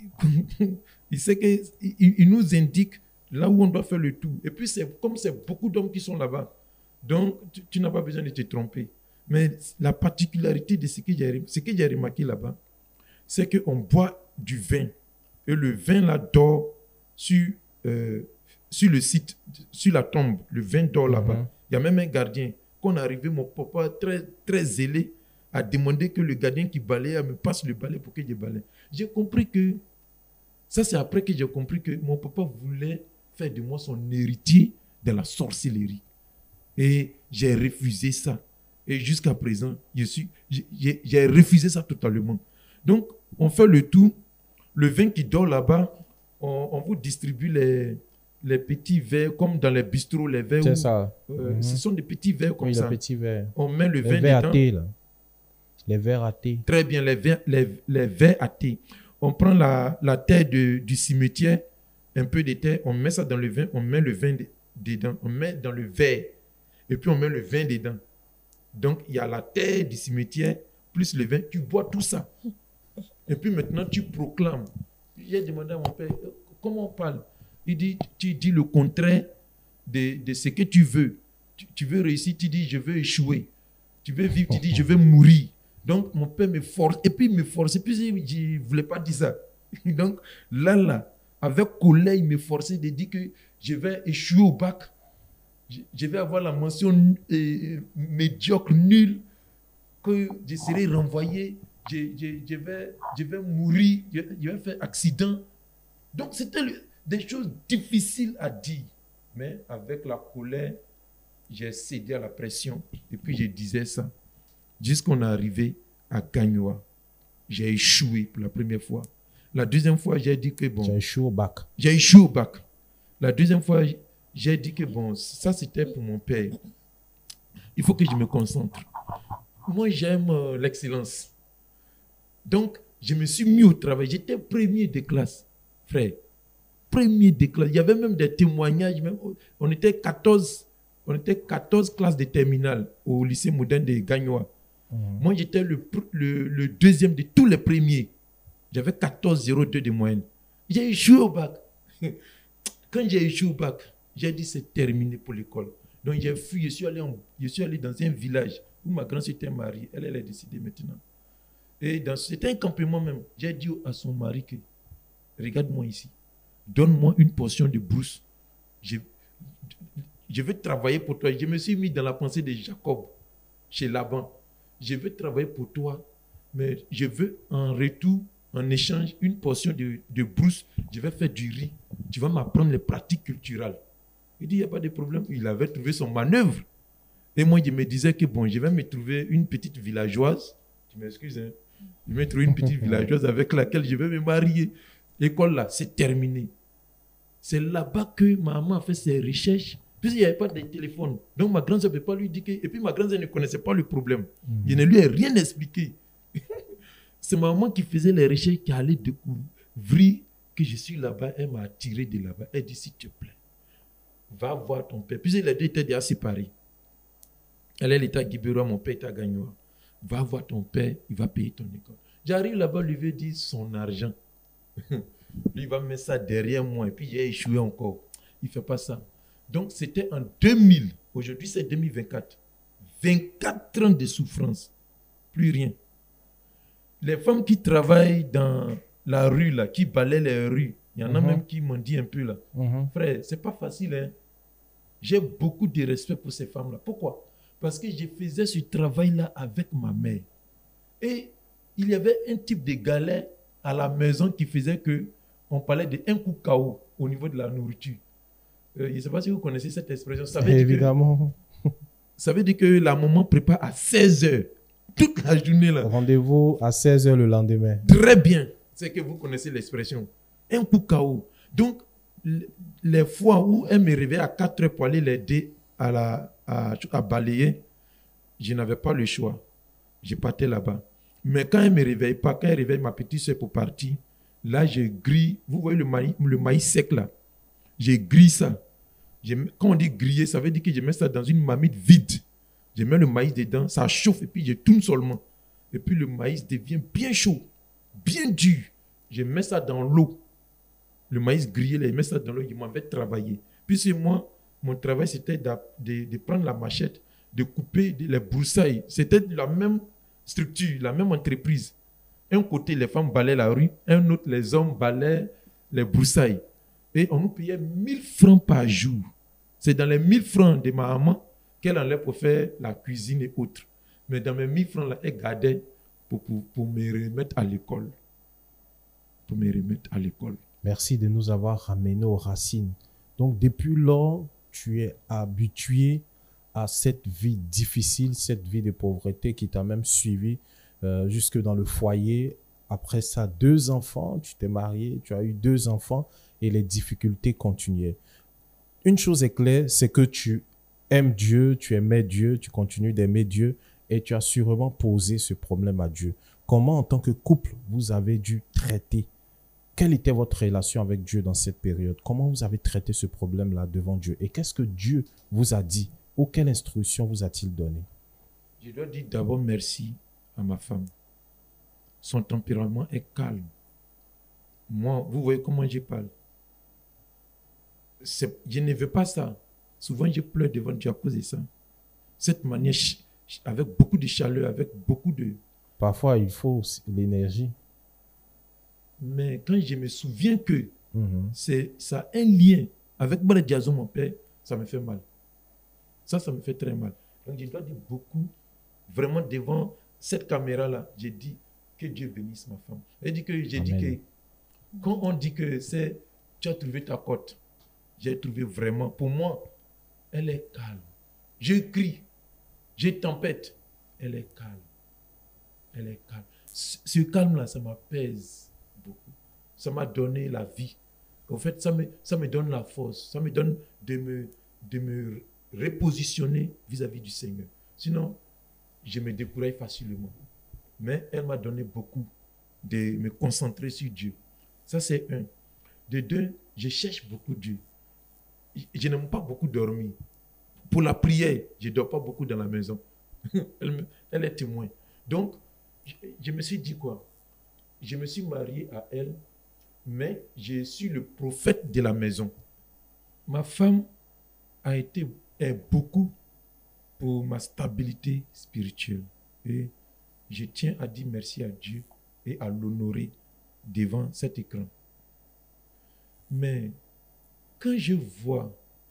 Il sait qu'il il nous indique là où on doit faire le tour. Et puis, c'est, comme c'est beaucoup d'hommes qui sont là-bas, donc tu, tu n'as pas besoin de te tromper. Mais la particularité de ce que j'ai, ce que j'ai remarqué là-bas, c'est qu'on boit du vin. Et le vin là dort sur, euh, sur le site, sur la tombe. Le vin dort mmh. là-bas. Il y a même un gardien. Quand on est arrivé, mon papa, très, très zélé, a demandé que le gardien qui balaye me passe le balai pour que je balaye. J'ai compris que, ça c'est après que j'ai compris que mon papa voulait faire de moi son héritier de la sorcellerie. Et j'ai refusé ça. Et jusqu'à présent, je suis, j'ai, j'ai refusé ça totalement. Donc, on fait le tout. Le vin qui dort là-bas, on, on vous distribue les, les petits verres, comme dans les bistrots, les verres. C'est où, ça. Euh, mm-hmm. Ce sont des petits verres comme oui, ça. Les petits verres. On met le les vin verres dedans. À thé, là. Les verres à thé. Très bien, les verres, les, les verres à thé. On prend la, la terre de, du cimetière, un peu de terre, on met ça dans le vin, on met le vin de, dedans, on met dans le verre, et puis on met le vin dedans. Donc, il y a la terre du cimetière, plus le vin, tu bois tout ça. Et puis maintenant, tu proclames. J'ai demandé à mon père, comment on parle? Il dit, tu dis le contraire de, de ce que tu veux. Tu, tu veux réussir, tu dis, je veux échouer. Tu veux vivre, tu dis, je veux mourir. Donc, mon père me force, et puis il me force, et puis je ne voulais pas dire ça. Donc, là, là, avec colère, il me forçait de dire que je vais échouer au bac, je, je vais avoir la mention euh, médiocre, nulle, que je serai renvoyé, je, je, je, vais, je vais mourir, je, je vais faire accident. Donc, c'était le, des choses difficiles à dire. Mais avec la colère, j'ai cédé à la pression, et puis je disais ça. Jusqu'on est arrivé à Gagnoa. J'ai échoué pour la première fois. La deuxième fois, j'ai dit que bon... J'ai échoué au bac. J'ai échoué au bac. La deuxième fois, j'ai dit que bon, ça c'était pour mon père. Il faut que je me concentre. Moi, j'aime euh, l'excellence. Donc, je me suis mis au travail. J'étais premier de classe, frère. Premier de classe. Il y avait même des témoignages. Même, on était quatorze, on était quatorze classes de terminale au lycée moderne de Gagnoa. Mmh. Moi, j'étais le, le, le deuxième de tous les premiers. J'avais quatorze virgule zéro deux de moyenne. J'ai échoué au bac. Quand j'ai échoué au bac, j'ai dit c'est terminé pour l'école. Donc j'ai fui, je suis allé, en, je suis allé dans un village où ma grand-sœur était mariée. Elle, elle est décédée maintenant. Et dans, c'était un campement même. J'ai dit à son mari que, regarde-moi ici, donne-moi une portion de brousse. Je, je veux travailler pour toi. Je me suis mis dans la pensée de Jacob, chez Laban. Je veux travailler pour toi, mais je veux en retour, en échange, une portion de, de brousse. Je vais faire du riz. Tu vas m'apprendre les pratiques culturelles. Il dit, il n'y a pas de problème. Il avait trouvé son manœuvre. Et moi, je me disais que bon, je vais me trouver une petite villageoise. Tu m'excuses, hein? Je vais me trouver une petite villageoise avec laquelle je vais me marier. L'école là, c'est terminé. C'est là-bas que ma maman a fait ses recherches. Puisqu'il n'y avait pas de téléphone. Donc ma grand-sœur ne peut pas lui dire que... Et puis ma grand-sœur ne connaissait pas le problème. Mmh. Je ne lui ai rien expliqué. C'est ma maman qui faisait les recherches, qui allait découvrir que je suis là-bas, elle m'a attiré de là-bas. Elle dit, s'il te plaît, va voir ton père. Puis les deux étaient déjà séparés. Elle, elle était à Guibérois, mon père était à Gagnoa. Va voir ton père, il va payer ton école. J'arrive là-bas, lui veut dire son argent. Lui, il va mettre ça derrière moi et puis j'ai échoué encore. Il ne fait pas ça. Donc, c'était en deux mille. Aujourd'hui, c'est deux mille vingt-quatre. vingt-quatre ans de souffrance. Plus rien. Les femmes qui travaillent dans la rue, là, qui balaient les rues, il y en a Mhm. même qui m'ont dit un peu là. Mhm. Frère, c'est pas facile. Hein? J'ai beaucoup de respect pour ces femmes-là. Pourquoi? Parce que je faisais ce travail-là avec ma mère. Et il y avait un type de galère à la maison qui faisait que on parlait de un coup K O au niveau de la nourriture. Euh, je ne sais pas si vous connaissez cette expression. Ça veut dire que- Évidemment. ça veut dire que la maman prépare à seize heures. Toute la journée là. Rendez-vous à seize heures le lendemain. Très bien. C'est que vous connaissez l'expression. Un coup K O. Donc, l- les fois où elle me réveillait à quatre heures pour aller l'aider à, la, à, à balayer, je n'avais pas le choix. Je partais là-bas. Mais quand elle ne me réveille pas, quand elle réveille ma petite soeur pour partir, là, je grille. Vous voyez le maïs, le maïs sec là? Je grille ça. Je mets- quand on dit griller, ça veut dire que je mets ça dans une marmite vide. Je mets le maïs dedans, ça chauffe et puis je tourne seulement. Et puis le maïs devient bien chaud, bien dur. Je mets ça dans l'eau. Le maïs grillé, là, je mets ça dans l'eau, je m'en vais travailler. Puis c'est moi, mon travail, c'était d'a- de, de prendre la machette, de couper de- les broussailles. C'était la même structure, la même entreprise. Un côté, les femmes balaient la rue, un autre, les hommes balaient les broussailles. Et on nous payait mille francs par jour. C'est dans les mille francs de ma maman qu'elle enlève pour faire la cuisine et autres. Mais dans mes mille francs, là, elle gardait pour, pour, pour me remettre à l'école. Pour me remettre à l'école. Merci de nous avoir ramenés aux racines. Donc, depuis lors, tu es habitué à cette vie difficile, cette vie de pauvreté qui t'a même suivi euh, jusque dans le foyer. Après ça, deux enfants, tu t'es marié, tu as eu deux enfants et les difficultés continuaient. Une chose est claire, c'est que tu aimes Dieu, tu aimais Dieu, tu continues d'aimer Dieu et tu as sûrement posé ce problème à Dieu. Comment, en tant que couple, vous avez dû traiter? Quelle était votre relation avec Dieu dans cette période? Comment vous avez traité ce problème-là devant Dieu? Et qu'est-ce que Dieu vous a dit? Ou quelle instruction vous a-t-il donné? Je dois dire d'abord merci à ma femme. Son tempérament est calme. Moi, vous voyez comment je parle. C'est- je ne veux pas ça. Souvent, je pleure devant Dieu à cause de ça. Cette manière, ch- ch- avec beaucoup de chaleur, avec beaucoup de... Parfois, il faut aussi l'énergie. Mais quand je me souviens que Mhm. c'est, ça a un lien avec Brother Diazo, mon père, ça me fait mal. Ça, ça me fait très mal. Donc, je dois dire beaucoup, vraiment devant cette caméra-là, j'ai dit que Dieu bénisse ma femme. J'ai dit que, j'ai dit Amen. que quand on dit que c'est tu as trouvé ta cote, j'ai trouvé vraiment, pour moi, elle est calme. Je crie, je tempête, elle est calme. Elle est calme. Ce ce calme-là, ça m'apaise beaucoup. Ça m'a donné la vie. En fait, ça me, ça me donne la force. Ça me donne de me, de me repositionner vis-à-vis du Seigneur. Sinon, je me décourage facilement. Mais elle m'a donné beaucoup de me concentrer sur Dieu. Ça, c'est un. De deux, je cherche beaucoup Dieu. Je, je n'aime pas beaucoup dormir. Pour la prière, je ne dors pas beaucoup dans la maison. elle, me- elle est témoin. Donc, je, je me suis dit quoi? Je me suis marié à elle, mais je suis le prophète de la maison. Ma femme a été est beaucoup pour ma stabilité spirituelle. Et je tiens à dire merci à Dieu et à l'honorer devant cet écran. Mais quand je vois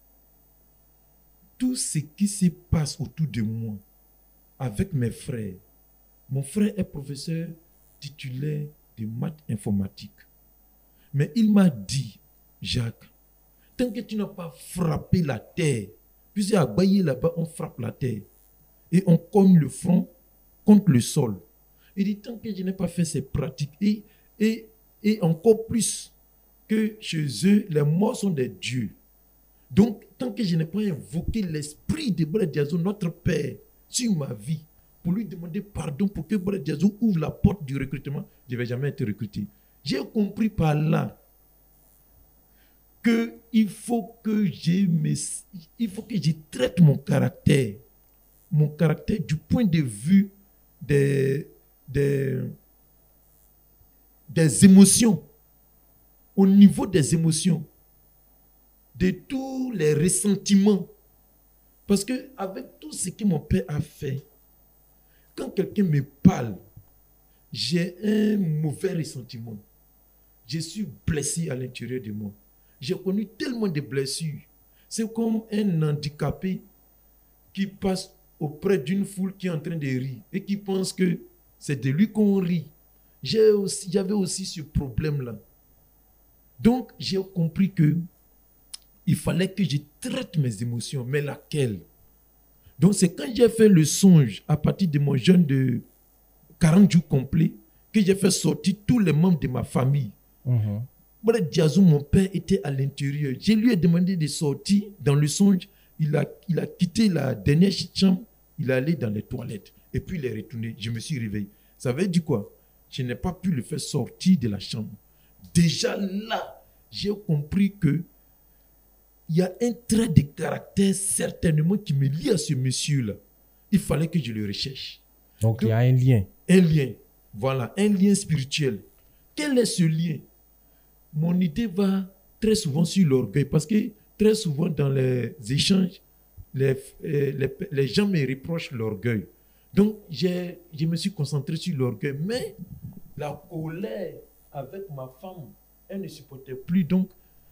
tout ce qui se passe autour de moi avec mes frères, mon frère est professeur titulaire de maths informatique. Mais il m'a dit, Jacques, tant que tu n'as pas frappé la terre, puisque à Baye là-bas, on frappe la terre et on cogne le front contre le sol. Il dit, tant que je n'ai pas fait ces pratiques, et, et, et encore plus que chez eux, les morts sont des dieux. Donc, tant que je n'ai pas invoqué l'esprit de Brother Diazo, notre Père, sur ma vie, pour lui demander pardon pour que Brother Diazo ouvre la porte du recrutement, je ne vais jamais être recruté. J'ai compris par là que il faut que j'ai mes, il faut que je traite mon caractère, mon caractère du point de vue des, des, des émotions, au niveau des émotions, de tous les ressentiments. Parce que avec tout ce que mon père a fait, quand quelqu'un me parle, j'ai un mauvais ressentiment. Je suis blessé à l'intérieur de moi. J'ai connu tellement de blessures. C'est comme un handicapé qui passe auprès d'une foule qui est en train de rire et qui pense que c'est de lui qu'on rit. J'ai aussi, j'avais aussi ce problème-là. Donc, j'ai compris que il fallait que je traite mes émotions, mais laquelle? Donc, c'est quand j'ai fait le songe, à partir de mon jeûne de quarante jours complets, que j'ai fait sortir tous les membres de ma famille. Mhm. Diazou, mon père, était à l'intérieur. Je lui ai demandé de sortir dans le songe. Il a, il a quitté la dernière chambre. Il est allé dans les toilettes. Et puis, il est retourné. Je me suis réveillé. Ça veut dire quoi? Je n'ai pas pu le faire sortir de la chambre. Déjà là, j'ai compris que il y a un trait de caractère certainement qui me lie à ce monsieur-là. Il fallait que je le recherche. Donc, il y a un lien. Un lien. Voilà, un lien spirituel. Quel est ce lien? Mon idée va très souvent sur l'orgueil parce que très souvent dans les échanges, les, les, les gens me reprochent l'orgueil. Donc, j'ai, je me suis concentré sur l'orgueil. Mais la colère avec ma femme, elle ne supportait plus. Donc,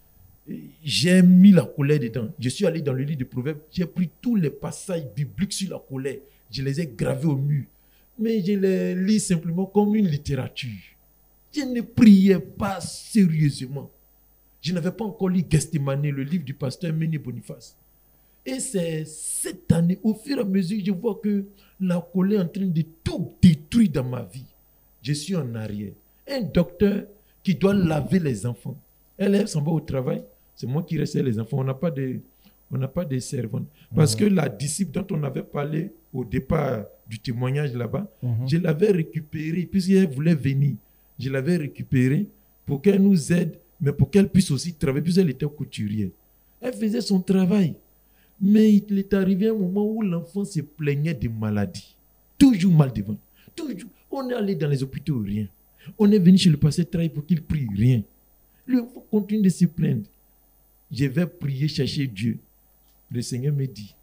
j'ai mis la colère dedans. Je suis allé dans le livre de Proverbes. J'ai pris tous les passages bibliques sur la colère. Je les ai gravés au mur. Mais je les lis simplement comme une littérature. Je ne priais pas sérieusement. Je n'avais pas encore lu Gethsemane, le livre du pasteur Méné Boniface. Et c'est cette année, au fur et à mesure, je vois que la colère est en train de tout détruire dans ma vie. Je suis en arrière. Un docteur qui doit laver les enfants. Elle s'en va au travail. C'est moi qui reste les enfants. On n'a pas de, on n'a pas de servante. Parce mmh. que la disciple dont on avait parlé au départ du témoignage là-bas, mmh. je l'avais récupérée puisqu'elle voulait venir. Je l'avais récupérée pour qu'elle nous aide, mais pour qu'elle puisse aussi travailler, puisqu'elle était couturière. Elle faisait son travail. Mais il est arrivé un moment où l'enfant se plaignait de maladie. Toujours mal devant. Toujours. On est allé dans les hôpitaux, rien. On est venu chez le pasteur travailler pour qu'il prie, rien. L'enfant continue de se plaindre. Je vais prier, chercher Dieu. Le Seigneur me dit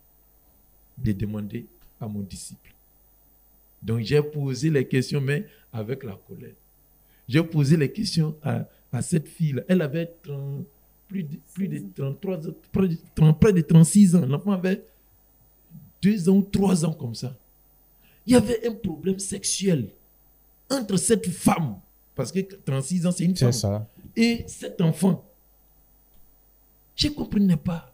de demander à mon disciple. Donc j'ai posé les questions, mais avec la colère. J'ai posé les questions à, à cette fille-là. Elle avait trente, plus, de, plus de trente-trois ans, près de, trente, près de trente-six ans. L'enfant avait deux ans ou trois ans comme ça. Il y avait un problème sexuel entre cette femme, parce que trente-six ans, c'est une femme, c'est ça. Et cet enfant. Je ne comprenais pas.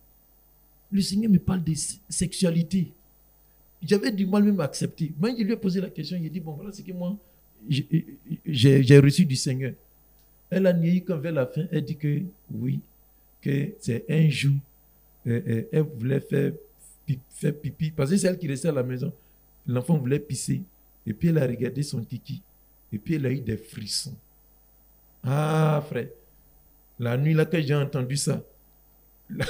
Le Seigneur me parle de sexualité. J'avais du mal même à accepter. Moi, je lui ai posé la question, il a dit, bon, voilà, c'est que moi, j'ai, j'ai reçu du Seigneur. Elle a nié quand vers la fin, elle dit que oui, que c'est un jour, euh, elle voulait faire pipi, faire pipi, parce que c'est elle qui restait à la maison. L'enfant voulait pisser, et puis elle a regardé son kiki, et puis elle a eu des frissons. Ah, frère, la nuit là que j'ai entendu ça, la,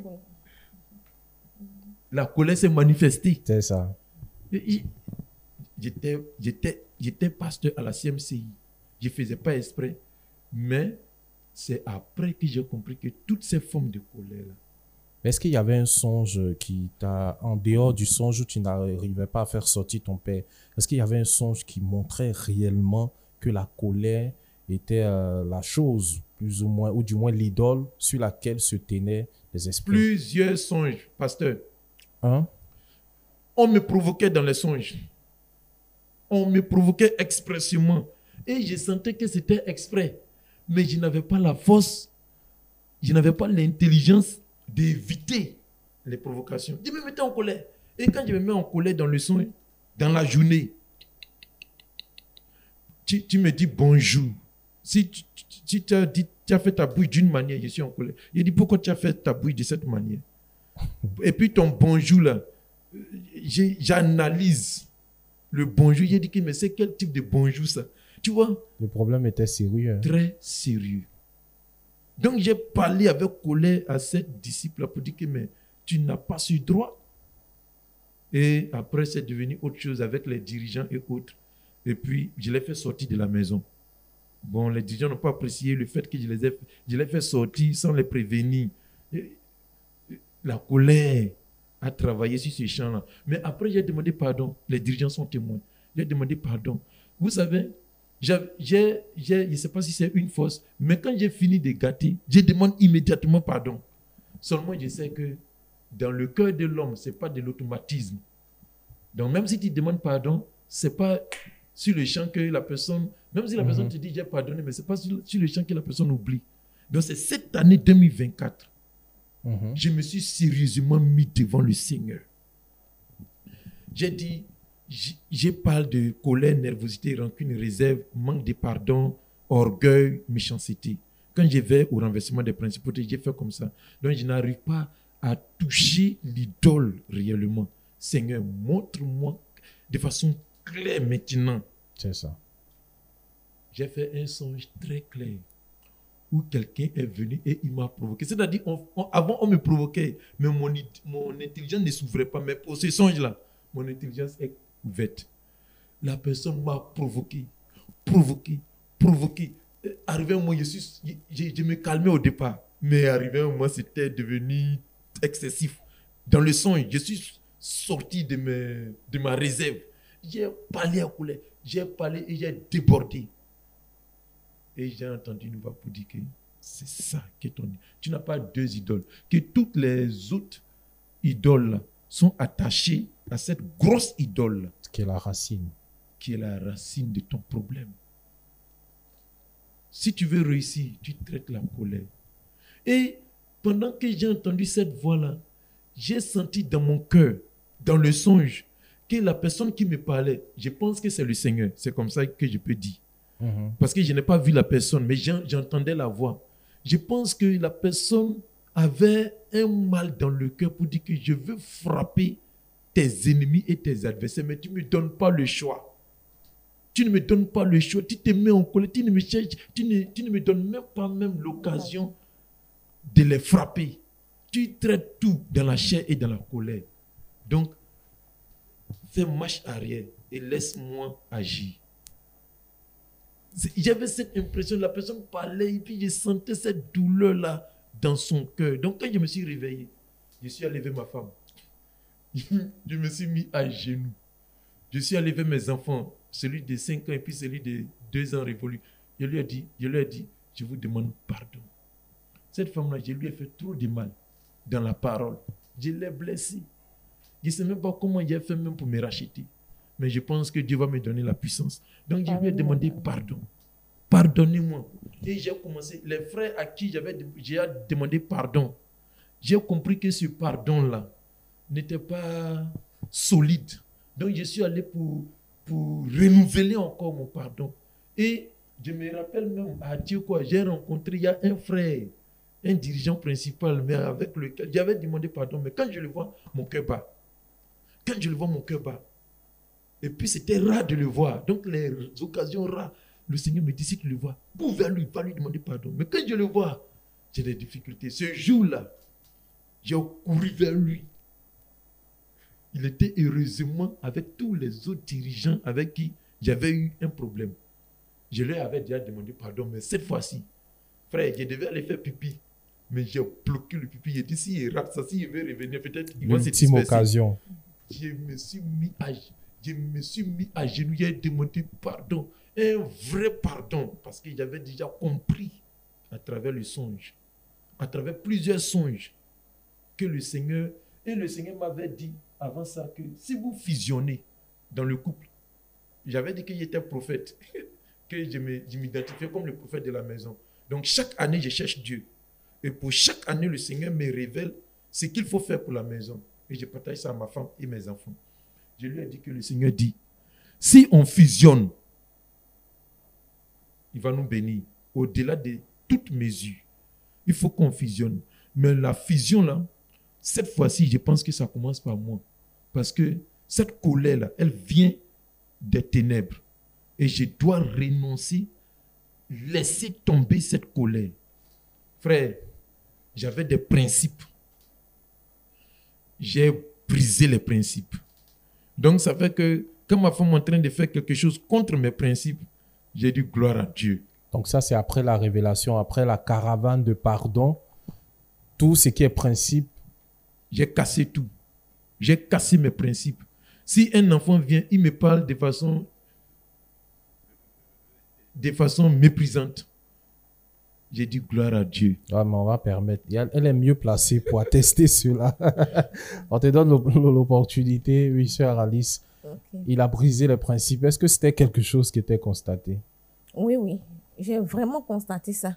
la colère s'est manifestée. C'est ça. J'étais, j'étais, j'étais pasteur à la C M C I. Je ne faisais pas exprès. Mais c'est après que j'ai compris que toutes ces formes de colère-là. Est-ce qu'il y avait un songe qui t'a, en dehors du songe où tu n'arrivais pas à faire sortir ton père, est-ce qu'il y avait un songe qui montrait réellement que la colère était euh, la chose, plus ou moins, ou du moins l'idole sur laquelle se tenaient les esprits? Plusieurs songes, pasteur. Hein? On me provoquait dans les songes. On me provoquait expressément. Et je sentais que c'était exprès. Mais je n'avais pas la force, je n'avais pas l'intelligence d'éviter les provocations. Je me mettais en colère. Et quand je me mets en colère dans le songe, dans la journée, tu, tu me dis bonjour. Si tu, tu, tu, tu, as dit, tu as fait ta bouche d'une manière, je suis en colère. Je dis pourquoi tu as fait ta bouche de cette manière? Et puis ton bonjour là, j'analyse le bonjour. J'ai dit que mais c'est quel type de bonjour ça? Tu vois? Le problème était sérieux. Très sérieux. Donc, j'ai parlé avec colère à cette disciple pour dire que mais tu n'as pas ce droit. Et après, c'est devenu autre chose avec les dirigeants et autres. Et puis, je l'ai fait sortir de la maison. Bon, les dirigeants n'ont pas apprécié le fait que je les ai, je l'ai fait sortir sans les prévenir. Et la colère a travaillé sur ce champ-là. Mais après, j'ai demandé pardon. Les dirigeants sont témoins. J'ai demandé pardon. Vous savez, j'ai, j'ai, j'ai, je ne sais pas si c'est une force, mais quand j'ai fini de gâter, je demande immédiatement pardon. Seulement, je sais que dans le cœur de l'homme, ce n'est pas de l'automatisme. Donc, même si tu demandes pardon, ce n'est pas sur le champ que la personne, même si la mm-hmm. personne te dit j'ai pardonné, mais ce n'est pas sur, sur le champ que la personne oublie. Donc, c'est cette année deux mille vingt-quatre, mm-hmm. je me suis sérieusement mis devant le Seigneur. J'ai dit, je parle de colère, nervosité, rancune, réserve, manque de pardon, orgueil, méchanceté. Quand je vais au renversement des principautés, j'ai fait comme ça. Donc, je n'arrive pas à toucher l'idole réellement. Seigneur, montre-moi de façon claire maintenant. C'est ça. J'ai fait un songe très clair où quelqu'un est venu et il m'a provoqué. C'est-à-dire, on, on, avant, on me provoquait, mais mon, mon intelligence ne s'ouvrait pas. Mais pour ce songe-là, mon intelligence est ouverte. La personne m'a provoqué, provoqué, provoqué. Arrivé un moment, je, suis, je, je me calmais au départ. Mais arrivé un moment, c'était devenu excessif. Dans le songe, je suis sorti de, mes, de ma réserve. J'ai parlé à colère, j'ai parlé et j'ai débordé. Et j'ai entendu une voix pour dire que c'est ça qui est ton... Tu n'as pas deux idoles. Que toutes les autres idoles sont attachées à cette grosse idole. Qui est la racine. Qui est la racine de ton problème. Si tu veux réussir, tu traites la colère. Et pendant que j'ai entendu cette voix-là, j'ai senti dans mon cœur, dans le songe, que la personne qui me parlait, je pense que c'est le Seigneur. C'est comme ça que je peux dire. Mm-hmm. Parce que je n'ai pas vu la personne, mais j'entendais la voix. Je pense que la personne avait un mal dans le cœur pour dire que je veux frapper tes ennemis et tes adversaires, mais tu ne me donnes pas le choix. Tu ne me donnes pas le choix. Tu te mets en colère, tu ne me cherches, tu ne, tu ne me donnes même pas même l'occasion de les frapper. Tu traites tout dans la chair et dans la colère. Donc, fais marche arrière et laisse-moi agir. J'avais cette impression, la personne parlait et puis je sentais cette douleur-là dans son cœur. Donc, quand je me suis réveillé, je suis allé vers ma femme. Je me suis mis à genoux. Je suis allé vers mes enfants, celui de cinq ans et puis celui de deux ans révolu. Je lui ai dit, je lui ai dit, je vous demande pardon. Cette femme-là, je lui ai fait trop de mal dans la parole. Je l'ai blessée. Je ne sais même pas comment il a fait même pour me racheter. Mais je pense que Dieu va me donner la puissance. Donc, je lui ai demandé pardon. Pardonnez-moi. Et j'ai commencé, les frères à qui j'avais j'ai demandé pardon, j'ai compris que ce pardon-là n'était pas solide. Donc, je suis allé pour, pour renouveler encore mon pardon. Et je me rappelle même à Dieu quoi, j'ai rencontré, il y a un frère, un dirigeant principal, mais avec lequel j'avais demandé pardon. Mais quand je le vois, mon cœur bat. Quand je le vois, mon cœur bat. Et puis, c'était rare de le voir. Donc, les occasions rares, le Seigneur me dit, si tu le vois, cours vers lui, va lui demander pardon. Mais quand je le vois, j'ai des difficultés. Ce jour-là, j'ai couru vers lui. Il était heureusement avec tous les autres dirigeants avec qui j'avais eu un problème. Je leur avais déjà demandé pardon, mais cette fois-ci, frère, je devais aller faire pipi. Mais j'ai bloqué le pipi. J'ai dit, s'il rate ça, s'il veut revenir, peut-être il va se disperser. L'ultime occasion. Je me suis mis à, je me suis mis à genoux, j'ai demandé pardon. Un vrai pardon, parce que j'avais déjà compris à travers le songe, à travers plusieurs songes, que le Seigneur, et le Seigneur m'avait dit avant ça que si vous fusionnez dans le couple, j'avais dit que j'étais prophète, que je m'identifiais comme le prophète de la maison. Donc chaque année, je cherche Dieu. Et pour chaque année, le Seigneur me révèle ce qu'il faut faire pour la maison. Et je partage ça à ma femme et mes enfants. Je lui ai dit que le Seigneur dit, si on fusionne, il va nous bénir au-delà de toute mesure. Il faut qu'on fusionne. Mais la fusion là, cette fois-ci, je pense que ça commence par moi. Parce que cette colère-là, elle vient des ténèbres. Et je dois renoncer, laisser tomber cette colère. frère, j'avais des principes. J'ai brisé les principes. Donc, ça fait que quand ma femme est en train de faire quelque chose contre mes principes, j'ai dit gloire à Dieu. Donc ça, c'est après la révélation, après la caravane de pardon. Tout ce qui est principe. J'ai cassé tout. J'ai cassé mes principes. Si un enfant vient, il me parle de façon, de façon méprisante. J'ai dit gloire à Dieu. Ouais, mais on va permettre. Elle est mieux placée pour attester cela. On te donne l'opportunité, oui, sœur Alice. Okay. Il a brisé les principes. Est-ce que c'était quelque chose qui était constaté? Oui, oui. J'ai vraiment constaté ça.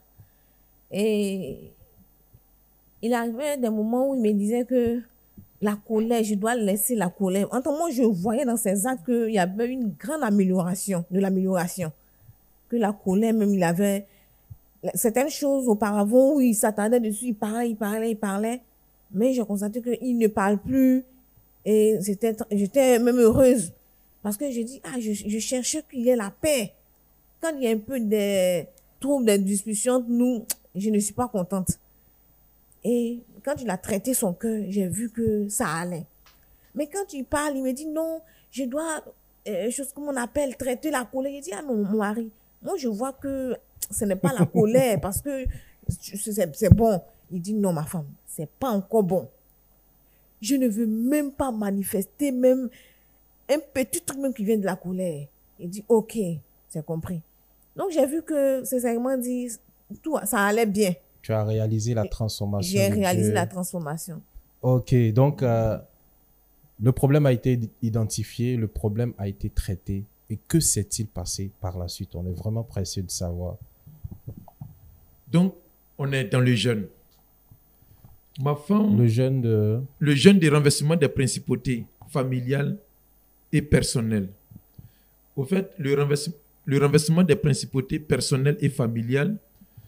Et il arrivait des moments où il me disait que la colère, je dois laisser la colère. En tant que moi, je voyais dans ses actes qu'il y avait une grande amélioration, de l'amélioration. Que la colère, même, il avait certaines choses auparavant où il s'attardait dessus, il parlait, il parlait, il parlait. Mais j'ai constaté qu'il ne parle plus. Et c'était, j'étais même heureuse. Parce que j'ai dit, ah, je, je cherchais qu'il y ait la paix. Quand il y a un peu de troubles, de discussions entre nous, je ne suis pas contente. Et quand il a traité son cœur, j'ai vu que ça allait. Mais quand il parle, il me dit non, je dois, euh, chose comme on appelle, traiter la colère. Je dis, ah non, mon mari, moi je vois que ce n'est pas la colère parce que c'est, c'est bon. Il dit non, ma femme, c'est pas encore bon. Je ne veux même pas manifester même un petit truc même qui vient de la colère. Il dit ok, c'est compris. Donc j'ai vu que, sincèrement dit, tout, ça allait bien. Tu as réalisé la transformation. J'ai réalisé la transformation. Ok, donc euh, le problème a été identifié, le problème a été traité. Et que s'est-il passé par la suite? On est vraiment pressé de savoir. Donc, on est dans le jeûne. Ma femme... Le jeûne de... Le jeûne de renversement des principautés familiales et personnelles. Au fait, le renversement, le renversement des principautés personnelles et familiales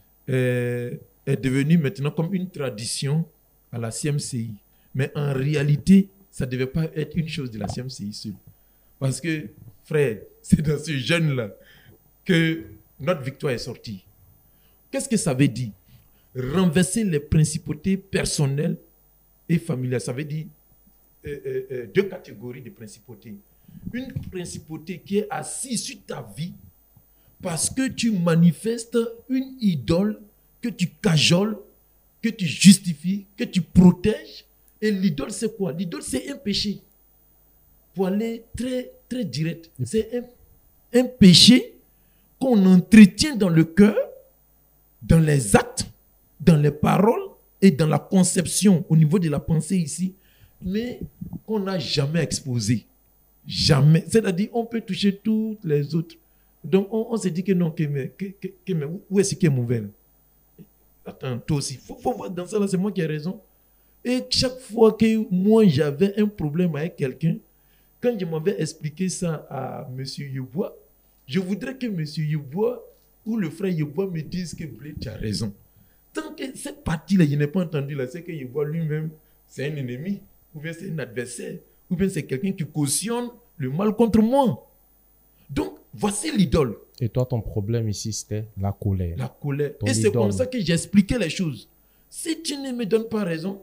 est, est devenu maintenant comme une tradition à la C M C I. Mais en réalité, ça ne devait pas être une chose de la C M C I seule. Parce que, frère, c'est dans ce jeûne-là que notre victoire est sortie. Qu'est-ce que ça veut dire? Renverser les principautés personnelles et familiales. Ça veut dire euh, euh, euh, deux catégories de principautés. Une principauté qui est assise sur ta vie parce que tu manifestes une idole que tu cajoles, que tu justifies, que tu protèges. Et l'idole, c'est quoi? L'idole, c'est un péché. Pour aller très, très direct, c'est un, un péché qu'on entretient dans le cœur, dans les actes, dans les paroles et dans la conception au niveau de la pensée ici, mais qu'on n'a jamais exposé. Jamais. C'est-à-dire, on peut toucher toutes les autres. Donc, on, on se dit que non, que, mais, que, que, que, mais où est-ce qui est mauvais? Attends, toi aussi. Il faut, faut voir dans ça, là, c'est moi qui ai raison. Et chaque fois que moi, j'avais un problème avec quelqu'un, quand je m'avais expliqué ça à M. Yeboah, je voudrais que M. Yeboah ou le frère Yeboah me dise que Blé, tu as raison. Tant que cette partie-là, je n'ai pas entendu, là, c'est que Yeboah lui-même, c'est un ennemi, ou bien c'est un adversaire, ou bien c'est quelqu'un qui cautionne le mal contre moi. Donc, voici l'idole. Et toi, ton problème ici, c'était la colère. La colère. Ton Et idole. C'est comme ça que j'ai expliqué les choses. Si tu ne me donnes pas raison,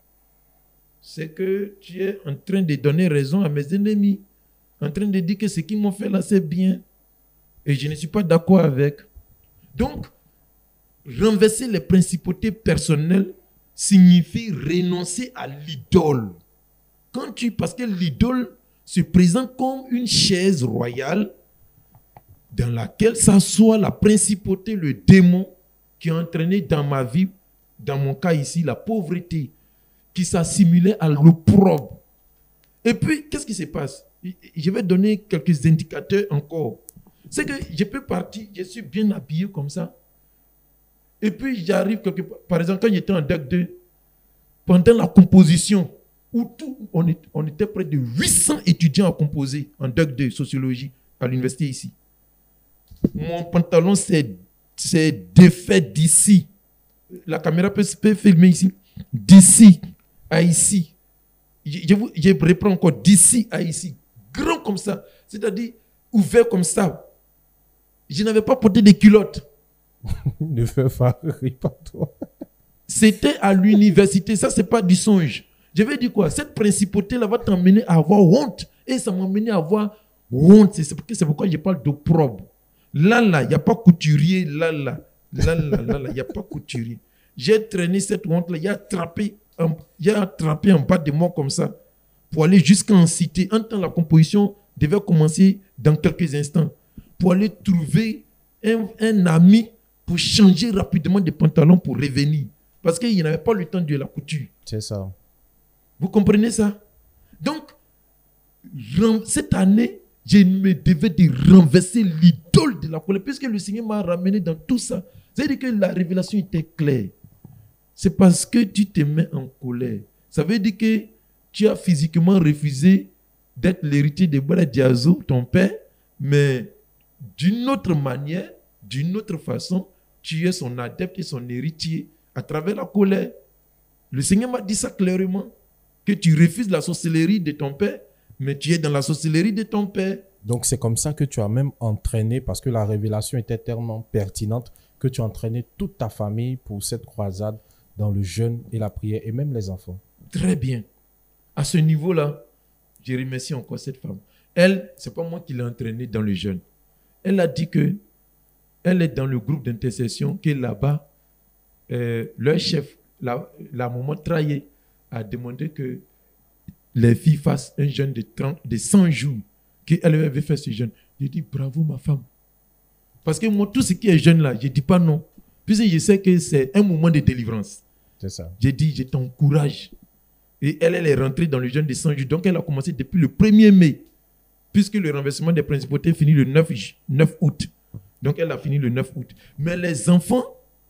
c'est que tu es en train de donner raison à mes ennemis, en train de dire que ce qu'ils m'ont fait là, c'est bien. Et je ne suis pas d'accord avec. Donc, renverser les principautés personnelles signifie renoncer à l'idole. Quand tu, parce que l'idole se présente comme une chaise royale dans laquelle s'assoit la principauté, le démon qui a entraîné dans ma vie, dans mon cas ici, la pauvreté, qui s'assimilait à l'opprobre. Et puis, qu'est-ce qui se passe? Je vais donner quelques indicateurs encore. C'est que je peux partir, je suis bien habillé comme ça. Et puis, j'arrive quelque part. Par exemple, quand j'étais en D E C deux, pendant la composition, où tout, on, est, on était près de huit cents étudiants à composer en D E C deux, sociologie, à l'université ici. Mon pantalon s'est défait d'ici. La caméra peut, peut filmer ici. D'ici à ici. Je, je, vous, je reprends encore d'ici à ici. Grand comme ça. C'est-à-dire ouvert comme ça. Je n'avais pas porté des culottes. Ne fais pas rire par toi. C'était à l'université. Ça, c'est pas du songe. Je vais dire quoi? Cette principauté-là va t'emmener à avoir honte. Et ça m'a amené à avoir honte. C'est pourquoi, c'est pourquoi je parle d'opprobre. Là, là, il n'y a pas couturier. Là, là. Là, là, là, là, il n'y a pas couturier. J'ai traîné cette honte-là. Il a attrapé, un, il a attrapé en bas de moi comme ça pour aller jusqu'en cité. Un temps, la composition devait commencer dans quelques instants. Pour aller trouver un, un ami pour changer rapidement de pantalon pour revenir. Parce qu'il n'avait pas le temps de la couture. C'est ça. Vous comprenez ça? Donc, cette année, je me devais de renverser l'idole de la colère, puisque le Seigneur m'a ramené dans tout ça. C'est-à-dire que la révélation était claire. C'est parce que tu te mets en colère. Ça veut dire que tu as physiquement refusé d'être l'héritier de Bala Diazo, ton père, mais d'une autre manière, d'une autre façon, tu es son adepte et son héritier à travers la colère. Le Seigneur m'a dit ça clairement, que tu refuses la sorcellerie de ton père, mais tu es dans la sorcellerie de ton père. Donc c'est comme ça que tu as même entraîné, parce que la révélation était tellement pertinente, que tu as entraîné toute ta famille pour cette croisade dans le jeûne et la prière, et même les enfants. Très bien. À ce niveau-là, je remercie encore cette femme. Elle, ce n'est pas moi qui l'ai entraînée dans le jeûne. Elle a dit que elle est dans le groupe d'intercession, que là-bas, euh, leur chef, la, la maman Traillé, a demandé que les filles fassent un jeûne de, trente, de cent jours, qu'elle avait fait ce jeûne. J'ai dit bravo ma femme. Parce que moi, tout ce qui est jeûne là, je ne dis pas non. Puisque je sais que c'est un moment de délivrance. C'est ça. J'ai dit, je t'encourage. Et elle, elle est rentrée dans le jeûne de cent jours. Donc, elle a commencé depuis le premier mai. Puisque le renversement des principautés finit le neuf août. Donc, elle a fini le neuf août. Mais les enfants,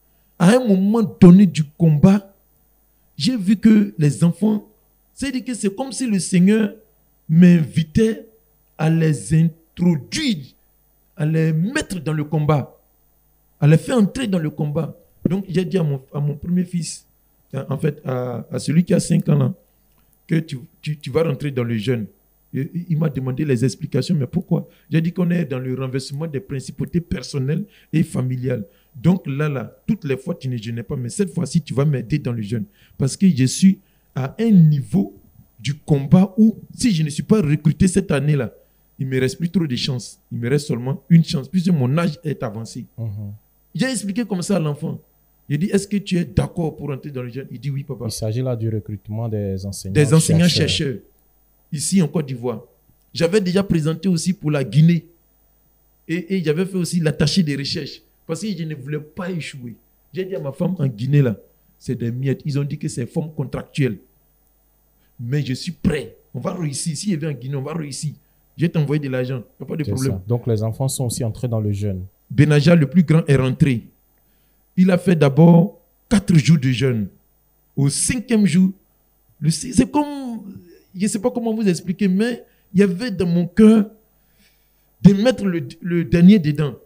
à un moment donné du combat, j'ai vu que les enfants, c'est-à-dire que c'est comme si le Seigneur m'invitait à les introduire, à les mettre dans le combat, à les faire entrer dans le combat. Donc, j'ai dit à mon, à mon premier fils, en fait, à, à celui qui a cinq ans, là, que tu, tu, tu vas rentrer dans le jeûne. Et il m'a demandé les explications, mais pourquoi? J'ai dit qu'on est dans le renversement des principautés personnelles et familiales. Donc là, là, toutes les fois, tu ne jeûnais pas, mais cette fois-ci, tu vas m'aider dans le jeûne. Parce que je suis à un niveau du combat où, si je ne suis pas recruté cette année-là, il ne me reste plus trop de chance. Il me reste seulement une chance, puisque mon âge est avancé. Mm-hmm. J'ai expliqué comme ça à l'enfant. J'ai dit, est-ce que tu es d'accord pour entrer dans le jeûne? Il dit oui, papa. Il s'agit là du recrutement des enseignants Des enseignants chercheurs. chercheurs, ici en Côte d'Ivoire. J'avais déjà présenté aussi pour la Guinée. Et, et j'avais fait aussi l'attaché des recherches. Parce que je ne voulais pas échouer. J'ai dit à ma femme en Guinée, là, c'est des miettes. Ils ont dit que c'est forme contractuelle. Mais je suis prêt. On va réussir. Si je vais en Guinée, on va réussir. Je vais t'envoyer de l'argent. Il n'y a pas de problème. Ça. Donc les enfants sont aussi entrés dans le jeûne. Benaja, le plus grand, est rentré. Il a fait d'abord quatre jours de jeûne. Au cinquième jour, le, c'est comme, je ne sais pas comment vous expliquer, mais il y avait dans mon cœur de mettre le, le dernier dedans.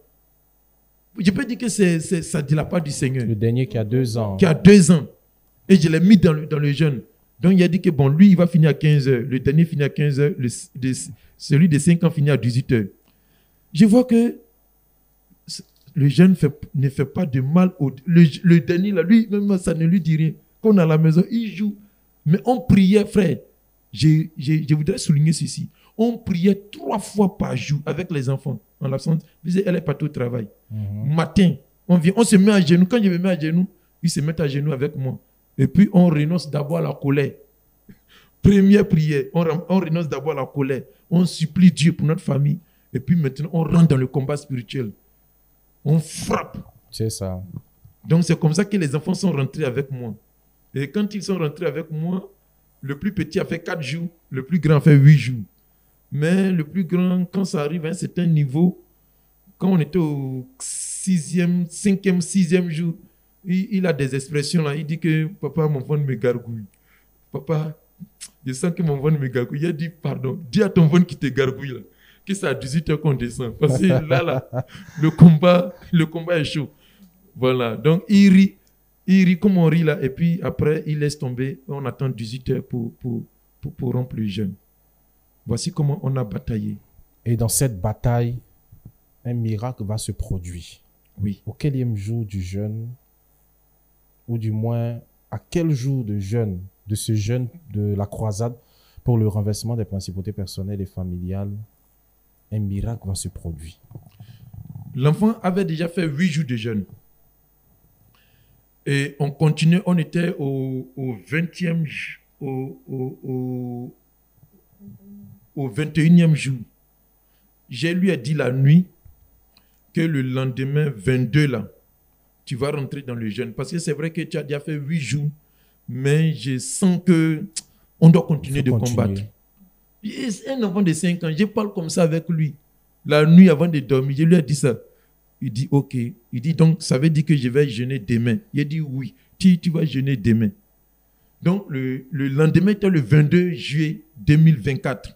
Je peux dire que c'est, c'est, ça de la part du Seigneur. Le dernier qui a deux ans. Qui a deux ans. Et je l'ai mis dans le, dans le jeûne. Donc il a dit que bon, lui, il va finir à quinze heures. Le dernier finit à quinze heures. Le, de, celui de cinq ans finit à dix-huit heures. Je vois que le jeûne fait, ne fait pas de mal. Au, le, le dernier, là, lui, même ça ne lui dit rien. Quand on est à la maison, il joue. Mais on priait, frère. Je, je, je voudrais souligner ceci. On priait trois fois par jour avec les enfants. En l'absence, elle est partie au travail. Mm-hmm. Matin, on vient, on se met à genoux. Quand je me mets à genoux, ils se mettent à genoux avec moi. Et puis, on renonce d'abord à la colère. Première prière, on, on renonce d'abord à la colère. On supplie Dieu pour notre famille. Et puis maintenant, on rentre dans le combat spirituel. On frappe. C'est ça. Donc, c'est comme ça que les enfants sont rentrés avec moi. Et quand ils sont rentrés avec moi, le plus petit a fait quatre jours, le plus grand a fait huit jours. Mais le plus grand, quand ça arrive à un certain niveau, quand on était au sixième, cinquième, sixième jour, il, il a des expressions là. Il dit que papa, mon ventre me gargouille. Papa, je sens que mon ventre me gargouille. Il a dit, pardon, dis à ton ventre qui te gargouille là, que c'est à dix-huit heures qu'on descend. Parce que là, là, le combat, le combat est chaud. Voilà. Donc, il rit. Il rit comme on rit là. Et puis après, il laisse tomber. On attend dix-huit heures pour, pour, pour, pour rompre le jeûne. Voici comment on a bataillé. Et dans cette bataille, un miracle va se produire. Oui. Au quatrième jour du jeûne, ou du moins à quel jour de jeûne, de ce jeûne de la croisade pour le renversement des principautés personnelles et familiales, un miracle va se produire? L'enfant avait déjà fait huit jours de jeûne. Et on continuait, on était au, au vingtième, au, au, au, au vingt et unième jour. Je lui ai dit la nuit que le lendemain vingt-deux, là, tu vas rentrer dans le jeûne. Parce que c'est vrai que tu as déjà fait huit jours, mais je sens que on doit continuer de continuer. combattre. C'est un enfant de cinq ans, je parle comme ça avec lui. La nuit avant de dormir, je lui ai dit ça. Il dit ok. Il dit donc, ça veut dire que je vais jeûner demain. Il a dit oui, tu, tu vas jeûner demain. Donc, le, le lendemain était le vingt-deux juillet deux mille vingt-quatre.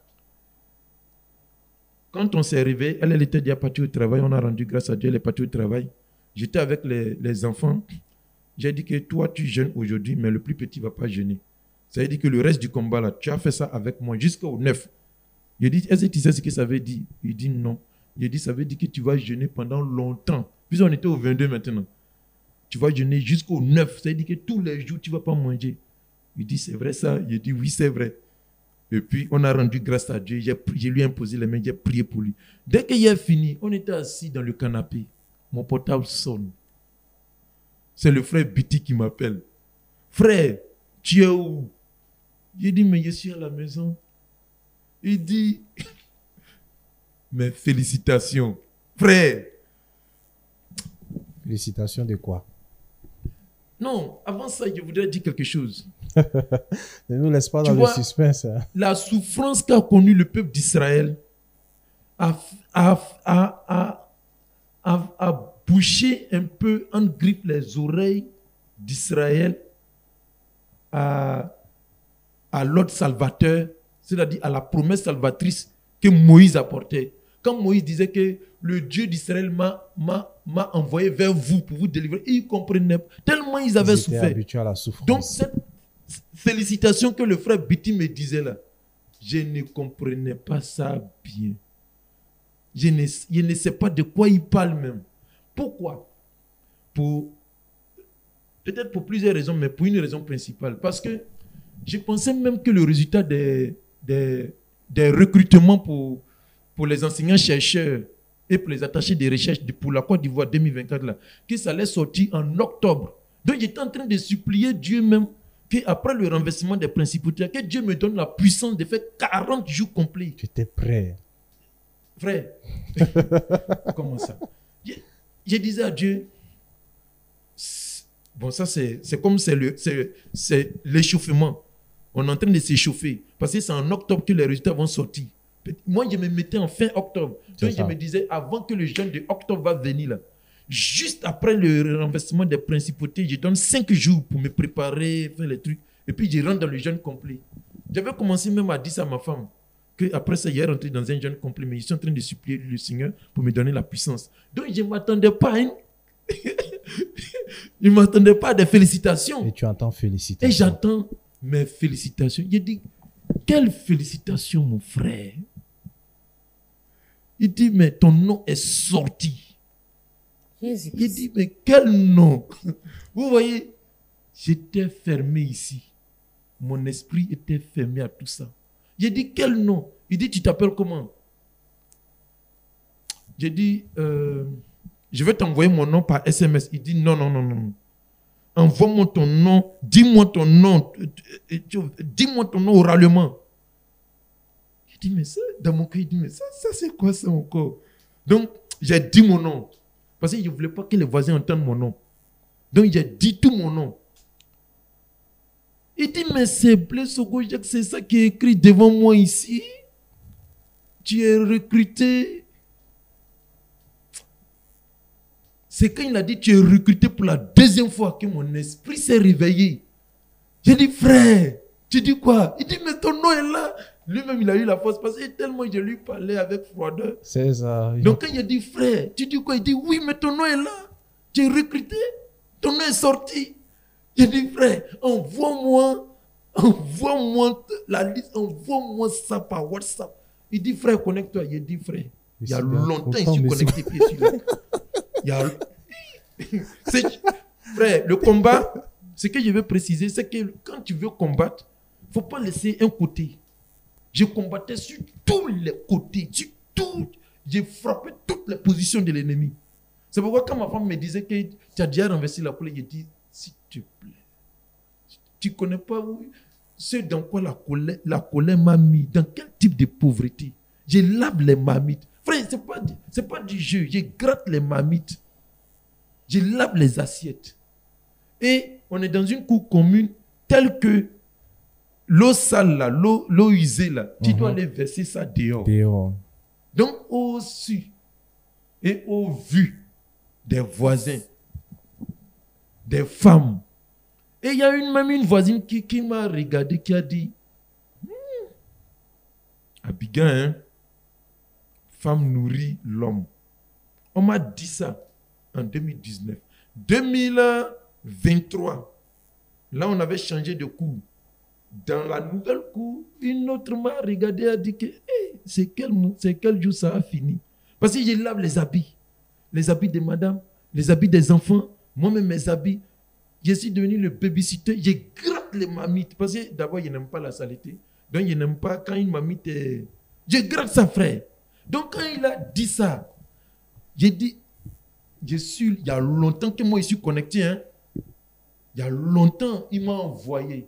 Quand on s'est réveillé, elle, elle était déjà partie au travail. On a rendu grâce à Dieu, elle est partie au travail. J'étais avec les, les enfants. J'ai dit que toi, tu jeûnes aujourd'hui, mais le plus petit ne va pas jeûner. Ça veut dire que le reste du combat, là, tu as fait ça avec moi jusqu'au neuf. Il dit, est-ce que tu sais ce que ça veut dire? Il dit non. Il dit, ça veut dire que tu vas jeûner pendant longtemps. Puis on était au vingt-deux maintenant. Tu vas jeûner jusqu'au neuf. Ça veut dire que tous les jours, tu ne vas pas manger. Il dit, c'est vrai ça? Il dit, oui, c'est vrai. Et puis, on a rendu grâce à Dieu. J'ai, j'ai lui imposé les mains, j'ai prié pour lui. Dès qu'il a fini, on était assis dans le canapé. Mon portable sonne. C'est le frère Biti qui m'appelle. Frère, tu es où? J'ai dit, mais je suis à la maison. Il dit, mais félicitations. Frère. Félicitations de quoi? Non, avant ça, je voudrais dire quelque chose. Ne nous laisse pas dans tu le vois, suspense. Hein. La souffrance qu'a connue le peuple d'Israël a, a, a, a, a, a bouché un peu en grippe les oreilles d'Israël à, à l'ordre salvateur, c'est-à-dire à la promesse salvatrice que Moïse apportait. Quand Moïse disait que le Dieu d'Israël m'a, m'a, m'a envoyé vers vous pour vous délivrer, ils comprenaient tellement ils avaient ils souffert. Habitués à la souffrance. Donc cette félicitation que le frère Biti me disait là, je ne comprenais pas ça bien. Je ne, je ne sais pas de quoi il parle même. Pourquoi? Pour, peut-être pour plusieurs raisons, mais pour une raison principale. Parce que je pensais même que le résultat des, des, des recrutements pour, pour les enseignants-chercheurs et pour les attachés de recherche pour la Côte d'Ivoire deux mille vingt-quatre, là, que ça allait sortir en octobre. Donc j'étais en train de supplier Dieu même qu'après le renversement des principautés, que Dieu me donne la puissance de faire quarante jours complets. Tu étais prêt. Frère, comment ça? Je, je disais à Dieu, bon ça c'est, c'est comme c'est, le, c'est, c'est l'échauffement. On est en train de s'échauffer. Parce que c'est en octobre que les résultats vont sortir. Moi, je me mettais en fin octobre. Donc, je me disais, avant que le jeûne de octobre va venir, là, juste après le renversement des principautés, je donne cinq jours pour me préparer, faire les trucs. Et puis, je rentre dans le jeûne complet. J'avais commencé même à dire ça à ma femme. Qu'après ça, il est rentré dans un jeûne complet. Mais je suis en train de supplier le Seigneur pour me donner la puissance. Donc, je ne m'attendais pas à une... je ne m'attendais pas à des félicitations. Et tu entends félicitations. Et j'entends mes félicitations. Je dis, quelle félicitation, mon frère. Il dit, mais ton nom est sorti. Jésus. Il dit, mais quel nom? Vous voyez, j'étais fermé ici. Mon esprit était fermé à tout ça. J'ai dit, quel nom? Il dit, tu t'appelles comment? J'ai dit, euh, je vais t'envoyer mon nom par S M S. Il dit, non, non, non, non. Envoie-moi ton nom, dis-moi ton nom, dis-moi ton nom oralement. Il dit, mais ça, dans mon cœur, il dit, mais ça, ça c'est quoi ça encore? Donc, j'ai dit mon nom. Parce que je ne voulais pas que les voisins entendent mon nom. Donc, j'ai dit tout mon nom. Il dit, mais c'est Blaise Sogo Jacques, c'est ça qui est écrit devant moi ici. Tu es recruté. C'est quand il a dit, tu es recruté pour la deuxième fois que mon esprit s'est réveillé. J'ai dit, frère, tu dis quoi? Il dit, mais ton nom est là. Lui-même, il a eu la force parce que tellement je lui parlais avec froideur. C'est ça. Donc, quand il a dit, frère, tu dis quoi? Il dit, oui, mais ton nom est là. Tu es recruté. Ton nom est sorti. J'ai dit, frère, envoie-moi, envoie-moi la liste, envoie-moi ça par WhatsApp. Il dit, frère, connecte-toi. Il dit, frère, il y a longtemps, je suis connecté. Puis, il y a... C'est... Frère, le combat, Ce que je veux préciser, c'est que quand tu veux combattre, il ne faut pas laisser un côté. Je combattais sur tous les côtés, sur tout. J'ai frappé toutes les positions de l'ennemi. C'est pourquoi quand ma femme me disait que tu as déjà renversé la colère, j'ai dit, s'il te plaît, tu ne connais pas où, ce dans quoi la colère, la colère m'a mis, dans quel type de pauvreté. Je lave les marmites. Frère, ce n'est pas, c'est pas du jeu, je gratte les marmites. Je lave les assiettes. Et on est dans une cour commune telle que l'eau sale, là, l'eau, l'eau usée, là, tu mm-hmm. dois aller verser ça dehors. dehors. Donc, au su et au vu des voisins, des femmes. Et il y a une, même une voisine qui, qui m'a regardé, qui a dit, hm, Abigail, hein, femme nourrit l'homme. On m'a dit ça en deux mille dix-neuf. deux mille vingt-trois, là, on avait changé de cour. Dans la nouvelle cour, une autre m'a regardé et a dit que hey, c'est quel, c'est quel jour ça a fini. Parce que je lave les habits. Les habits de madame, les habits des enfants, moi-même mes habits. Je suis devenu le babysitter. Je gratte les mamites. Parce que d'abord, je n'aime pas la saleté. Donc, je n'aime pas quand une mamite est... Je gratte sa frère. Donc, quand il a dit ça, j'ai dit, je suis, il y a longtemps que moi, je suis connecté. Hein. Il y a longtemps, il m'a envoyé.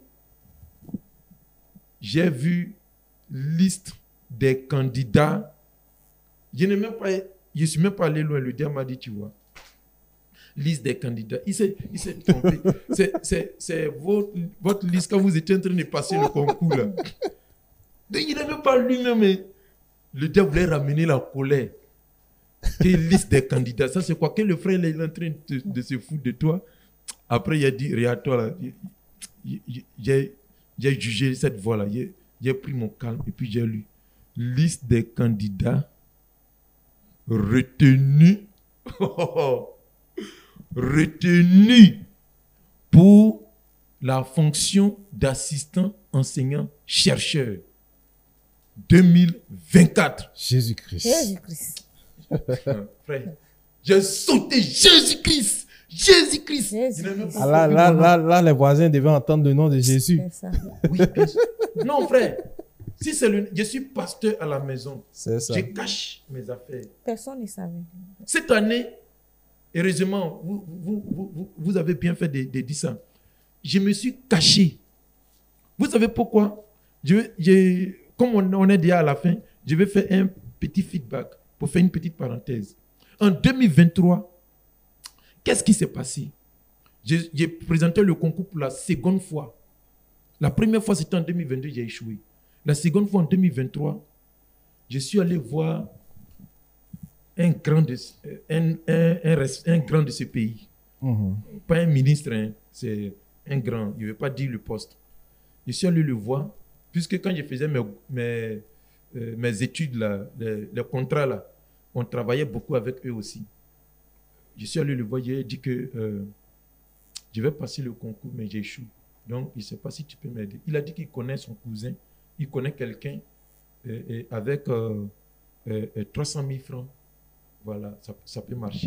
J'ai vu liste des candidats. Je ne même pas, je suis même pas allé loin. Le diable m'a dit, tu vois, liste des candidats. Il s'est, il s'est trompé. c'est, c'est, c'est votre, votre liste quand vous étiez en train de passer le concours là. Donc, il n'a même pas lui-même. Mais le diable voulait ramener la colère. Quelle liste des candidats? Ça c'est quoi? Que le frère là, il est en train de, de se foutre de toi. Après il a dit, regarde-toi là. J'ai J'ai jugé cette voix-là. J'ai, j'ai pris mon calme et puis j'ai lu liste des candidats retenus, retenus pour la fonction d'assistant enseignant chercheur deux mille vingt-quatre. Jésus-Christ. Jésus-Christ. Frère, j'ai sauté Jésus-Christ. Jésus-Christ. Jésus-Christ. Ah, là, là, là, là, les voisins devaient entendre le nom de Jésus. C'est ça. Oui, non, frère. Si c'est le, je suis pasteur à la maison. C'est ça. Je cache mes affaires. Personne ne savait. Cette année, heureusement, vous, vous, vous, vous avez bien fait de, de dire ça. Je me suis caché. Vous savez pourquoi? je, je, Comme on, on est déjà à la fin, je vais faire un petit feedback pour faire une petite parenthèse. En deux mille vingt-trois, qu'est-ce qui s'est passé? J'ai, j'ai présenté le concours pour la seconde fois. La première fois, c'était en deux mille vingt-deux, j'ai échoué. La seconde fois, en deux mille vingt-trois, je suis allé voir un grand de, un, un, un, un grand de ce pays. Mm-hmm. Pas un ministre, hein, c'est un grand. Je ne vais pas dire le poste. Je suis allé le voir, puisque quand je faisais mes, mes, euh, mes études, là, les, les contrats, là, on travaillait beaucoup avec eux aussi. Je suis allé le voir, j'ai dit que euh, je vais passer le concours, mais j'échoue. Donc, il ne sait pas si tu peux m'aider. Il a dit qu'il connaît son cousin, il connaît quelqu'un euh, et avec euh, euh, trois cent mille francs. Voilà, ça, ça peut marcher.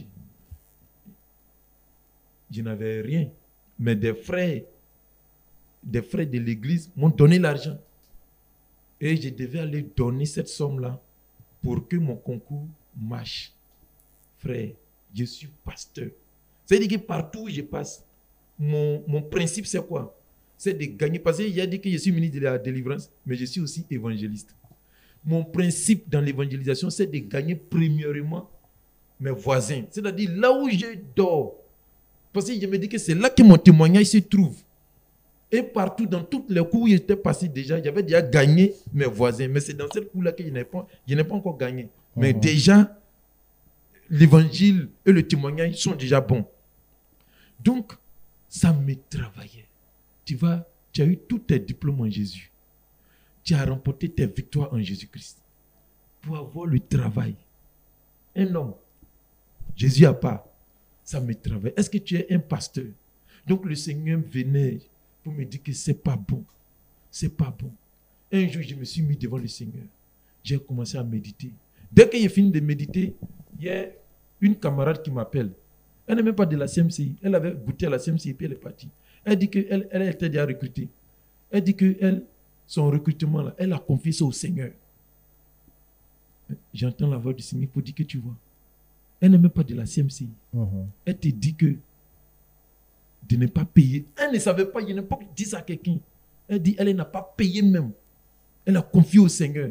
Je n'avais rien, mais des frères, des frères de l'église m'ont donné l'argent. Et je devais aller donner cette somme-là pour que mon concours marche. Frère, je suis pasteur. C'est-à-dire que partout où je passe, mon, mon principe c'est quoi? C'est de gagner. Parce qu'il a dit que je suis ministre de la délivrance, mais je suis aussi évangéliste. Mon principe dans l'évangélisation, c'est de gagner premièrement mes voisins. C'est-à-dire là où je dors. Parce que je me dis que c'est là que mon témoignage se trouve. Et partout, dans toutes les cours où j'étais passé déjà, j'avais déjà gagné mes voisins. Mais c'est dans cette cour-là que je n'ai pas, je n'ai pas encore gagné. Mmh. Mais déjà, l'évangile et le témoignage sont déjà bons. Donc, ça me travaillait. Tu vois, tu as eu tous tes diplômes en Jésus. Tu as remporté tes victoires en Jésus-Christ. Pour avoir le travail. Un homme, Jésus à part, ça me travaille. Est-ce que tu es un pasteur? Donc, le Seigneur venait pour me dire que c'est pas bon. C'est pas bon. Un jour, je me suis mis devant le Seigneur. J'ai commencé à méditer. Dès que j'ai fini de méditer, il y a une camarade qui m'appelle. Elle n'est même pas de la C M C I. Elle avait goûté à la C M C I et puis elle est partie. Elle dit qu'elle elle était déjà recrutée. Elle dit que elle, son recrutement, là, elle a confié ça au Seigneur. J'entends la voix du Seigneur pour dire que tu vois. Elle n'est même pas de la C M C. Mm-hmm. Elle te dit que de ne pas payer. Elle ne savait pas, il n'a pas dit ça à quelqu'un. Elle dit, elle n'a pas payé même. Elle a confié au Seigneur.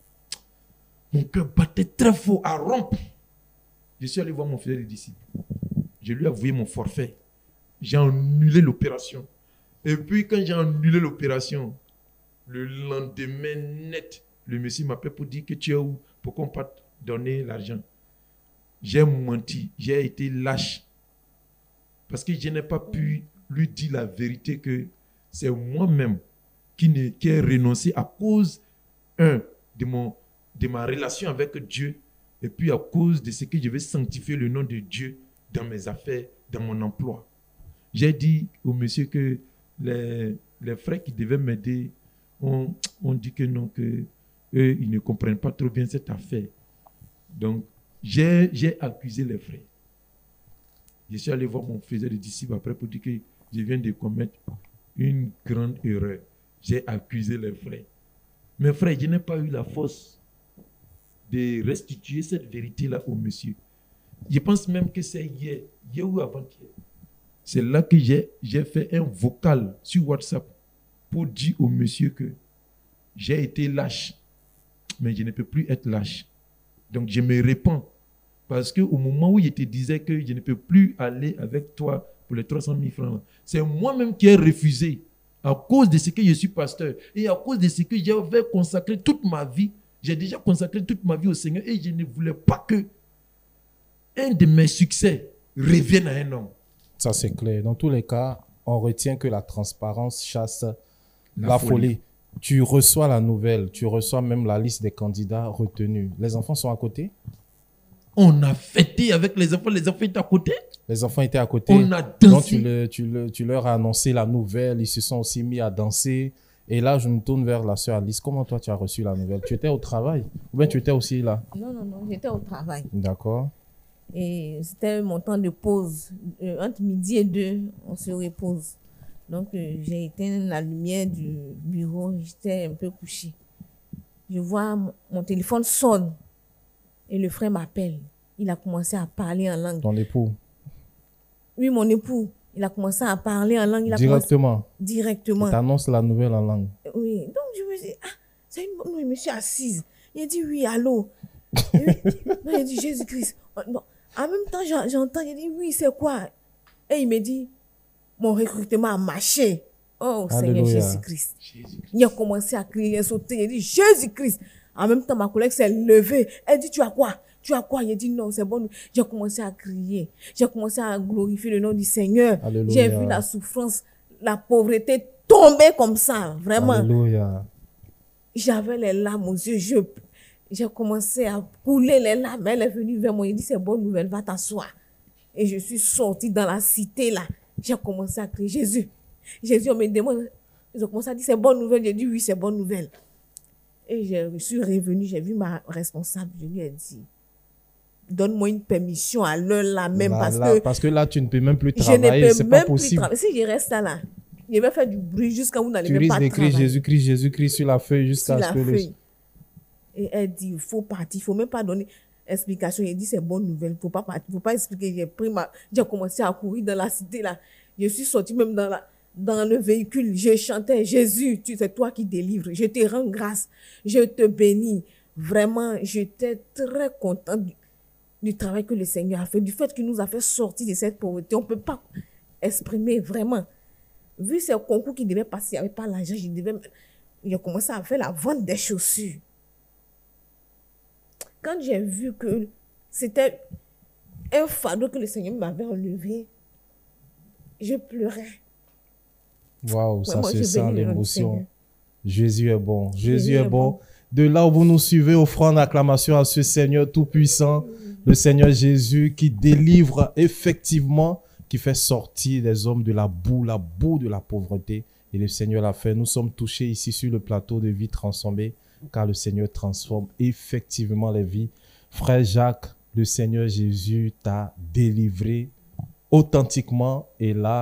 Mon cœur battait très fort à rompre. Je suis allé voir mon fidèle disciple. Je lui ai avoué mon forfait. J'ai annulé l'opération. Et puis quand j'ai annulé l'opération, le lendemain net, le monsieur m'appelle pour dire que tu es où, pour qu'on parte donner l'argent. J'ai menti, j'ai été lâche. Parce que je n'ai pas pu lui dire la vérité que c'est moi-même qui, ne, qui ai renoncé à cause, un, de, mon, de ma relation avec Dieu, et puis à cause de ce que je vais sanctifier le nom de Dieu dans mes affaires, dans mon emploi. J'ai dit au monsieur que les, les frères qui devaient m'aider ont, ont dit que non, que eux, ils ne comprennent pas trop bien cette affaire. Donc, j'ai, j'ai accusé les frères. Je suis allé voir mon frère de disciple après pour dire que je viens de commettre une grande erreur. J'ai accusé les frères. Mes frères, je n'ai pas eu la force de restituer cette vérité-là au monsieur. Je pense même que c'est hier, hier ou avant-hier. C'est là que j'ai, j'ai fait un vocal sur WhatsApp pour dire au monsieur que j'ai été lâche, mais je ne peux plus être lâche. Donc je me répands. Parce qu'au moment où je te disais que je ne peux plus aller avec toi pour les trois cent mille francs, c'est moi-même qui ai refusé à cause de ce que je suis pasteur et à cause de ce que j'avais consacré toute ma vie. J'ai déjà consacré toute ma vie au Seigneur et je ne voulais pas que un de mes succès revienne à un homme. Ça, c'est clair. Dans tous les cas, on retient que la transparence chasse la, La folie. folie. Tu reçois la nouvelle, tu reçois même la liste des candidats retenus. Les enfants sont à côté? On a fêté avec les enfants, les enfants étaient à côté. Les enfants étaient à côté. On a dansé. Donc, tu, le, tu, le, tu leur as annoncé la nouvelle, ils se sont aussi mis à danser. Et là, je me tourne vers la sœur Alice. Comment toi, tu as reçu la nouvelle? Tu étais au travail? Ou bien tu étais aussi là? Non, non, non, j'étais au travail. D'accord. Et c'était mon temps de pause. Euh, entre midi et deux, on se repose. Donc, euh, j'ai éteint la lumière du bureau. J'étais un peu couchée. Je vois mon, mon téléphone sonne. Et le frère m'appelle. Il a commencé à parler en langue. Ton époux? Oui, mon époux. Il a commencé à parler en langue. Il a Directement? Commencé... Directement. Il t'annonce la nouvelle en langue? Oui. Donc, je me dis, ah, c'est une bonne nouvelle. Je me suis assise. Il a dit, oui, allô. Oui. Non, il a dit, Jésus-Christ. Non. En même temps, j'entends, il a dit, oui, c'est quoi? Et il me dit, mon recrutement a marché. Oh, Alléluia. Seigneur Jésus-Christ. Jésus-Christ. Il a commencé à crier, à sauter. Il a dit, Jésus-Christ. En même temps, ma collègue s'est levée. Elle dit, tu as quoi? Tu as quoi? Il a dit, non, c'est bon. J'ai commencé à crier. J'ai commencé à glorifier le nom du Seigneur. Alléluia. J'ai vu la souffrance, la pauvreté tomber comme ça. Vraiment. Alléluia. J'avais les larmes aux yeux. Je, j'ai commencé à couler les larmes. Elle est venue vers moi. Elle dit, c'est bonne nouvelle, va t'asseoir. Et je suis sortie dans la cité là. J'ai commencé à crier, Jésus. Jésus, on me demande. Ils ont commencé à dire, c'est bonne nouvelle. J'ai dit, oui, c'est bonne nouvelle. Et je suis revenue, j'ai vu ma responsable, je lui ai dit, donne-moi une permission à l'heure là même là, parce là, que... Parce que là, tu ne peux même plus travailler, c'est pas possible. Si je reste là, là, je vais faire du bruit jusqu'à où vous n'allez même pas travailler. Tu risques d'écrire Jésus-Christ, Jésus-Christ sur la feuille jusqu'à ce que... la feuille. Le... Et elle dit, il faut partir, il ne faut même pas donner explication. Il dit, c'est bonne nouvelle, il ne faut pas partir, il ne faut pas expliquer. J'ai pris ma... J'ai commencé à courir dans la cité là. Je suis sortie même dans la... Dans le véhicule, je chantais, Jésus, tu c'est toi qui délivres. Je te rends grâce. Je te bénis. Vraiment, j'étais très contente du, du travail que le Seigneur a fait, du fait qu'il nous a fait sortir de cette pauvreté. On ne peut pas exprimer vraiment. Vu ce concours qui devait passer, il n'y avait pas l'argent, je devais, j'ai commencé à faire la vente des chaussures. Quand j'ai vu que c'était un fardeau que le Seigneur m'avait enlevé, je pleurais. Waouh, ça se sent l'émotion. Jésus est bon. Jésus, Jésus est, est bon. bon. De là où vous nous suivez, offrant acclamation à ce Seigneur tout-puissant, le Seigneur Jésus qui délivre effectivement, qui fait sortir les hommes de la boue, la boue de la pauvreté. Et le Seigneur l'a fait. Nous sommes touchés ici sur le plateau de Vie Transformée, car le Seigneur transforme effectivement les vies. Frère Jacques, le Seigneur Jésus t'a délivré authentiquement et là,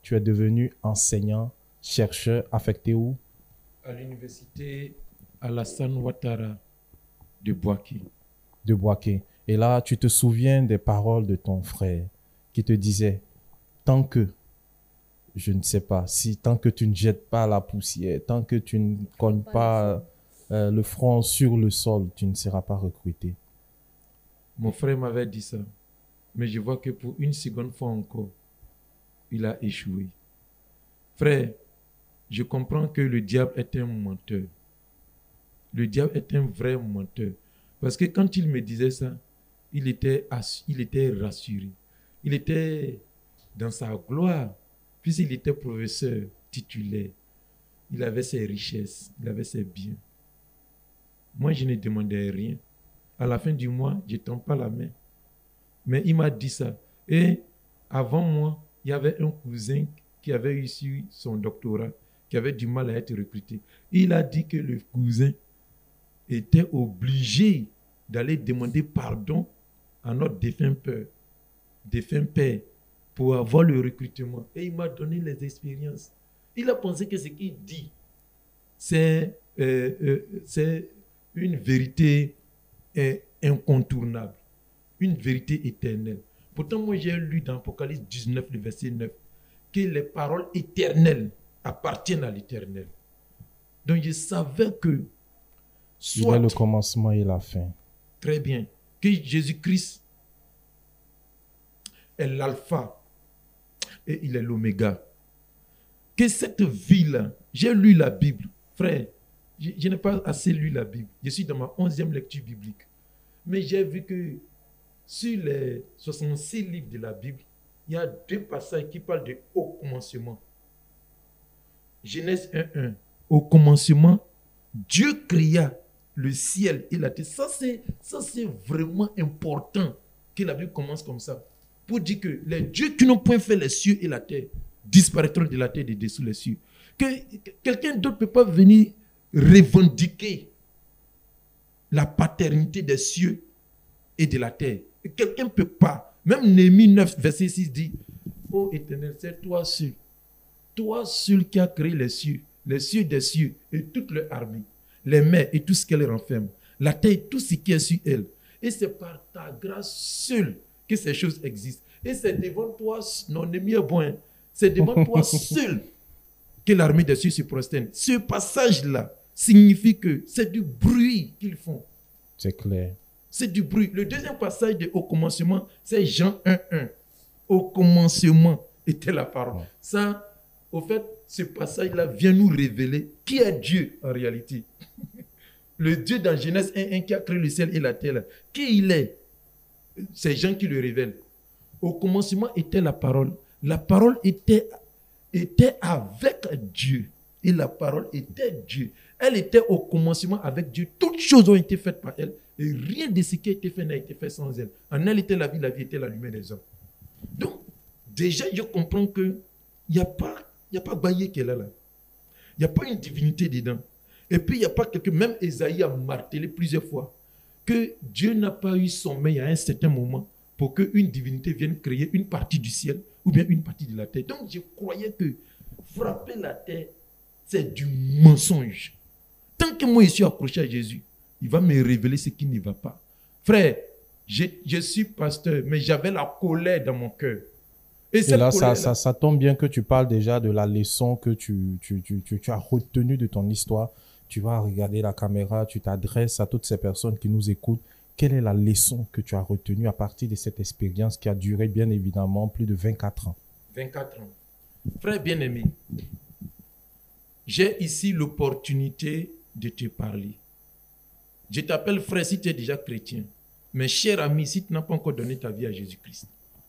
tu es devenu enseignant, chercheur, affecté où? À l'université Alassane Ouattara de Bouaké. De Bouaké. Et là, tu te souviens des paroles de ton frère qui te disait, tant que, je ne sais pas, si tant que tu ne jettes pas la poussière, tant que tu ne cognes pas euh, le front sur le sol, tu ne seras pas recruté. Mon frère m'avait dit ça. Mais je vois que pour une seconde fois encore, il a échoué. Frère, je comprends que le diable est un menteur. Le diable est un vrai menteur. Parce que quand il me disait ça, il était, il était rassuré. Il était dans sa gloire, puisqu'il était professeur titulaire. Il avait ses richesses, il avait ses biens. Moi, je ne demandais rien. À la fin du mois, je ne tends pas la main. Mais il m'a dit ça. Et avant moi, il y avait un cousin qui avait réussi son doctorat, qui avait du mal à être recruté. Il a dit que le cousin était obligé d'aller demander pardon à notre défunt père, défunt père, pour avoir le recrutement. Et il m'a donné les expériences. Il a pensé que ce qu'il dit, c'est euh, euh, c'est une vérité euh, incontournable, une vérité éternelle. Pourtant, moi, j'ai lu dans Apocalypse dix-neuf, le verset neuf, que les paroles éternelles appartiennent à l'Éternel. Donc, je savais que soit, il est le commencement et la fin. Très bien. Que Jésus-Christ est l'alpha et il est l'oméga. Que cette vie-là, j'ai lu la Bible. Frère, je, je n'ai pas assez lu la Bible. Je suis dans ma onzième lecture biblique. Mais j'ai vu que sur les soixante-six livres de la Bible, il y a deux passages qui parlent de au commencement. Genèse un un. Au commencement, Dieu créa le ciel et la terre. Ça, c'est, ça, c'est vraiment important que la Bible commence comme ça. Pour dire que les dieux qui n'ont point fait les cieux et la terre disparaîtront de la terre et de dessous les cieux. Que, que quelqu'un d'autre ne peut pas venir revendiquer la paternité des cieux et de la terre. Quelqu'un ne peut pas. Même Néhémie neuf, verset six dit, ô Éternel, c'est toi seul. Toi seul qui as créé les cieux, les cieux des cieux et toute leur armée, les mers et tout ce qu'elle renferme, la terre et tout ce qui est sur elle. Et c'est par ta grâce seule que ces choses existent. Et c'est devant toi, non, Néhémie est bon, c'est devant toi seul que l'armée des cieux se prosterne. Ce passage-là signifie que c'est du bruit qu'ils font. C'est clair. C'est du bruit. Le deuxième passage de Au commencement, c'est Jean un un. Au commencement était la parole. Ouais. Ça, au fait, ce passage-là vient nous révéler qui est Dieu en réalité. Le Dieu dans Genèse un un qui a créé le ciel et la terre. Là. Qui il est? C'est Jean qui le révèle. Au commencement était la parole. La parole était, était avec Dieu. Et la parole était Dieu. Elle était au commencement avec Dieu. Toutes choses ont été faites par elle. Et rien de ce qui a été fait n'a été fait sans elle. En elle était la vie, la vie était la lumière des hommes. Donc, déjà, je comprends qu'il n'y a pas, il n'y a pas Baye qui est là. là. Il n'y a pas une divinité dedans. Et puis, il n'y a pas quelqu'un, même Esaïe a martelé plusieurs fois, que Dieu n'a pas eu sommeil à un certain moment pour qu'une divinité vienne créer une partie du ciel ou bien une partie de la terre. Donc, je croyais que frapper la terre, c'est du mensonge. Tant que moi, je suis accroché à Jésus, il va me révéler ce qui ne va pas. Frère, je, je suis pasteur, mais j'avais la colère dans mon cœur. Et, Et là, ça, ça, ça tombe bien que tu parles déjà de la leçon que tu, tu, tu, tu, tu as retenue de ton histoire. Tu vas regarder la caméra, tu t'adresses à toutes ces personnes qui nous écoutent. Quelle est la leçon que tu as retenue à partir de cette expérience qui a duré bien évidemment plus de vingt-quatre ans? vingt-quatre ans. Frère bien-aimé, j'ai ici l'opportunité de te parler. Je t'appelle frère si tu es déjà chrétien. Mais cher ami, si tu n'as pas encore donné ta vie à Jésus-Christ.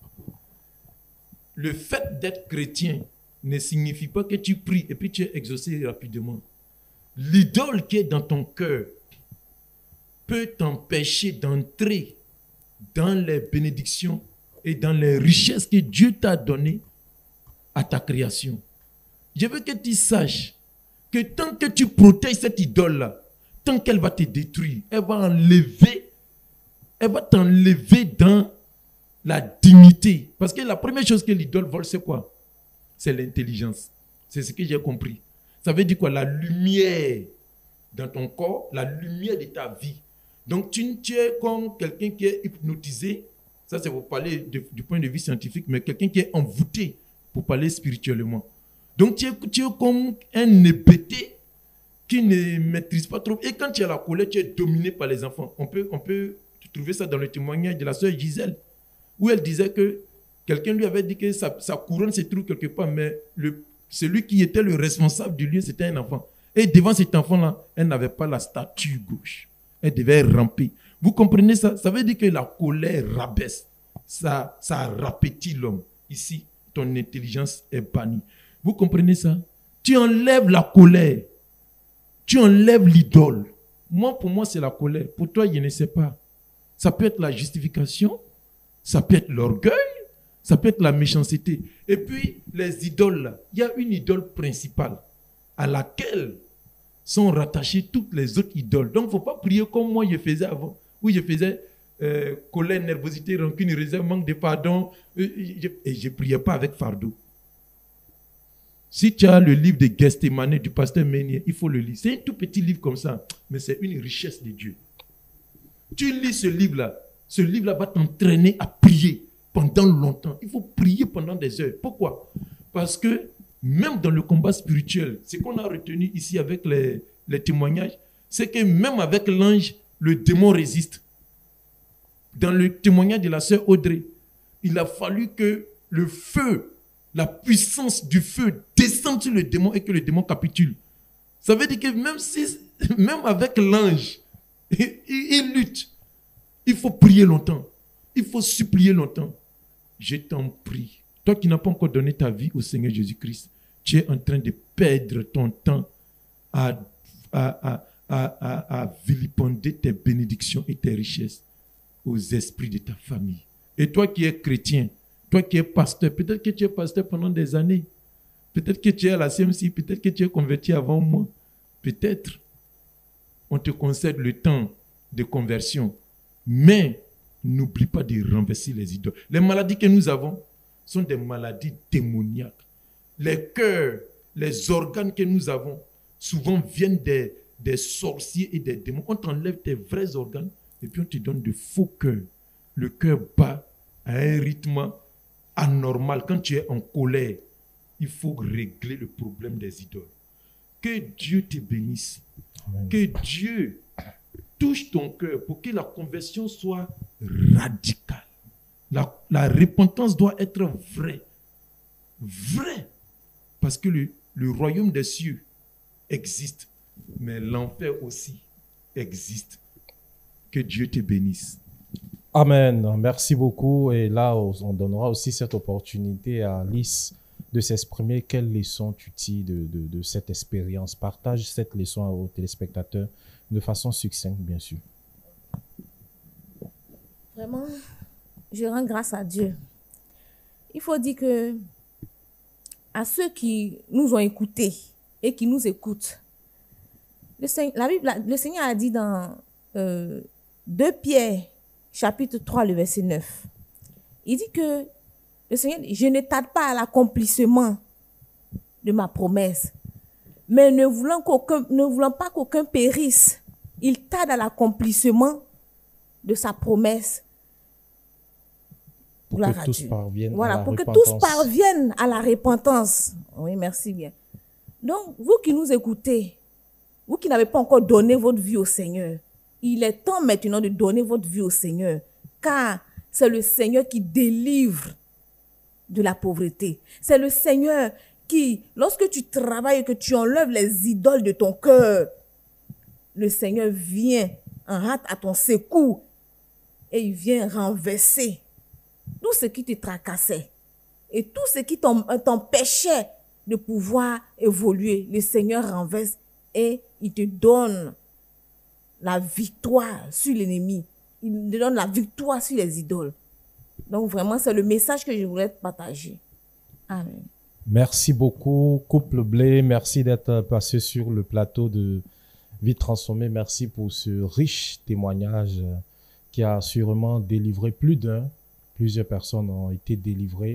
Le fait d'être chrétien ne signifie pas que tu pries et puis tu es exaucé rapidement. L'idole qui est dans ton cœur peut t'empêcher d'entrer dans les bénédictions et dans les richesses que Dieu t'a données à ta création. Je veux que tu saches que tant que tu protèges cette idole-là, tant qu'elle va te détruire, elle va enlever, elle va t'enlever dans la dignité. Parce que la première chose que l'idole vole, c'est quoi? c'est l'intelligence. C'est ce que j'ai compris. Ça veut dire quoi? La lumière dans ton corps, la lumière de ta vie. Donc, tu, tu es comme quelqu'un qui est hypnotisé. Ça, c'est pour parler de, du point de vue scientifique, mais quelqu'un qui est envoûté pour parler spirituellement. Donc, tu es, tu es comme un hébété qui ne maîtrise pas trop. Et quand tu es à la colère, tu es dominé par les enfants. On peut, on peut trouver ça dans le témoignage de la sœur Gisèle, où elle disait que quelqu'un lui avait dit que sa, sa couronne se trouve quelque part, mais le, celui qui était le responsable du lieu, c'était un enfant. Et devant cet enfant-là, elle n'avait pas la stature gauche. Elle devait ramper. Vous comprenez ça? Ça veut dire que la colère rabaisse. Ça, ça rapetit l'homme. Ici, ton intelligence est bannie. Vous comprenez ça? Tu enlèves la colère. Tu enlèves l'idole. Moi, pour moi, c'est la colère. Pour toi, je ne sais pas. Ça peut être la justification. Ça peut être l'orgueil. Ça peut être la méchanceté. Et puis, les idoles, là, il y a une idole principale à laquelle sont rattachées toutes les autres idoles. Donc, il ne faut pas prier comme moi je faisais avant, où je faisais euh, colère, nervosité, rancune, réserve, manque de pardon, euh, je, et je ne priais pas avec fardeau. Si tu as le livre de Gethsémane du pasteur Meunier, il faut le lire. C'est un tout petit livre comme ça, mais c'est une richesse de Dieu. Tu lis ce livre-là, ce livre-là va t'entraîner à prier pendant longtemps. Il faut prier pendant des heures. Pourquoi? Parce que même dans le combat spirituel, ce qu'on a retenu ici avec les, les témoignages, c'est que même avec l'ange, le démon résiste. Dans le témoignage de la sœur Audrey, il a fallu que le feu, la puissance du feu descende sur le démon et que le démon capitule. Ça veut dire que même, si, même avec l'ange, il, il lutte. Il faut prier longtemps. Il faut supplier longtemps. Je t'en prie. Toi qui n'as pas encore donné ta vie au Seigneur Jésus-Christ, tu es en train de perdre ton temps à, à, à, à, à, à vilipender tes bénédictions et tes richesses aux esprits de ta famille. Et toi qui es chrétien, toi qui es pasteur, peut-être que tu es pasteur pendant des années, peut-être que tu es à la C M C, peut-être que tu es converti avant moi, peut-être on te concède le temps de conversion, mais n'oublie pas de renverser les idoles. Les maladies que nous avons sont des maladies démoniaques. Les cœurs, les organes que nous avons, souvent viennent des, des sorciers et des démons. On t'enlève tes vrais organes et puis on te donne de faux cœurs. Le cœur bat à un rythme anormal. Quand tu es en colère, il faut régler le problème des idoles. Que Dieu te bénisse. Amen. Que Dieu touche ton cœur pour que la conversion soit radicale. La, la repentance doit être vraie. Vraie. Parce que le, le royaume des cieux existe, mais l'enfer aussi existe. Que Dieu te bénisse. Amen. Merci beaucoup. Et là, on donnera aussi cette opportunité à Lys de s'exprimer. Quelle leçon tu tires de, de, de cette expérience? Partage cette leçon aux téléspectateurs de façon succincte, bien sûr. Vraiment, je rends grâce à Dieu. Il faut dire que à ceux qui nous ont écoutés et qui nous écoutent, le Seigneur, la Bible, le Seigneur a dit dans euh, deux Pierre, chapitre trois, le verset neuf, il dit que le Seigneur, je ne tarde pas à l'accomplissement de ma promesse, mais ne voulant, qu'aucun, ne voulant pas qu'aucun périsse, il tarde à l'accomplissement de sa promesse. Pour que tous parviennent voilà, à la pour repentance. que tous parviennent à la repentance. Oui, merci bien. Donc, vous qui nous écoutez, vous qui n'avez pas encore donné votre vie au Seigneur, il est temps maintenant de donner votre vie au Seigneur, car c'est le Seigneur qui délivre de la pauvreté. C'est le Seigneur qui, lorsque tu travailles et que tu enlèves les idoles de ton cœur, le Seigneur vient en hâte à ton secours et il vient renverser tout ce qui te tracassait et tout ce qui t'empêchait de pouvoir évoluer. Le Seigneur renverse et il te donne la victoire sur l'ennemi. Il te donne la victoire sur les idoles. Donc vraiment, c'est le message que je voulais partager. Amen. Merci beaucoup, Couple Blé. Merci d'être passé sur le plateau de Vie Transformée. Merci pour ce riche témoignage qui a sûrement délivré plus d'un. Plusieurs personnes ont été délivrées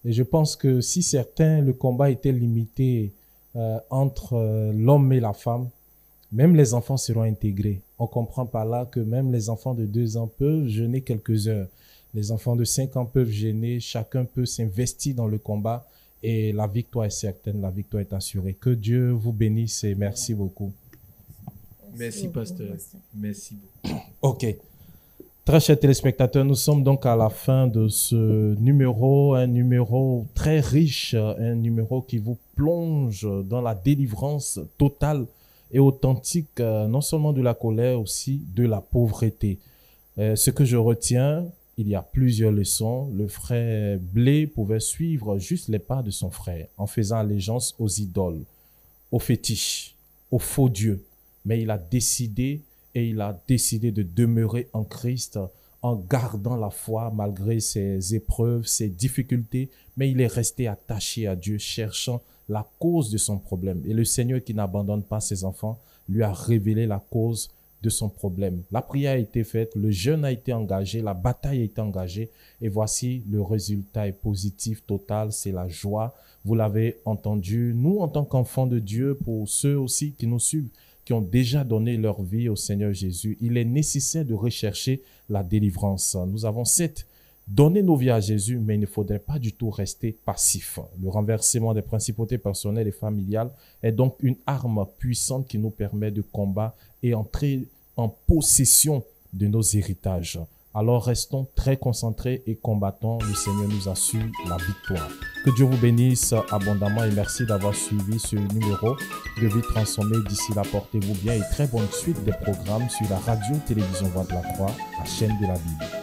Et je pense que si certains, le combat était limité euh, entre euh, l'homme et la femme, même les enfants seront intégrés. On comprend par là que même les enfants de deux ans peuvent jeûner quelques heures. Les enfants de cinq ans peuvent jeûner. Chacun peut s'investir dans le combat et la victoire est certaine, la victoire est assurée. Que Dieu vous bénisse et merci beaucoup. Merci, pasteur. Merci beaucoup. OK. Très chers téléspectateurs, nous sommes donc à la fin de ce numéro, un numéro très riche, un numéro qui vous plonge dans la délivrance totale et authentique, non seulement de la colère, aussi de la pauvreté. Euh, ce que je retiens, il y a plusieurs leçons. Le frère Blé pouvait suivre juste les pas de son frère en faisant allégeance aux idoles, aux fétiches, aux faux dieux. Mais il a décidé et il a décidé de demeurer en Christ en gardant la foi malgré ses épreuves, ses difficultés. Mais il est resté attaché à Dieu, cherchant la cause de son problème. Et le Seigneur qui n'abandonne pas ses enfants lui a révélé la cause de son problème. La prière a été faite, le jeûne a été engagé, la bataille a été engagée et voici le résultat est positif, total, c'est la joie. Vous l'avez entendu, nous en tant qu'enfants de Dieu, pour ceux aussi qui nous suivent, qui ont déjà donné leur vie au Seigneur Jésus, il est nécessaire de rechercher la délivrance. Nous avons certes donné nos vies à Jésus, mais il ne faudrait pas du tout rester passif. Le renversement des principautés personnelles et familiales est donc une arme puissante qui nous permet de combattre et entrer en possession de nos héritages. Alors restons très concentrés et combattons. Le Seigneur nous assure la victoire. Que Dieu vous bénisse abondamment et merci d'avoir suivi ce numéro de Vie Transformée. D'ici là, portez-vous bien et très bonne suite des programmes sur la radio-télévision Voix de la Croix, la chaîne de la Bible.